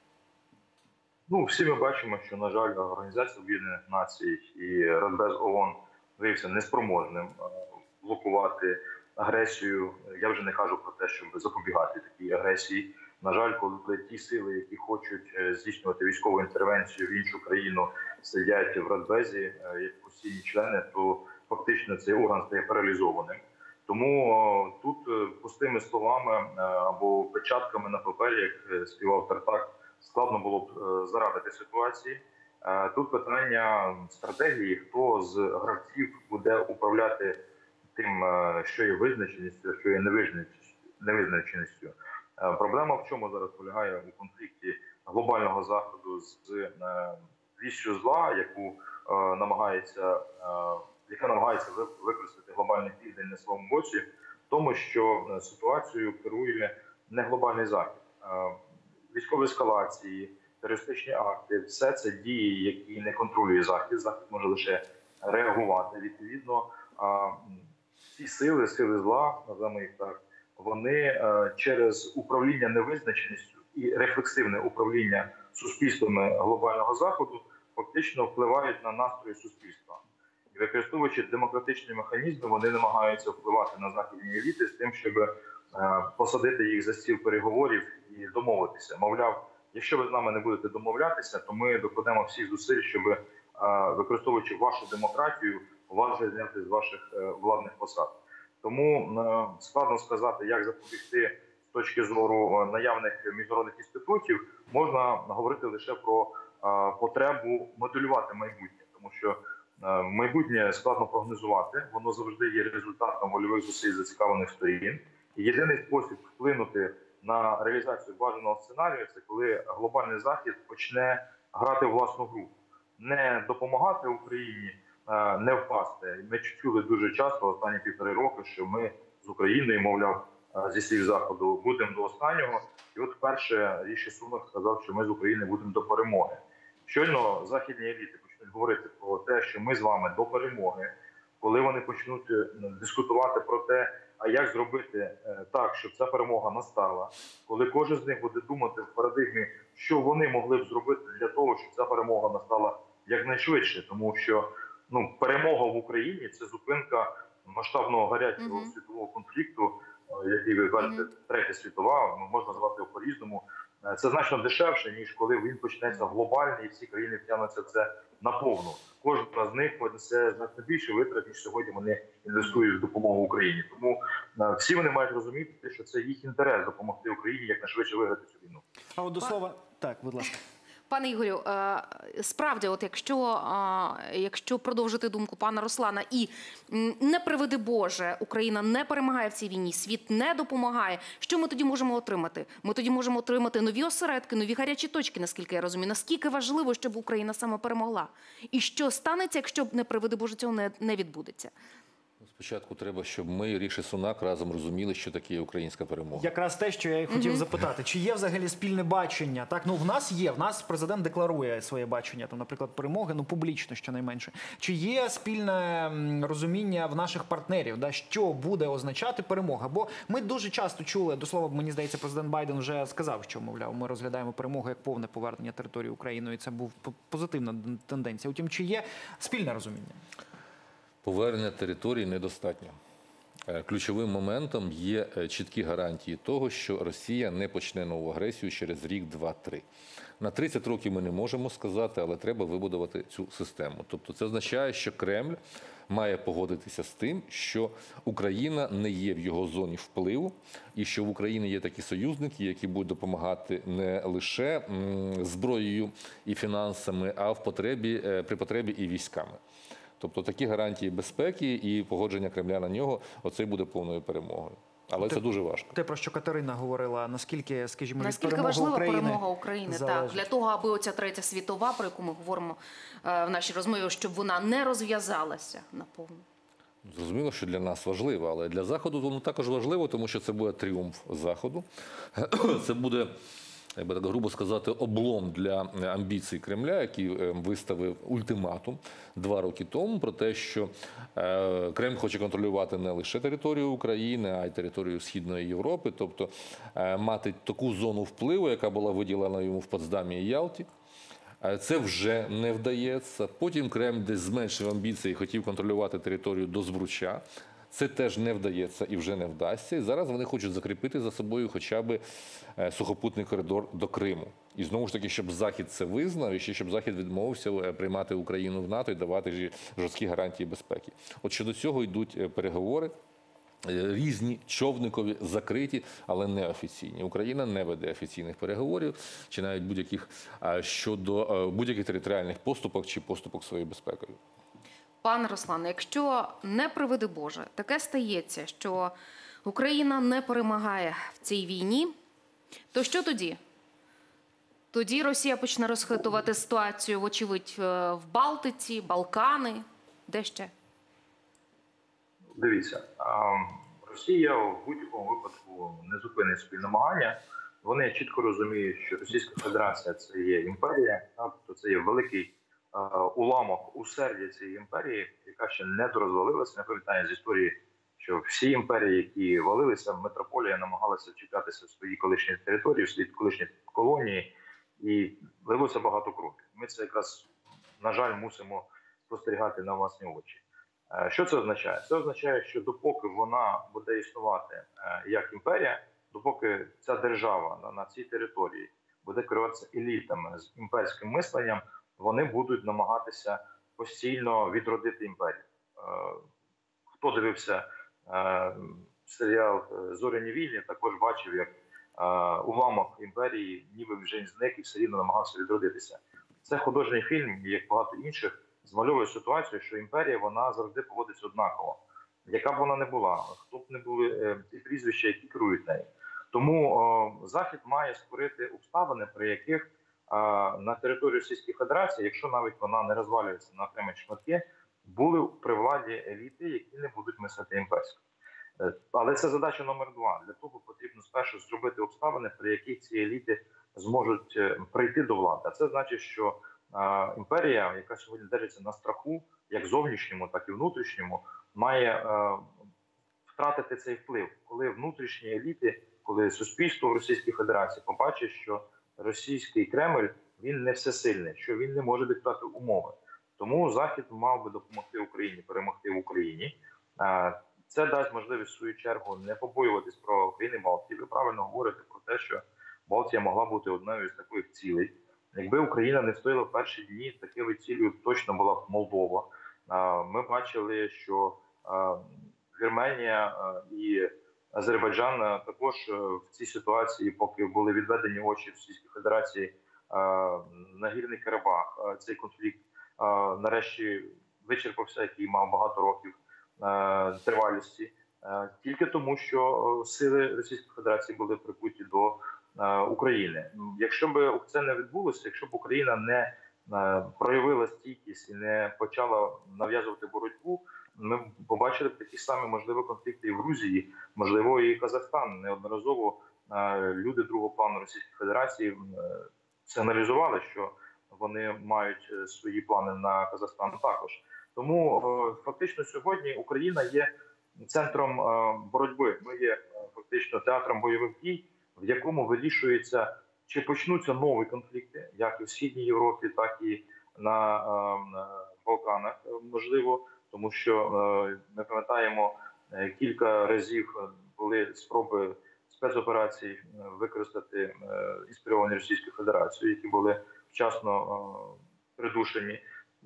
Ну, всі ми бачимо, що, на жаль, Організація Об'єднаних Націй і Радбез ООН виявився неспроможним блокувати агресію. Я вже не кажу про те, щоб запобігати такій агресії. На жаль, коли ті сили, які хочуть здійснювати військову інтервенцію в іншу країну, сидять в Радбезі як постійні члени, то фактично цей орган стає паралізованим. Тому тут пустими словами або печатками на папері, як співав Тартак, складно було б зарадити ситуації. Тут питання стратегії, хто з гравців буде управляти тим, що є визначеністю, що є невизначеністю. Проблема в чому зараз полягає у конфлікті глобального Заходу з віссю зла, яку намагається, яка намагається використати глобальний південь на своєму боці, в тому, що ситуацією керує не глобальний Захід. Військові ескалації, терористичні акти – все це дії, які не контролює Захід. Захід може лише реагувати. Відповідно, ці сили, сили зла, називаємо їх так, вони через управління невизначеністю і рефлексивне управління суспільствами глобального заходу фактично впливають на настрої суспільства. І використовуючи демократичні механізми, вони намагаються впливати на західні еліти з тим, щоб посадити їх за стіл переговорів і домовитися. Мовляв, якщо ви з нами не будете домовлятися, то ми докладемо всіх зусиль, щоб, використовуючи вашу демократію, вас же зняти з ваших владних посад. Тому складно сказати, як запобігти з точки зору наявних міжнародних інститутів. Можна говорити лише про потребу моделювати майбутнє, тому що майбутнє складно прогнозувати, воно завжди є результатом вольових зусиль зацікавлених сторін. І єдиний спосіб вплинути на реалізацію бажаного сценарію – це коли глобальний захід почне грати в власну гру. Не допомагати Україні, не впасти. Ми чули дуже часто останні півтори роки, що ми з Україною, мовляв, зі слів Заходу, будемо до останнього. І от вперше Ріші Сунак сказав, що ми з України будемо до перемоги. Щойно західні еліти почнуть говорити про те, що ми з вами до перемоги, коли вони почнуть дискутувати про те, а як зробити так, щоб ця перемога настала, коли кожен з них буде думати в парадигмі, що вони могли б зробити для того, щоб ця перемога настала якнайшвидше, тому що ну, перемога в Україні – це зупинка масштабного гарячого mm-hmm. світового конфлікту, який ви кажете, mm-hmm. третя світова, ну, можна назвати його по-різному. Це значно дешевше, ніж коли він почнеться глобально і всі країни втягнуться в це наповну. Кожна з них понесе значно більше витрат, ніж сьогодні вони інвестують в допомогу Україні. Тому всі вони мають розуміти, що це їх інтерес допомогти Україні якнайшвидше виграти цю війну. А от до слова, так, будь ласка. Пане Ігорю, справді, от якщо, якщо продовжити думку пана Руслана, і не приведи Боже, Україна не перемагає в цій війні, світ не допомагає, що ми тоді можемо отримати? Ми тоді можемо отримати нові осередки, нові гарячі точки, наскільки я розумію. Наскільки важливо, щоб Україна саме перемогла? І що станеться, якщо, не приведи Боже, цього не, не відбудеться? Спочатку треба, щоб ми і Ріші Сунак разом розуміли, що таке українська перемога. Якраз те, що я і хотів mm-hmm. запитати. Чи є взагалі спільне бачення? Так, ну в нас є, в нас президент декларує своє бачення, там, наприклад, перемоги, ну публічно, щонайменше. Чи є спільне розуміння в наших партнерів, да, що буде означати перемога? Бо ми дуже часто чули, до слова, мені здається, президент Байден вже сказав, що, мовляв, ми розглядаємо перемогу як повне повернення території України, і це був позитивна тенденція. Утім, чи є спільне розуміння? Повернення території недостатньо. Ключовим моментом є чіткі гарантії того, що Росія не почне нову агресію через рік, два, три. На тридцять років ми не можемо сказати, але треба вибудувати цю систему. Тобто це означає, що Кремль має погодитися з тим, що Україна не є в його зоні впливу, і що в Україні є такі союзники, які будуть допомагати не лише зброєю і фінансами, а в потребі, при потребі і військами. Тобто такі гарантії безпеки і погодження Кремля на нього, оце буде повною перемогою. Але те, це дуже важко. Те, про що Катерина говорила, наскільки, скажімо, наскільки від важлива України перемога України, так, для того, аби оця третя світова, про яку ми говоримо е, в нашій розмові, щоб вона не розв'язалася наповну. Зрозуміло, що для нас важливо, але для Заходу воно також важливо, тому що це буде тріумф Заходу. Це буде, як би так грубо сказати, облом для амбіцій Кремля, який виставив ультиматум два роки тому про те, що Кремль хоче контролювати не лише територію України, а й територію Східної Європи, тобто мати таку зону впливу, яка була виділена йому в Потсдамі і Ялті. Це вже не вдається. Потім Кремль десь зменшив амбіції і хотів контролювати територію до Збруча. Це теж не вдається і вже не вдасться. І зараз вони хочуть закріпити за собою хоча б сухопутний коридор до Криму. І знову ж таки, щоб Захід це визнав, і ще щоб Захід відмовився приймати Україну в НАТО і давати жорсткі гарантії безпеки. От щодо цього йдуть переговори. Різні, човникові, закриті, але неофіційні. Україна не веде офіційних переговорів, чи навіть будь-яких щодо будь-яких територіальних поступок чи поступок своєю безпекою. Пане Руслане, якщо не приведи Боже, таке стається, що Україна не перемагає в цій війні, то що тоді? Тоді Росія почне розхитувати ситуацію, вочевидь, в Балтиці, Балкани, де ще? Дивіться, Росія в будь-якому випадку не зупинить свої намагання. Вони чітко розуміють, що Російська Федерація – це є імперія, тобто це є великий уламок усердя цієї імперії, яка ще не дорозвалилася, не пам'ятаю з історії що всі імперії, які валилися, метрополія намагалася вчіплятися в свої колишні території, в свої колишні колонії, і лилося багато крові. Ми це якраз, на жаль, мусимо спостерігати на власні очі. Що це означає? Це означає, що допоки вона буде існувати як імперія, допоки ця держава на, на цій території буде керуватися елітами з імперським мисленням, вони будуть намагатися постійно відродити імперію. Хто дивився серіал «Зоряні війни», також бачив, як уламок імперії ніби вже зник і все рівно намагався відродитися. Це художній фільм, як багато інших, змальовує ситуацію, що імперія, вона завжди поводиться однаково. Яка б вона не була, хто б не були ті прізвища, які керують нею. Тому о, Захід має створити обставини, при яких о, на території Російської Федерації, якщо навіть вона не розвалюється на окремі шматки, були при владі еліти, які не будуть мислити імперсько. Але це задача номер два. Для того потрібно спершу зробити обставини, при яких ці еліти зможуть прийти до влади. А це значить, що е, імперія, яка сьогодні держиться на страху, як зовнішньому, так і внутрішньому, має е, втратити цей вплив. Коли внутрішні еліти, коли суспільство в Російській Федерації побачить, що російський Кремль, він не всесильний, що він не може диктувати умови. Тому Захід мав би допомогти Україні перемогти в Україні. Е, Це дасть можливість, в свою чергу, не побоюватись про країни Балтії. Ви правильно говорите про те, що Балтія могла бути одною з таких цілей. Якби Україна не встояла в перші дні, такою цілею точно була б Молдова. Ми бачили, що Вірменія і Азербайджан також в цій ситуації, поки були відведені очі Російської Федерації на Гірний Карабах, цей конфлікт нарешті вичерпався, який мав багато років тривалісті, тільки тому, що сили Російської Федерації були прикуті до України. Якщо б це не відбулося, якщо б Україна не проявила стійкість і не почала нав'язувати боротьбу, ми побачили б такі самі можливі конфлікти і в Грузії, можливо, і Казахстан. Неодноразово люди другого плану Російської Федерації сигналізували, що вони мають свої плани на Казахстан також. Тому фактично сьогодні Україна є центром боротьби. Ми є фактично театром бойових дій, в якому вирішується, чи почнуться нові конфлікти, як і в Східній Європі, так і на Балканах, можливо. Тому що ми пам'ятаємо, кілька разів були спроби спецоперацій використати інспіровані Російською Федерацією, які були вчасно придушені.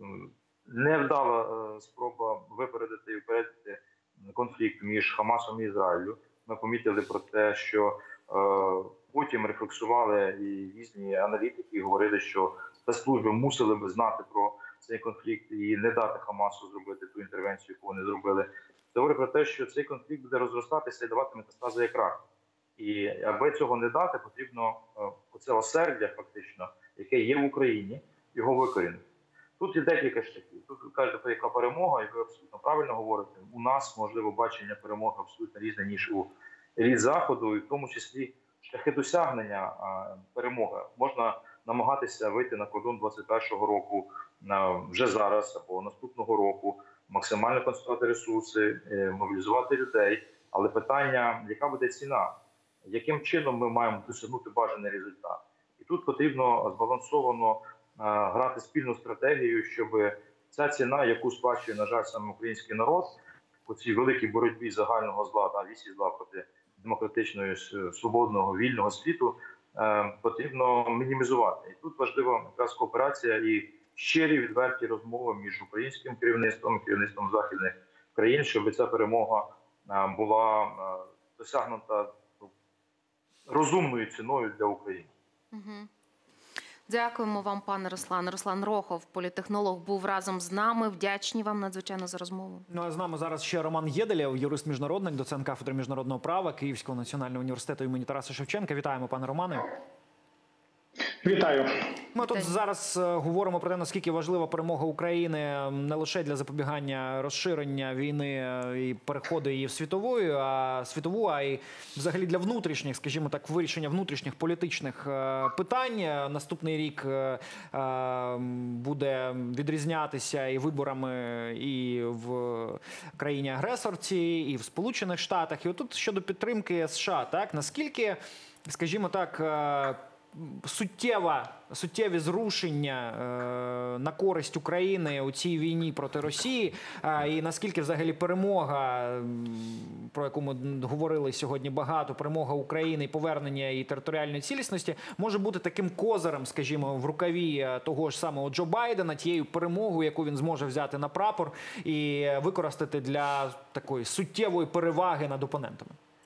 Невдала спроба випередити і випередити конфлікт між Хамасом і Ізраїлю. Ми помітили про те, що е, потім рефлексували і різні аналітики, і говорили, що спецслужби мусили би знати про цей конфлікт і не дати Хамасу зробити ту інтервенцію, яку вони зробили. Це говорить про те, що цей конфлікт буде розростатися і давати метастази як рак. І аби цього не дати, потрібно е, оце осердя, фактично, яке є в Україні, його викорінити. Тут є декілька шляхів. Тут ви кажете, яка перемога, і ви абсолютно правильно говорите. У нас, можливо, бачення перемоги абсолютно різне, ніж у еліт Заходу, і в тому числі шляхи досягнення а, перемоги. Можна намагатися вийти на кордон двадцять першого року а, вже зараз або наступного року, максимально концентрувати ресурси, е, мобілізувати людей. Але питання, яка буде ціна? Яким чином ми маємо досягнути бажаний результат? І тут потрібно збалансовано грати спільну стратегію, щоб ця ціна, яку сплачує, на жаль, саме український народ, у цій великій боротьбі загального зла та вісі зла проти демократичного, свободного, вільного світу, потрібно мінімізувати. І тут важлива якраз кооперація і щирі відверті розмови між українським керівництвом і керівництвом західних країн, щоб ця перемога була досягнута розумною ціною для України. Угу. Дякуємо вам, пане Руслане. Руслан Рохов, політтехнолог, був разом з нами. Вдячні вам надзвичайно за розмову. Ну, а з нами зараз ще Роман Єделєв, юрист-міжнародник, доцент кафедри міжнародного права Київського національного університету імені Тараса Шевченка. Вітаємо, пане Романе. Вітаю. Ми тут зараз говоримо про те, наскільки важлива перемога України не лише для запобігання розширення війни і переходу її в світовою, а світову, а й взагалі для внутрішніх, скажімо так, вирішення внутрішніх політичних питань. Наступний рік буде відрізнятися і виборами і в країні-агресорці, і в Сполучених Штатах. І отут щодо підтримки США, так, наскільки, скажімо так, суттєва, суттєві зрушення е, на користь України у цій війні проти Росії, е, і наскільки взагалі перемога, про яку ми говорили сьогодні багато, перемога України і повернення її територіальної цілісності, може бути таким козирем, скажімо, в рукаві того ж самого Джо Байдена, тією перемогою, яку він зможе взяти на прапор і використати для такої суттєвої переваги над опонентами.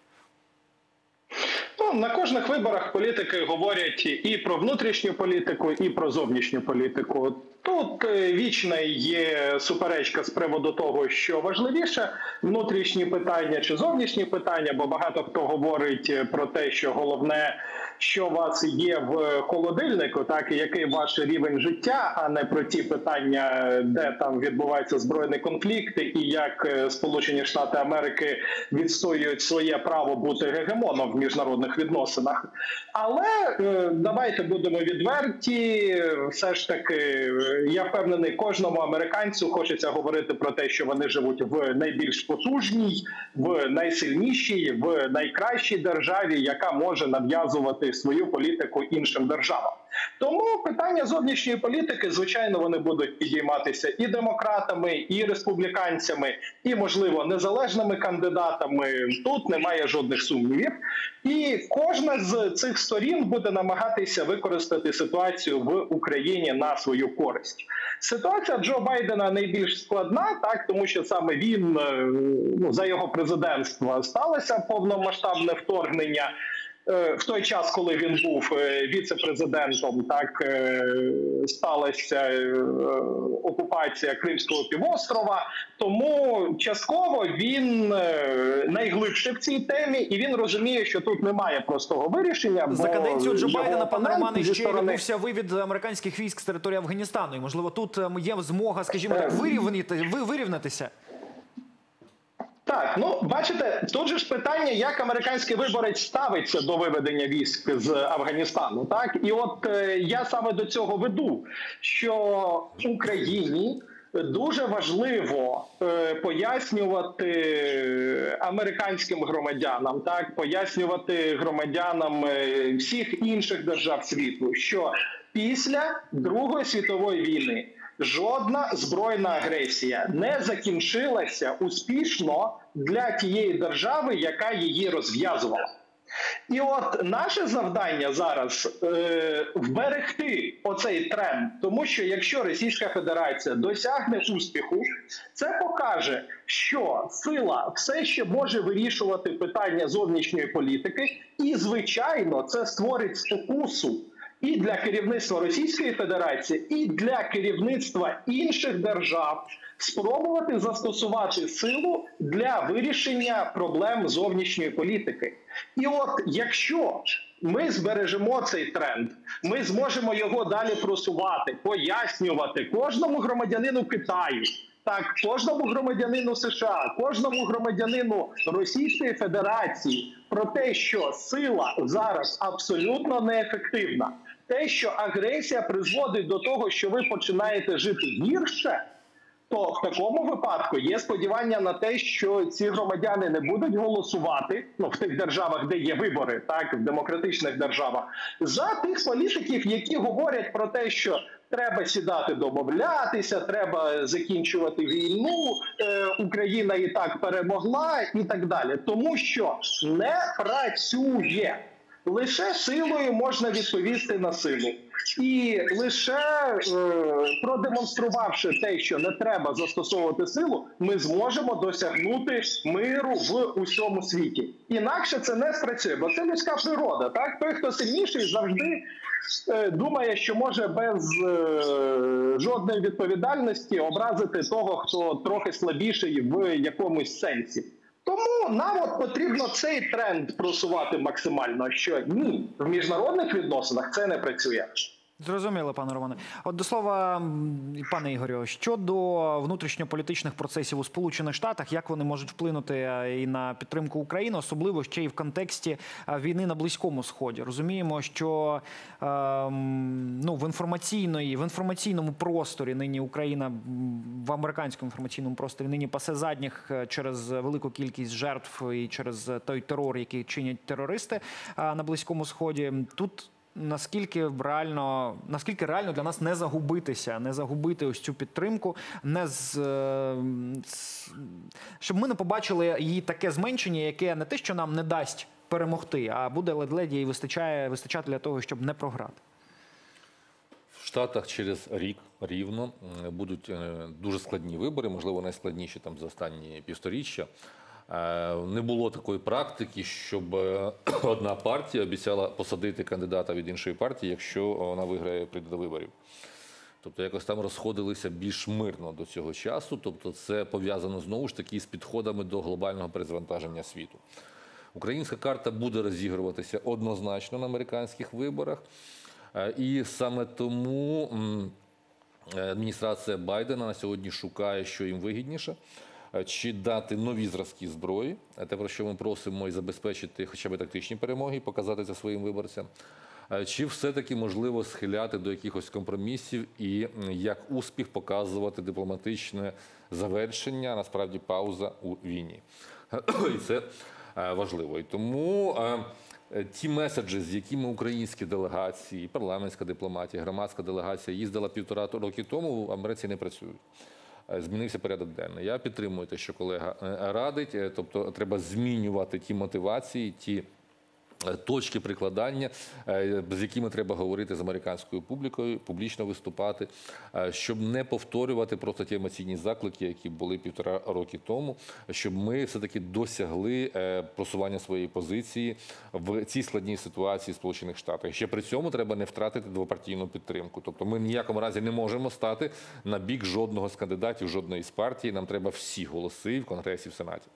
На кожних виборах політики говорять і про внутрішню політику, і про зовнішню політику. Тут вічна є суперечка з приводу того, що важливіше – внутрішні питання чи зовнішні питання, бо багато хто говорить про те, що головне, що у вас є в холодильнику, так, і який ваш рівень життя, а не про ті питання, де там відбуваються збройні конфлікти і як Сполучені Штати Америки відстоюють своє право бути гегемоном в міжнародних відносинах. Але е, давайте будемо відверті, все ж таки, я впевнений, кожному американцю хочеться говорити про те, що вони живуть в найбільш потужній, в найсильнішій, в найкращій державі, яка може нав'язувати свою політику іншим державам. Тому питання зовнішньої політики, звичайно, вони будуть підійматися і демократами, і республіканцями, і, можливо, незалежними кандидатами. Тут немає жодних сумнівів. І кожна з цих сторін буде намагатися використати ситуацію в Україні на свою користь. Ситуація Джо Байдена найбільш складна, так, тому що саме він, ну, за його президентства сталося повномасштабне вторгнення. В той час, коли він був віце-президентом, так, сталася окупація Кримського півострова, тому частково він найглибше в цій темі, і він розуміє, що тут немає простого вирішення. За каденцію Джо Байдена, пане Романе, ще сторони... відбувся вивід американських військ з території Афганістану, і, можливо, тут є змога, скажімо так, вирівняти, вирівнятися? Так, ну, бачите, тут же ж питання, як американський виборець ставиться до виведення військ з Афганістану, так? І от е, я саме до цього веду, що Україні дуже важливо е, пояснювати американським громадянам, так, пояснювати громадянам е, всіх інших держав світу, що після Другої світової війни жодна збройна агресія не закінчилася успішно для тієї держави, яка її розв'язувала. І от наше завдання зараз е, вберегти оцей тренд, тому що якщо Російська Федерація досягне успіху, це покаже, що сила все ще може вирішувати питання зовнішньої політики, і, звичайно, це створить спокусу і для керівництва Російської Федерації, і для керівництва інших держав спробувати застосувати силу для вирішення проблем зовнішньої політики. І от якщо ми збережемо цей тренд, ми зможемо його далі просувати, пояснювати кожному громадянину Китаю, так, кожному громадянину США, кожному громадянину Російської Федерації про те, що сила зараз абсолютно неефективна, те, що агресія призводить до того, що ви починаєте жити гірше, то в такому випадку є сподівання на те, що ці громадяни не будуть голосувати, ну, в тих державах, де є вибори, так, в демократичних державах, за тих політиків, які говорять про те, що треба сідати домовлятися, треба закінчувати війну, е, Україна і так перемогла і так далі. Тому що не працює. Лише силою можна відповісти на силу. І лише е, продемонструвавши те, що не треба застосовувати силу, ми зможемо досягнути миру в усьому світі. Інакше це не спрацює, бо це людська природа. Так? Той, хто сильніший, завжди е, думає, що може без е, жодної відповідальності образити того, хто трохи слабіший в якомусь сенсі. Тому нам от потрібно цей тренд просувати максимально, що ні, в міжнародних відносинах це не працює. Зрозуміло, пане Романе. От до слова, пане Ігорю, щодо внутрішньополітичних процесів у Сполучених Штатах, як вони можуть вплинути і на підтримку України, особливо ще й в контексті війни на Близькому Сході. Розуміємо, що ну, в, інформаційної, в інформаційному просторі нині Україна, в американському інформаційному просторі нині пасе задніх через велику кількість жертв і через той терор, який чинять терористи на Близькому Сході. Тут Наскільки реально, наскільки реально для нас не загубитися, не загубити ось цю підтримку, не з, з, щоб ми не побачили її таке зменшення, яке не те, що нам не дасть перемогти, а буде ледь-ледь і вистачає, вистачати для того, щоб не програти. В Штатах через рік рівно будуть дуже складні вибори, можливо, найскладніші там за останні півсторіччя. Не було такої практики, щоб одна партія обіцяла посадити кандидата від іншої партії, якщо вона виграє, прийде до виборів. Тобто якось там розходилися більш мирно до цього часу. Тобто це пов'язано знову ж таки з підходами до глобального перезавантаження світу. Українська карта буде розігруватися однозначно на американських виборах. І саме тому адміністрація Байдена на сьогодні шукає, що їм вигідніше. Чи дати нові зразки зброї, те, про що ми просимо, і забезпечити хоча б тактичні перемоги, і показати це своїм виборцям, чи все-таки можливо схиляти до якихось компромісів і як успіх показувати дипломатичне завершення, насправді пауза у війні. І це важливо. І тому ті меседжі, з якими українські делегації, парламентська дипломатія, громадська делегація їздила півтора роки тому, в Америці не працюють. Змінився порядок денний. Я підтримую те, що колега радить, тобто треба змінювати ті мотивації, ті точки прикладання, з якими треба говорити з американською публікою, публічно виступати, щоб не повторювати просто ті емоційні заклики, які були півтора роки тому, щоб ми все-таки досягли просування своєї позиції в цій складній ситуації в Сполучених Штатах. Ще при цьому треба не втратити двопартійну підтримку. Тобто ми в ніякому разі не можемо стати на бік жодного з кандидатів, жодної з партій. Нам треба всі голоси в Конгресі, в Сенаті.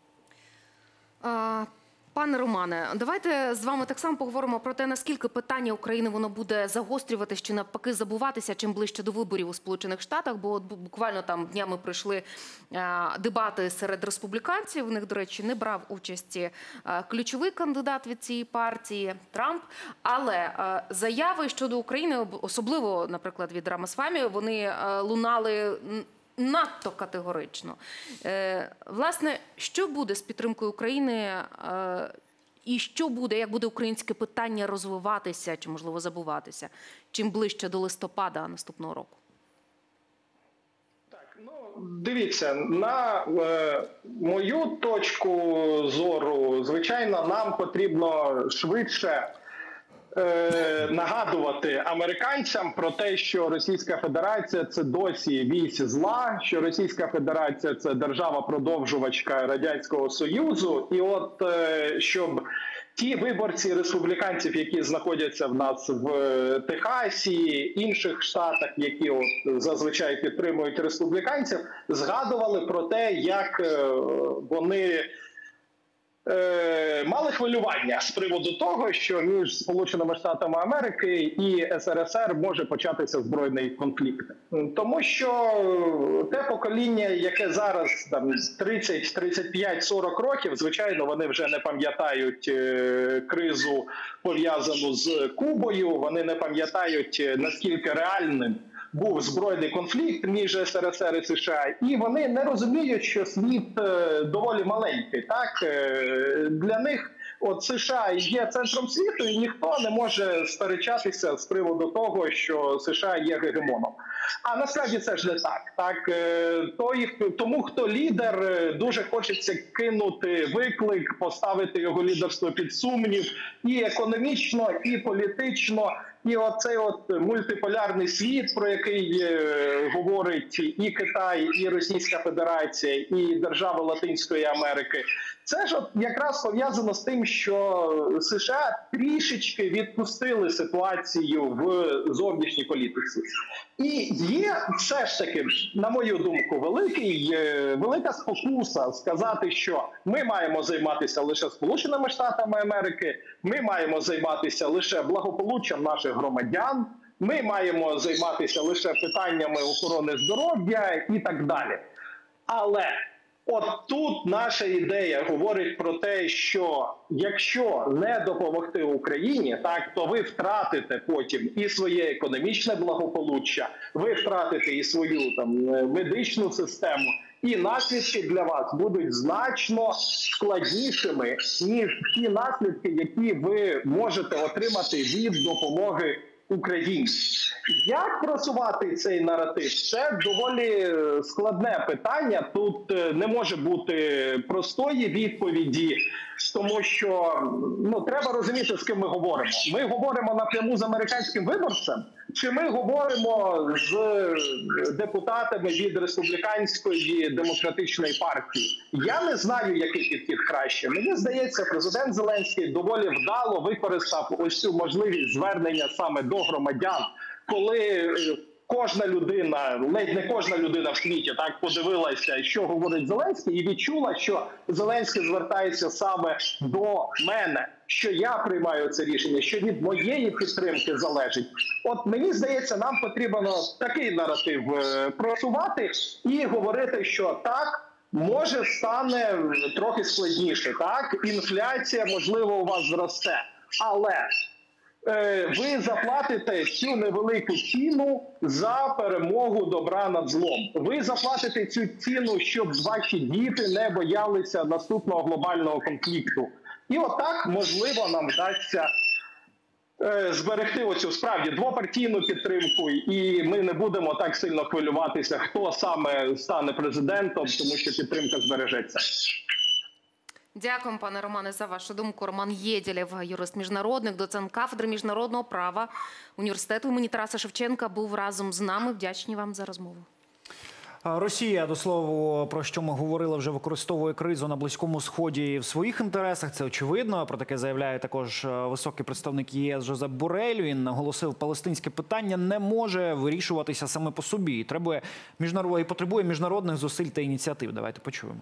А... Пане Романе, давайте з вами так само поговоримо про те, наскільки питання України воно буде загострюватися чи навпаки забуватися чим ближче до виборів у Сполучених Штатах, бо от буквально там днями пройшли дебати серед республіканців, в них, до речі, не брав участі ключовий кандидат від цієї партії Трамп, але заяви щодо України, особливо, наприклад, від Рамасвамі, вони лунали надто категорично. Е, власне, що буде з підтримкою України е, і що буде, як буде українське питання розвиватися чи, можливо, забуватися, чим ближче до листопада наступного року? Так, ну, дивіться, на е, мою точку зору, звичайно, нам потрібно швидше нагадувати американцям про те, що Російська Федерація – це досі вісь зла, що Російська Федерація – це держава-продовжувачка Радянського Союзу, і от щоб ті виборці республіканців, які знаходяться в нас в Техасі, інших штатах, які от зазвичай підтримують республіканців, згадували про те, як вони мали хвилювання з приводу того, що між Сполученими Штатами Америки і ес ер ес ер може початися збройний конфлікт. Тому що те покоління, яке зараз там тридцять, тридцять п'ять, сорок років, звичайно, вони вже не пам'ятають кризу, пов'язану з Кубою, вони не пам'ятають, наскільки реальним був збройний конфлікт між ес ер ес ер і США, і вони не розуміють, що світ доволі маленький. Так? Для них от США є центром світу, і ніхто не може сперечатися з приводу того, що США є гегемоном. А насправді це ж не так. так? Той, тому, хто лідер, дуже хочеться кинути виклик, поставити його лідерство під сумнів і економічно, і політично. І оцей от мультиполярний світ, про який е, говорить і Китай, і Російська Федерація, і держави Латинської Америки, Це ж от якраз пов'язано з тим, що США трішечки відпустили ситуацію в зовнішній політиці. І є все ж таки, на мою думку, великий, велика спокуса сказати, що ми маємо займатися лише Сполученими Штатами Америки, ми маємо займатися лише благополуччям наших громадян, ми маємо займатися лише питаннями охорони здоров'я і так далі. Але от тут наша ідея говорить про те, що якщо не допомогти Україні, так, то ви втратите потім і своє економічне благополуччя, ви втратите і свою там медичну систему, і наслідки для вас будуть значно складнішими, ніж ті наслідки, які ви можете отримати від допомоги Україні. Як просувати цей наратив? Це доволі складне питання. Тут не може бути простої відповіді, тому що ну, треба розуміти, з ким ми говоримо. Ми говоримо напряму з американським виборцем, чи ми говоримо з депутатами від республіканської демократичної партії? Я не знаю, який підхід краще. Мені здається, президент Зеленський доволі вдало використав ось цю можливість звернення саме до громадян, коли кожна людина, ледь не кожна людина в світі так подивилася, що говорить Зеленський, і відчула, що Зеленський звертається саме до мене, що я приймаю це рішення, що від моєї підтримки залежить. От мені здається, нам потрібно такий наратив просувати і говорити, що так, може стане трохи складніше, так, інфляція, можливо, у вас зросте, але ви заплатите цю невелику ціну за перемогу добра над злом. Ви заплатите цю ціну, щоб ваші діти не боялися наступного глобального конфлікту. І отак, можливо, нам вдасться зберегти оцю справді двопартійну підтримку, і ми не будемо так сильно хвилюватися, хто саме стане президентом, тому що підтримка збережеться. Дякуємо, пане Романе, за вашу думку. Роман Єдєлєв, юрист-міжнародник, доцент кафедри міжнародного права університету імені Тараса Шевченка, був разом з нами. Вдячні вам за розмову. Росія, до слова, про що ми говорили, вже використовує кризу на Близькому Сході в своїх інтересах. Це очевидно. Про таке заявляє також високий представник ЄС Жозеп Борель. Він наголосив, палестинське питання не може вирішуватися саме по собі. І требує міжнародних, і потребує міжнародних зусиль та ініціатив. Давайте почуємо.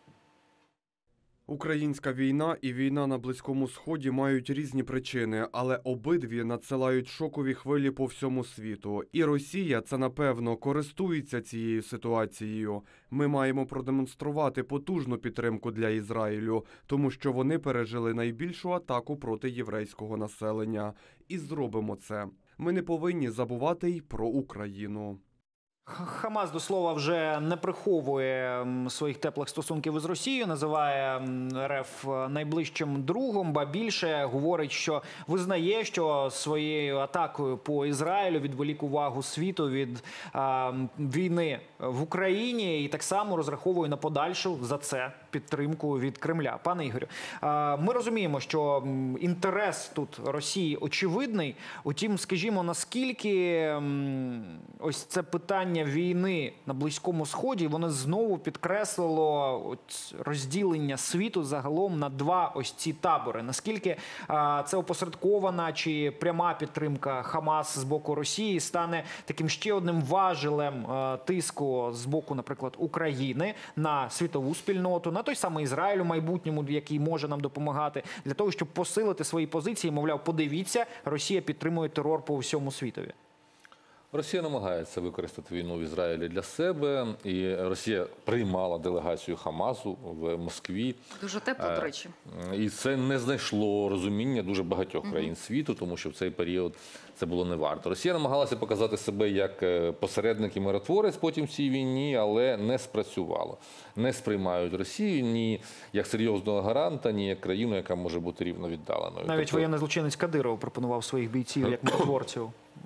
Українська війна і війна на Близькому Сході мають різні причини, але обидві надсилають шокові хвилі по всьому світу. І Росія, це напевно, користується цією ситуацією. Ми маємо продемонструвати потужну підтримку для Ізраїлю, тому що вони пережили найбільшу атаку проти єврейського населення. І зробимо це. Ми не повинні забувати й про Україну. Хамас, до слова, вже не приховує своїх теплих стосунків із Росією, називає РФ найближчим другом, ба більше говорить, що визнає, що своєю атакою по Ізраїлю відволік увагу світу від а, війни в Україні і так само розраховує на подальшу за це підтримку від Кремля. Пане Ігорю, а, ми розуміємо, що інтерес тут Росії очевидний, утім, скажімо, наскільки м, ось це питання війни на Близькому Сході, воно знову підкреслило от розділення світу загалом на два ось ці табори. Наскільки а, це опосередкована чи пряма підтримка Хамас з боку Росії стане таким ще одним важелем а, тиску з боку, наприклад, України на світову спільноту, на той самий Ізраїль у майбутньому, який може нам допомагати, для того, щоб посилити свої позиції, мовляв, подивіться, Росія підтримує терор по всьому світові. Росія намагається використати війну в Ізраїлі для себе, і Росія приймала делегацію Хамасу в Москві. Дуже тепло, до речі. І це не знайшло розуміння дуже багатьох країн світу, тому що в цей період це було не варто. Росія намагалася показати себе як посередник і миротворець потім в цій війні, але не спрацювало. Не сприймають Росію ні як серйозного гаранта, ні як країну, яка може бути рівно віддаленою. Навіть тобто... воєнний злочинець Кадиров пропонував своїх бійців як миротворців.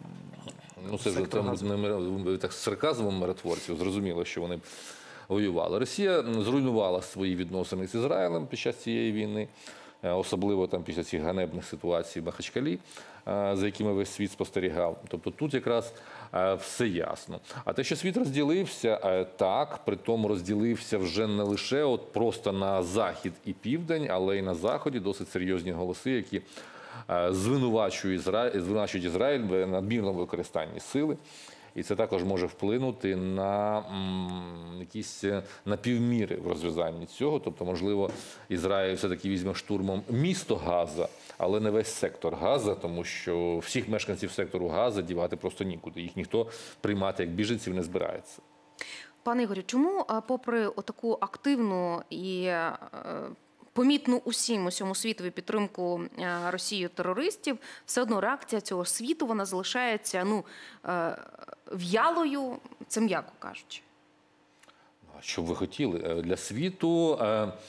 Ну, це вже там, не, так, з сарказмом миротворців, зрозуміло, що вони воювали. Росія зруйнувала свої відносини з Ізраїлем під час цієї війни, особливо там після цих ганебних ситуацій в Махачкалі. за якими весь світ спостерігав. Тобто тут якраз все ясно. А те, що світ розділився, так, при тому розділився вже не лише от просто на захід і південь, але й на заході досить серйозні голоси, які звинувачують Ізраїль, звинувачують Ізраїль в надмірному використанні сили. І це також може вплинути на м, якісь напівміри в розв'язанні цього. Тобто, можливо, Ізраїль все-таки візьме штурмом місто Газа, але не весь сектор Газа, тому що всіх мешканців сектору Газа дівати просто нікуди. Їх ніхто приймати як біженців не збирається. Пане Ігорю, чому, попри отаку активну і помітну усім, усьому світові підтримку Росією терористів, все одно реакція цього світу, вона залишається, ну, в'ялою, це м'яко кажучи? А що б ви хотіли? Для світу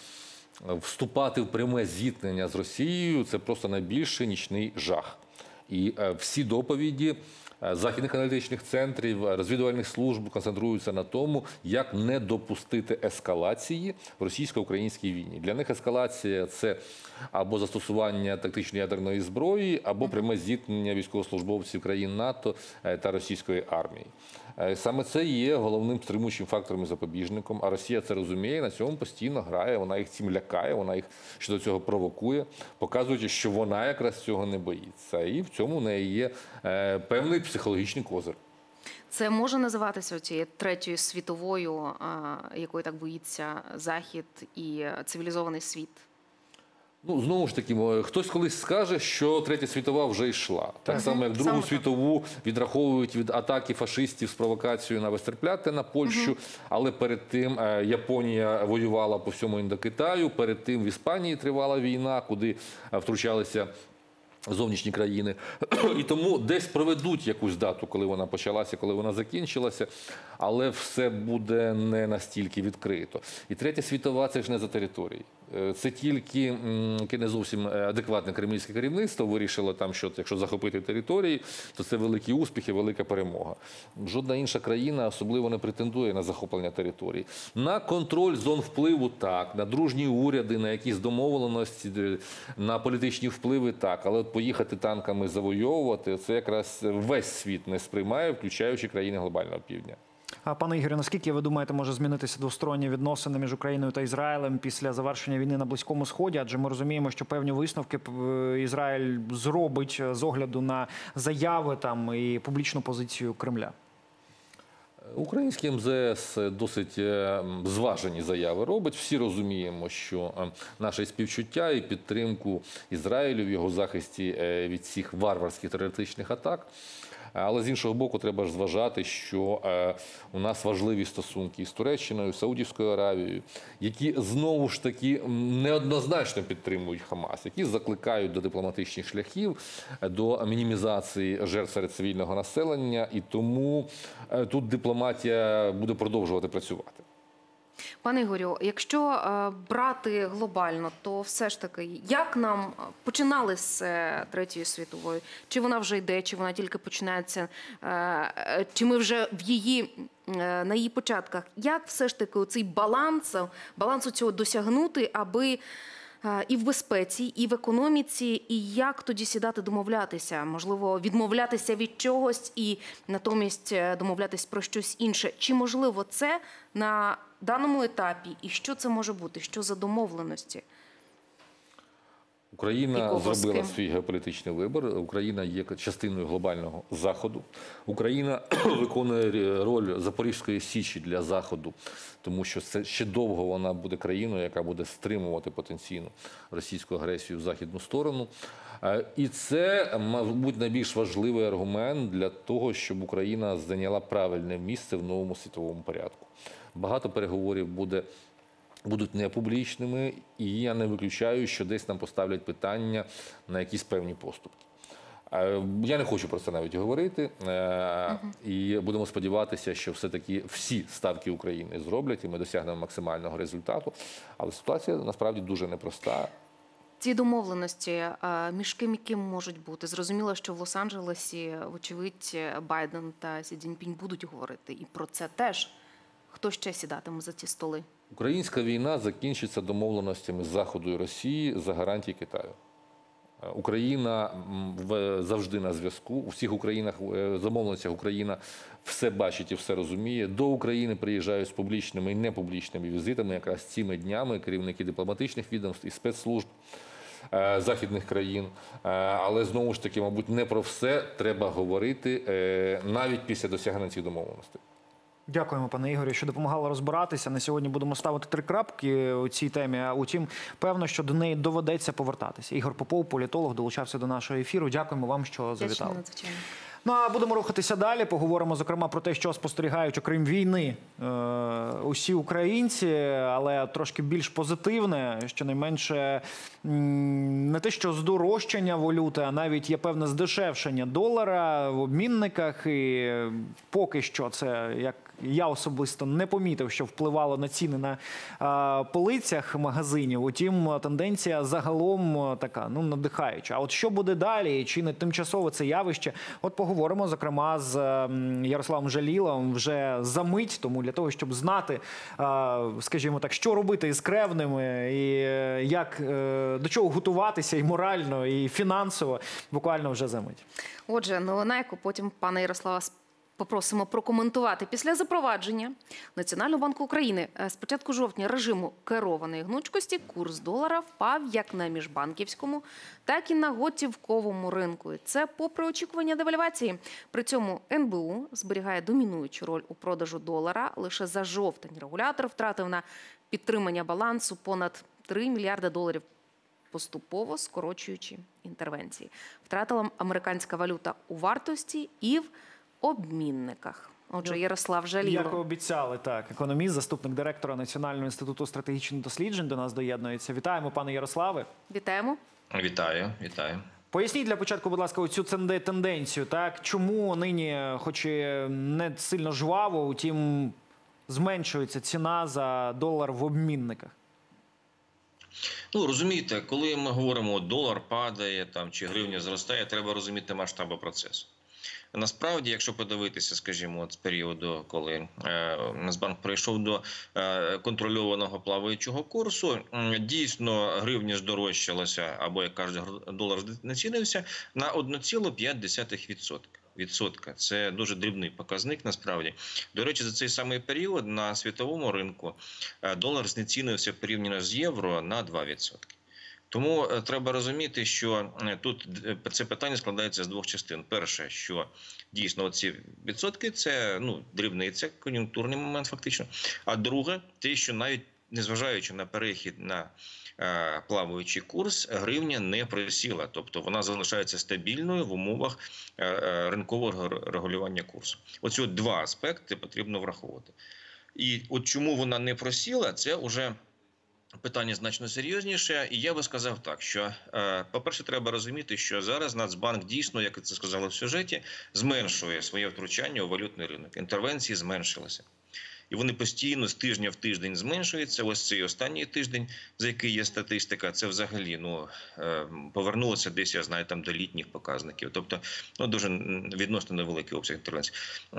вступати в пряме зіткнення з Росією – це просто найбільший нічний жах. І всі доповіді західних аналітичних центрів, розвідувальних служб концентруються на тому, як не допустити ескалації в російсько-українській війні. Для них ескалація – це або застосування тактичної ядерної зброї, або пряме зіткнення військовослужбовців країн НАТО та російської армії. Саме це є головним стримуючим фактором і запобіжником, а Росія це розуміє, на цьому постійно грає, вона їх цим лякає, вона їх щодо цього провокує, показуючи, що вона якраз цього не боїться. І в цьому в неї є певний психологічний козир. Це може називатися цією третьою світовою, якої так боїться Захід і цивілізований світ? Ну, знову ж таки, хтось колись скаже, що Третя світова вже йшла. Так само, як Другу світову відраховують від атаки фашистів з провокацією на Вестерпляте, на Польщу. Угу. Але перед тим Японія воювала по всьому Індокитаю, перед тим в Іспанії тривала війна, куди втручалися зовнішні країни. І тому десь проведуть якусь дату, коли вона почалася, коли вона закінчилася, але все буде не настільки відкрито. І Третя світова – це ж не за території. Це тільки яке не зовсім адекватне кремлівське керівництво вирішило там, що якщо захопити території, то це великі успіхи, велика перемога. Жодна інша країна особливо не претендує на захоплення території. На контроль зон впливу – так, на дружні уряди, на якісь домовленості, на політичні впливи – так. Але от поїхати танками завойовувати – це якраз весь світ не сприймає, включаючи країни глобального півдня. А, пане Ігорю, наскільки, ви думаєте, може змінитися двосторонні відносини між Україною та Ізраїлем після завершення війни на Близькому Сході? Адже ми розуміємо, що певні висновки Ізраїль зробить з огляду на заяви там і публічну позицію Кремля. Український ем зе ес досить зважені заяви робить. Всі розуміємо, що наше співчуття і підтримку Ізраїлю в його захисті від цих варварських терористичних атак. Але з іншого боку, треба ж зважати, що у нас важливі стосунки з Туреччиною, Саудівською Аравією, які знову ж таки неоднозначно підтримують Хамас, які закликають до дипломатичних шляхів, до мінімізації жертв серед цивільного населення, і тому тут дипломатія буде продовжувати працювати. Пане Ігорю, якщо е, брати глобально, то все ж таки, як нам починали з е, Третьої світової? Чи вона вже йде, чи вона тільки починається, е, чи ми вже в її, е, на її початках? Як все ж таки цей баланс, балансу цього досягнути, аби е, і в безпеці, і в економіці, і як тоді сідати домовлятися? Можливо, відмовлятися від чогось і натомість домовлятись про щось інше? Чи можливо це на даному етапі, і що це може бути? Що за домовленості? Україна зробила свій геополітичний вибір. Україна є частиною глобального Заходу. Україна виконує роль Запорізької Січі для Заходу, тому що це ще довго вона буде країною, яка буде стримувати потенційну російську агресію в західну сторону. І це, мабуть, найбільш важливий аргумент для того, щоб Україна зайняла правильне місце в новому світовому порядку. Багато переговорів буде, будуть непублічними, і я не виключаю, що десь нам поставлять питання на якісь певні поступки. Я не хочу про це навіть говорити, і будемо сподіватися, що все-таки всі ставки України зроблять, і ми досягнемо максимального результату. Але ситуація насправді дуже непроста. Ці домовленості між ким і ким можуть бути? Зрозуміло, що в Лос-Анджелесі, вочевидь, Байден та Сі Цзіньпінь будуть говорити і про це теж. Хто ще сідатиме за ці столи? Українська війна закінчиться домовленостями з Заходу і Росії за гарантії Китаю. Україна завжди на зв'язку. У всіх Українах, замовленостях Україна все бачить і все розуміє. До України приїжджають з публічними і непублічними візитами, якраз цими днями керівники дипломатичних відомств і спецслужб західних країн. Але, знову ж таки, мабуть, не про все треба говорити навіть після досягнення цих домовленостей. Дякуємо, пане Ігорю, що допомагали розбиратися. На сьогодні будемо ставити три крапки у цій темі. Утім, певно, що до неї доведеться повертатися. Ігор Попов, політолог, долучався до нашого ефіру. Дякуємо вам, що завітали. Ну, а будемо рухатися далі. Поговоримо, зокрема, про те, що спостерігають, окрім війни, усі українці, але трошки більш позитивне, щонайменше не те, що здорожчання валюти, а навіть є певне здешевшення долара в обмінниках. І поки що це, як я особисто не помітив, що впливало на ціни на а, полицях магазинів. Утім, тенденція загалом така, ну, надихаюча. А от що буде далі, чи не тимчасове це явище? От поговоримо, зокрема, з Ярославом Жаліловим вже за мить, тому для того, щоб знати, а, скажімо так, що робити із кревними, і як, до чого готуватися і морально, і фінансово, буквально вже за мить. Отже, новина, яку потім пана Ярослава попросимо прокоментувати. Після запровадження Національного банку України з початку жовтня режиму керованої гнучкості курс долара впав як на міжбанківському, так і на готівковому ринку. І це попри очікування девальвації. При цьому ен бе у зберігає домінуючу роль у продажу долара. Лише за жовтень регулятор втратив на підтримання балансу понад три мільярди доларів, поступово скорочуючи інтервенції. Втратила американська валюта у вартості і в обмінниках. Отже, Ярослав Жалілов. Як обіцяли, так. Економіст, заступник директора Національного інституту стратегічних досліджень до нас доєднується. Вітаємо, пане Ярославе. Вітаємо. Вітаю, вітаю. Поясніть для початку, будь ласка, оцю тенденцію, так? Чому нині, хоч і не сильно жваво, утім, зменшується ціна за долар в обмінниках? Ну, розумієте, коли ми говоримо, долар падає там, чи гривня зростає, треба розуміти масштаби процесу. Насправді, якщо подивитися, скажімо, от з періоду, коли е, Нацбанк прийшов до е, контрольованого плаваючого курсу, е, дійсно гривня здорожчалася, або, як кажуть, долар знецінився на одне ціле п'ять десятих відсотка. Відсотка. Це дуже дрібний показник, насправді. До речі, за цей самий період на світовому ринку е, долар знецінився порівняно з євро на два відсотки. Тому треба розуміти, що тут це питання складається з двох частин. Перше, що дійсно ці відсотки – це ну, дрібниця, кон'юнктурний момент фактично. А друге, те, що навіть незважаючи на перехід на е, плаваючий курс, гривня не просіла. Тобто вона залишається стабільною в умовах е, ринкового регулювання курсу. Оці два аспекти потрібно враховувати. І от чому вона не просіла, це вже питання значно серйозніше, і я би сказав так, що, по-перше, треба розуміти, що зараз Нацбанк дійсно, як це сказали в сюжеті, зменшує своє втручання у валютний ринок. Інтервенції зменшилися. І вони постійно з тижня в тиждень зменшуються. Ось цей останній тиждень, за який є статистика, це взагалі ну, повернулося десь, я знаю, там до літніх показників. Тобто, ну, дуже відносно невеликий обсяг інтервенцій.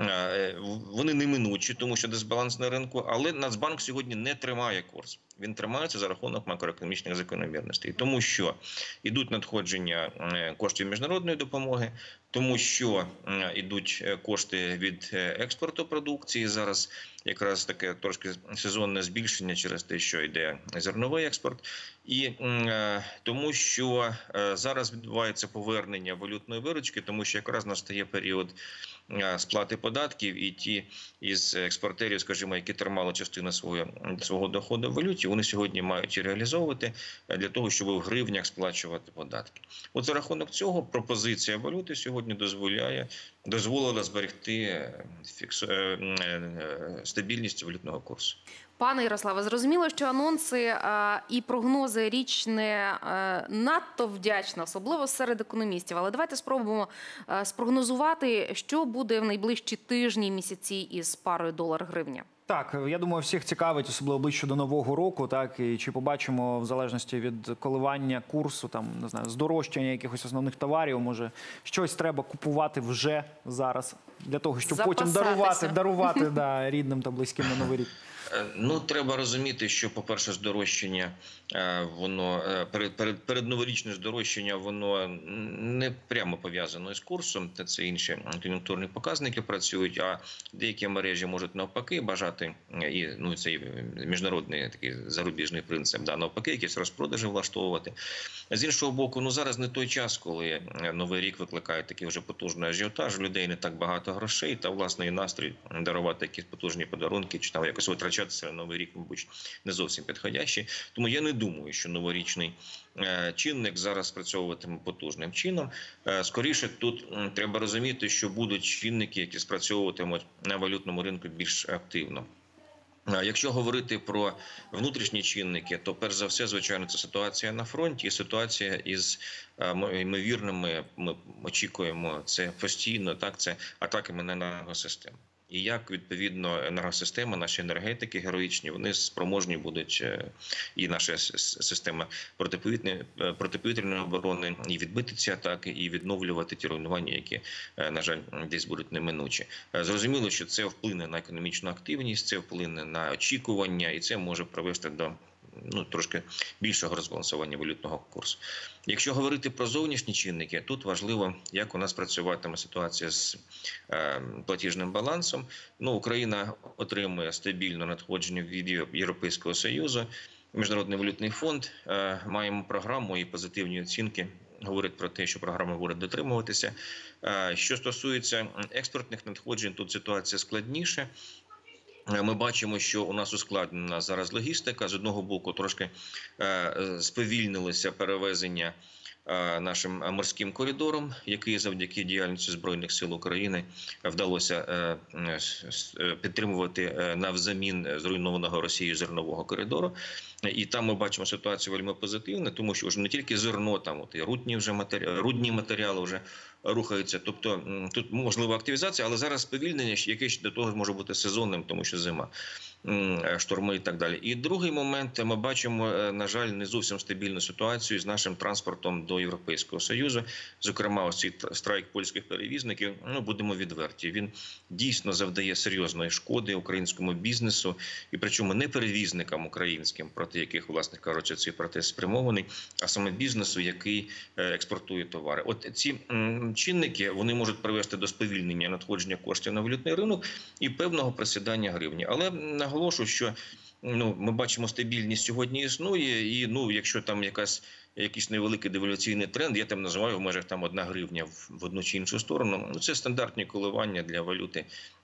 Вони неминучі, тому що дисбаланс на ринку, але Нацбанк сьогодні не тримає курс. Він тримається за рахунок макроекономічних закономірностей. Тому що йдуть надходження коштів міжнародної допомоги, тому що йдуть кошти від експорту продукції. Зараз якраз таке трошки сезонне збільшення через те, що йде зерновий експорт. І тому що зараз відбувається повернення валютної виручки, тому що якраз настає період сплати податків, і ті із експортерів, скажімо, які тримали частину свого, свого доходу в валюті, вони сьогодні мають реалізовувати для того, щоб в гривнях сплачувати податки. От за рахунок цього пропозиція валюти сьогодні дозволяє, дозволила зберегти фікс... стабільність валютного курсу. Пане Ярославе, зрозуміло, що анонси а, і прогнози річ не а, надто вдячна, особливо серед економістів. Але давайте спробуємо а, спрогнозувати, що буде в найближчі тижні, місяці із парою долар-гривня. Так, я думаю, всіх цікавить, особливо ближче до Нового року, так, і чи побачимо в залежності від коливання курсу, там, не знаю, здорожчання якихось основних товарів, може, щось треба купувати вже зараз, для того, щоб потім Запасатися. дарувати, дарувати да, рідним та близьким на Новий рік? Ну, треба розуміти, що, по-перше, здорожчання, воно перед, перед, перед новорічне здорожчання, воно не прямо пов'язано з курсом, та це інші кон'юнктурні показники працюють, а деякі мережі можуть навпаки бажати, і ну, це міжнародний такий зарубіжний принцип, да, навпаки, якісь розпродажі влаштовувати. З іншого боку, ну зараз не той час, коли Новий рік викликає такий вже потужний ажіотаж, у людей не так багато грошей, та, власне, і настрій дарувати якісь потужні подарунки, чи там якось витрачати на Новий рік, мабуть, не зовсім підходящий. Тому я не думаю, що новорічний чинник зараз спрацьовуватиме потужним чином. Скоріше, тут треба розуміти, що будуть чинники, які спрацьовуватимуть на валютному ринку більш активно. Якщо говорити про внутрішні чинники, то перш за все, звичайно, це ситуація на фронті і ситуація із ймовірними, ми очікуємо, це постійно, так, це атаками на енергосистему. І як, відповідно, енергосистема, наші енергетики героїчні, вони спроможні будуть, і наша система протиповітряної, протиповітряної оборони, і відбити ці атаки, і відновлювати ті руйнування, які, на жаль, десь будуть неминучі. Зрозуміло, що це вплине на економічну активність, це вплине на очікування, і це може привести до ну, трошки більшого розбалансування валютного курсу. Якщо говорити про зовнішні чинники, тут важливо, як у нас працюватиме ситуація з е, платіжним балансом. Ну, Україна отримує стабільне надходження від Європейського Союзу, Міжнародний валютний фонд, е, маємо програму і позитивні оцінки говорять про те, що програма буде дотримуватися. Е, що стосується експортних надходжень, тут ситуація складніша. Ми бачимо, що у нас ускладнена зараз логістика. З одного боку, трошки сповільнилося перевезення нашим морським коридором, який завдяки діяльності Збройних сил України вдалося підтримувати навзамін зруйнованого Росією зернового коридору. І там ми бачимо ситуацію вельми позитивну, тому що вже не тільки зерно, там от і рудні вже матеріали, рудні матеріали вже рухаються. Тобто тут можлива активізація, але зараз сповільнення, яке до того може бути сезонним, тому що зима, шторми і так далі. І другий момент, ми бачимо, на жаль, не зовсім стабільну ситуацію з нашим транспортом до Європейського Союзу. Зокрема, ось цей страйк польських перевізників, ну, будемо відверті, він дійсно завдає серйозної шкоди українському бізнесу, і причому не перевізникам українським, проти яких, власне кажучи, цей протест спрямований, а саме бізнесу, який експортує товари. От ці чинники, вони можуть привести до сповільнення надходження коштів на валютний ринок і певного просідання гривні. Але наголошую, що ну, ми бачимо, стабільність сьогодні існує, і ну, якщо там якась, якийсь невеликий девальваційний тренд, я там називаю в межах там одна гривня в, в одну чи іншу сторону, ну, це стандартні коливання для валюти,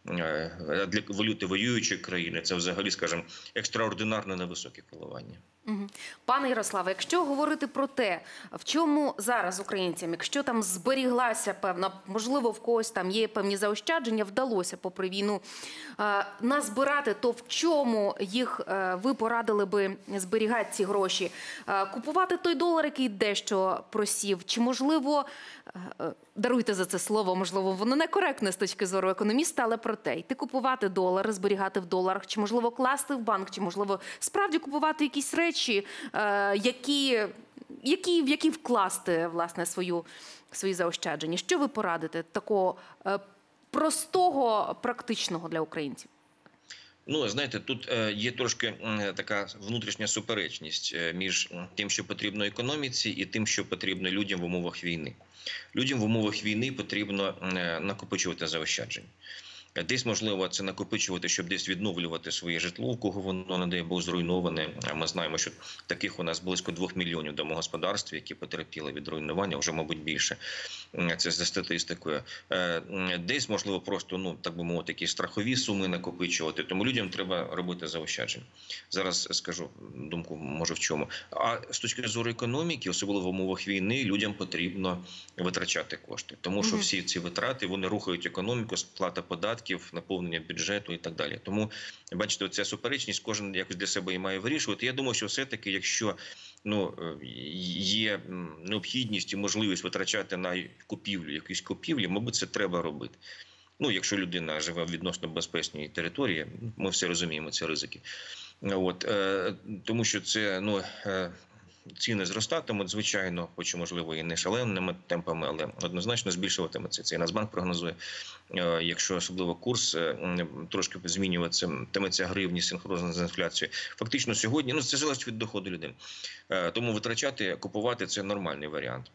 для валюти воюючої країни, це взагалі, скажімо, екстраординарно невисокі коливання. Угу. Пане Ярославе, якщо говорити про те, в чому зараз українцям, якщо там зберіглася певна, можливо, в когось там є певні заощадження, вдалося попри війну е, назбирати, то в чому їх е, ви порадили би зберігати ці гроші? Е, купувати той долар, який дещо просів? Чи, можливо, е, даруйте за це слово, можливо, воно некоректне з точки зору економіста, але про те, йти купувати долари, зберігати в доларах, чи, можливо, класти в банк, чи, можливо, справді купувати якісь речі, е, які, які, в які вкласти, власне, свою, свої заощадження. Що ви порадите такого е, простого, практичного для українців? Ну, знаєте, тут є трошки така внутрішня суперечність між тим, що потрібно економіці, і тим, що потрібно людям в умовах війни. Людям в умовах війни потрібно накопичувати заощадження. Десь, можливо, це накопичувати, щоб десь відновлювати своє житло, у кого воно, не дай Бог, зруйноване. Ми знаємо, що таких у нас близько двох мільйонів домогосподарств, які потерпіли від руйнування, вже, мабуть, більше. Це за статистикою. Десь, можливо, просто, ну, так би мовити, якісь страхові суми накопичувати. Тому людям треба робити заощадження. Зараз скажу думку, може, в чому. А з точки зору економіки, особливо в умовах війни, людям потрібно витрачати кошти. Тому що всі ці витрати, вони рухають економіку, сплата податків, наповнення бюджету і так далі. Тому, бачите, ця суперечність кожен якось для себе і має вирішувати. Я думаю, що все-таки, якщо ну, є необхідність і можливість витрачати на купівлю, якісь купівлі, мабуть, це треба робити. Ну, якщо людина живе в відносно безпечній території, ми все розуміємо, ці ризики. От, е, тому що це, ну, е, ціни зростатимуть, звичайно, хоч, можливо, і не шаленими темпами, але однозначно збільшуватиметься. Це і Нацбанк прогнозує. Якщо особливо курс трошки змінюватиметься гривні синхронно з інфляцією. Фактично сьогодні, ну це залежить від доходу людей. Тому витрачати, купувати – це нормальний варіант.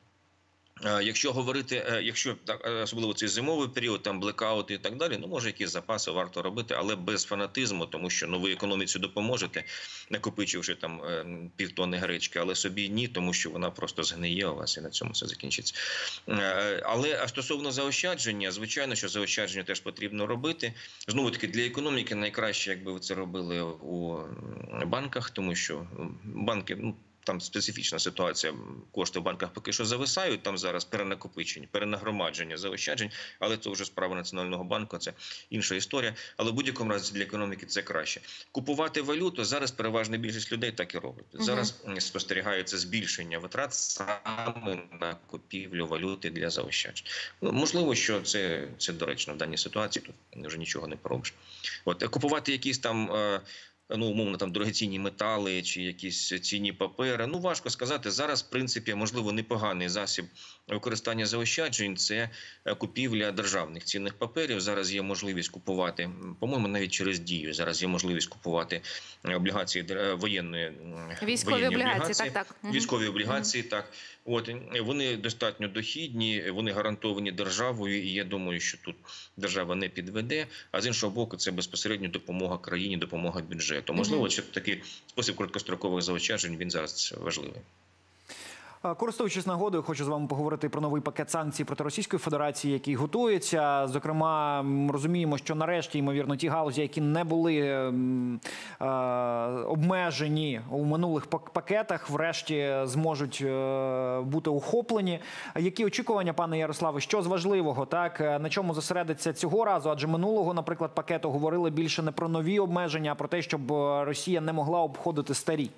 Якщо говорити, якщо особливо цей зимовий період, там блекаути і так далі, ну може якісь запаси варто робити, але без фанатизму, тому що ну ви економіці допоможете, накопичивши там півтонни гречки, але собі ні, тому що вона просто згниє у вас і на цьому все закінчиться. Але а стосовно заощадження, звичайно, що заощадження теж потрібно робити. Знову таки для економіки найкраще, якби ви це робили у банках, тому що банки, ну, там специфічна ситуація, кошти в банках поки що зависають, там зараз перенакопичення, перенагромадження заощаджень, але це вже справа Національного банку, це інша історія. Але в будь-якому разі для економіки це краще. Купувати валюту зараз переважна більшість людей так і робить. Зараз угу. спостерігається збільшення витрат саме на купівлю валюти для заощаджень. Ну, можливо, що це, це доречно в даній ситуації, тут вже нічого не поробиш. От, купувати якісь там... ну, умовно, там, дорогоцінні метали чи якісь цінні папери. Ну, важко сказати. Зараз, в принципі, можливо, непоганий засіб використання заощаджень – це купівля державних цінних паперів. Зараз є можливість купувати, по-моєму, навіть через Дію. Зараз є можливість купувати облігації воєнної, військові воєнні облігації, облігації. Так, так. Військові облігації, угу. так. От, вони достатньо дохідні, вони гарантовані державою, і я думаю, що тут держава не підведе. А з іншого боку, це безпосередньо допомога країні, допомога бюджету. Можливо, що такий спосіб короткострокових заощаджень, він зараз важливий. Користуючись нагодою, хочу з вами поговорити про новий пакет санкцій проти Російської Федерації, який готується. Зокрема, розуміємо, що нарешті, ймовірно, ті галузі, які не були е, е, обмежені у минулих пакетах, врешті зможуть е, бути охоплені. Які очікування, пане Ярославе, що з важливого, так? На чому зосередиться цього разу? Адже минулого, наприклад, пакету говорили більше не про нові обмеження, а про те, щоб Росія не могла обходити старі.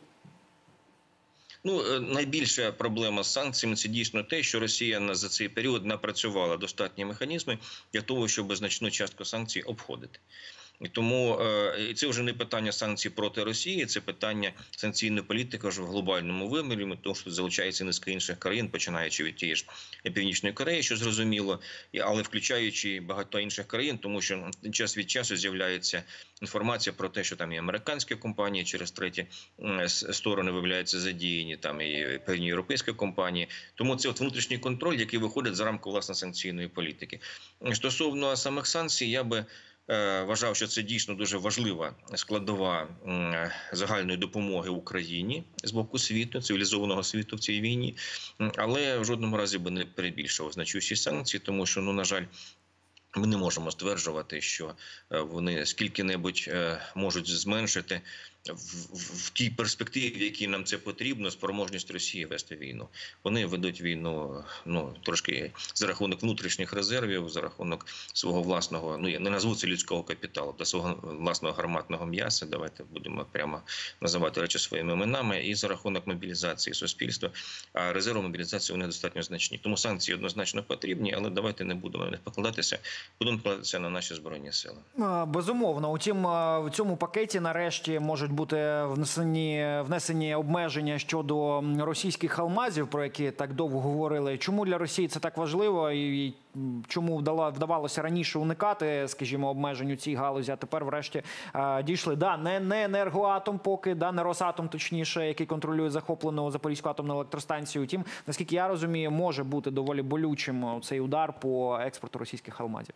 Ну, найбільша проблема з санкціями – це дійсно те, що Росія за цей період напрацювала достатні механізми для того, щоб значну частку санкцій обходити. І тому і це вже не питання санкцій проти Росії, це питання санкційної політики вже в глобальному вимірі, тому що залучається низка інших країн, починаючи від тієї ж Північної Кореї, що зрозуміло, але включаючи багато інших країн, тому що час від часу з'являється інформація про те, що там і американські компанії через треті сторони виявляються задіяні, там і певні європейські компанії. Тому це от внутрішній контроль, який виходить за рамку власне санкційної політики. Стосовно самих санкцій, я би вважав, що це дійсно дуже важлива складова загальної допомоги Україні з боку світу, цивілізованого світу в цій війні, але в жодному разі би не перебільшував значущість санкцій, тому що, ну, на жаль, ми не можемо стверджувати, що вони скільки-небудь можуть зменшити в, в, в тій перспективі, в якій нам це потрібно, спроможність Росії вести війну. Вони ведуть війну, ну, трошки за рахунок внутрішніх резервів, за рахунок свого власного, ну, я не назву це людського капіталу, та свого власного гарматного м'яса, давайте будемо прямо називати речі своїми іменами, і за рахунок мобілізації суспільства. А резерви мобілізації вони достатньо значні. Тому санкції однозначно потрібні, але давайте не будемо на них покладатися, будемо покладатися на наші Збройні Сили. Безумовно. Утім, в цьому пакеті нарешті можуть бути внесені, внесені обмеження щодо російських алмазів, про які так довго говорили. Чому для Росії це так важливо і чому вдавалося раніше уникати, скажімо, обмежень у цій галузі, а тепер врешті дійшли? Да, не, не енергоатом поки, да, не Росатом точніше, який контролює захоплену Запорізьку атомну електростанцію. Утім, наскільки я розумію, може бути доволі болючим цей удар по експорту російських алмазів.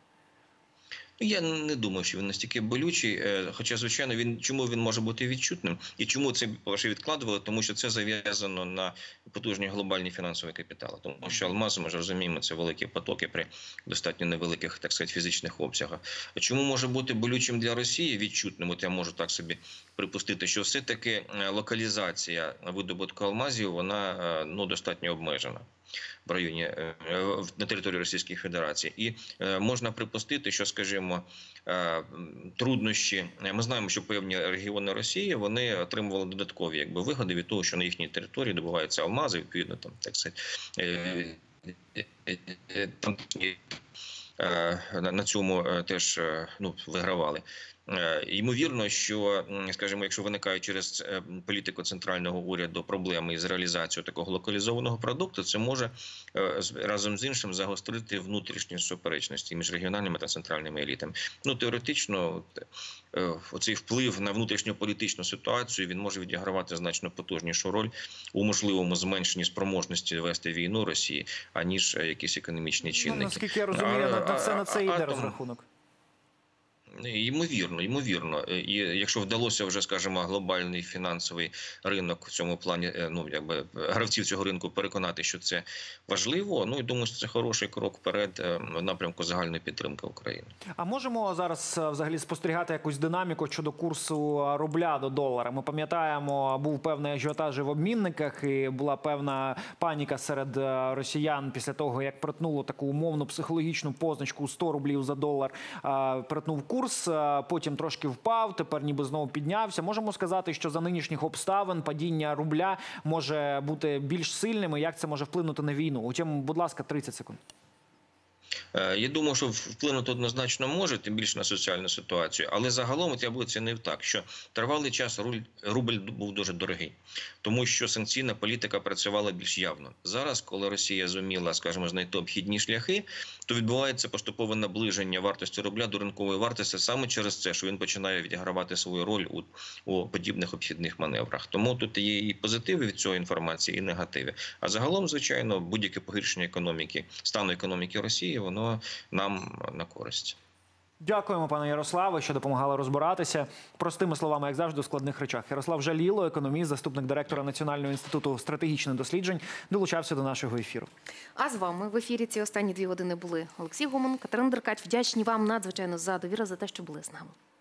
Я не думаю, що він настільки болючий, хоча, звичайно, він, чому він може бути відчутним і чому це вже відкладували, тому що це зав'язано на потужні глобальні фінансові капітали. Тому що алмази, ми ж розуміємо, це великі потоки при достатньо невеликих, так сказати, фізичних обсягах. Чому може бути болючим для Росії, відчутним? От я можу так собі припустити, що все-таки локалізація видобутку алмазів, вона, ну, достатньо обмежена в районі, на території Російської Федерації. І можна припустити, що, скажімо, труднощі, ми знаємо, що певні регіони Росії, вони отримували додаткові, якби, вигоди від того, що на їхній території добуваються алмази, відповідно, там, так сказати, там, на цьому теж, ну, вигравали. Ймовірно, що, скажімо, якщо виникають через політику центрального уряду проблеми із реалізацією такого локалізованого продукту, це може разом з іншим загострити внутрішні суперечності між регіональними та центральними елітами. Ну, теоретично, оцей вплив на внутрішньополітичну ситуацію, він може відігравати значно потужнішу роль у можливому зменшенні спроможності вести війну Росії, аніж якісь економічні чинники. Ну, наскільки я розумію, на це на це йде розрахунок. Ймовірно, ймовірно. І якщо вдалося вже, скажімо, глобальний фінансовий ринок в цьому плані, ну, якби гравців цього ринку переконати, що це важливо, ну, і думаю, що це хороший крок вперед в напрямку загальної підтримки України. А можемо зараз взагалі спостерігати якусь динаміку щодо курсу рубля до долара? Ми пам'ятаємо, був певний ажіотаж в обмінниках і була певна паніка серед росіян після того, як перетнуло таку умовну психологічну позначку сто рублів за долар, перетнув курс. Потім трошки впав, тепер ніби знову піднявся. Можемо сказати, що за нинішніх обставин падіння рубля може бути більш сильним, і як це може вплинути на війну? Утім, будь ласка, тридцять секунд. Я думаю, що вплинути однозначно може, тим більше на соціальну ситуацію. Але загалом я б оцінив так, що тривалий час рубль був дуже дорогий. Тому що санкційна політика працювала більш явно. Зараз, коли Росія зуміла, скажімо, знайти обхідні шляхи, то відбувається поступове наближення вартості рубля до ринкової вартості саме через це, що він починає відігравати свою роль у, у подібних обхідних маневрах. Тому тут є і позитиви від цього інформації, і негативи. А загалом, звичайно, будь-яке погіршення економіки, стану економіки Росії, воно нам на користь. Дякуємо, пане Ярославе, що допомагали розбиратися. Простими словами, як завжди, у складних речах. Ярослав Жаліло, економіст, заступник директора Національного інституту стратегічних досліджень, долучався до нашого ефіру. А з вами в ефірі ці останні дві години були Олексій Гомон, Катерина Деркач. Вдячні вам надзвичайно за довіру, за те, що були з нами.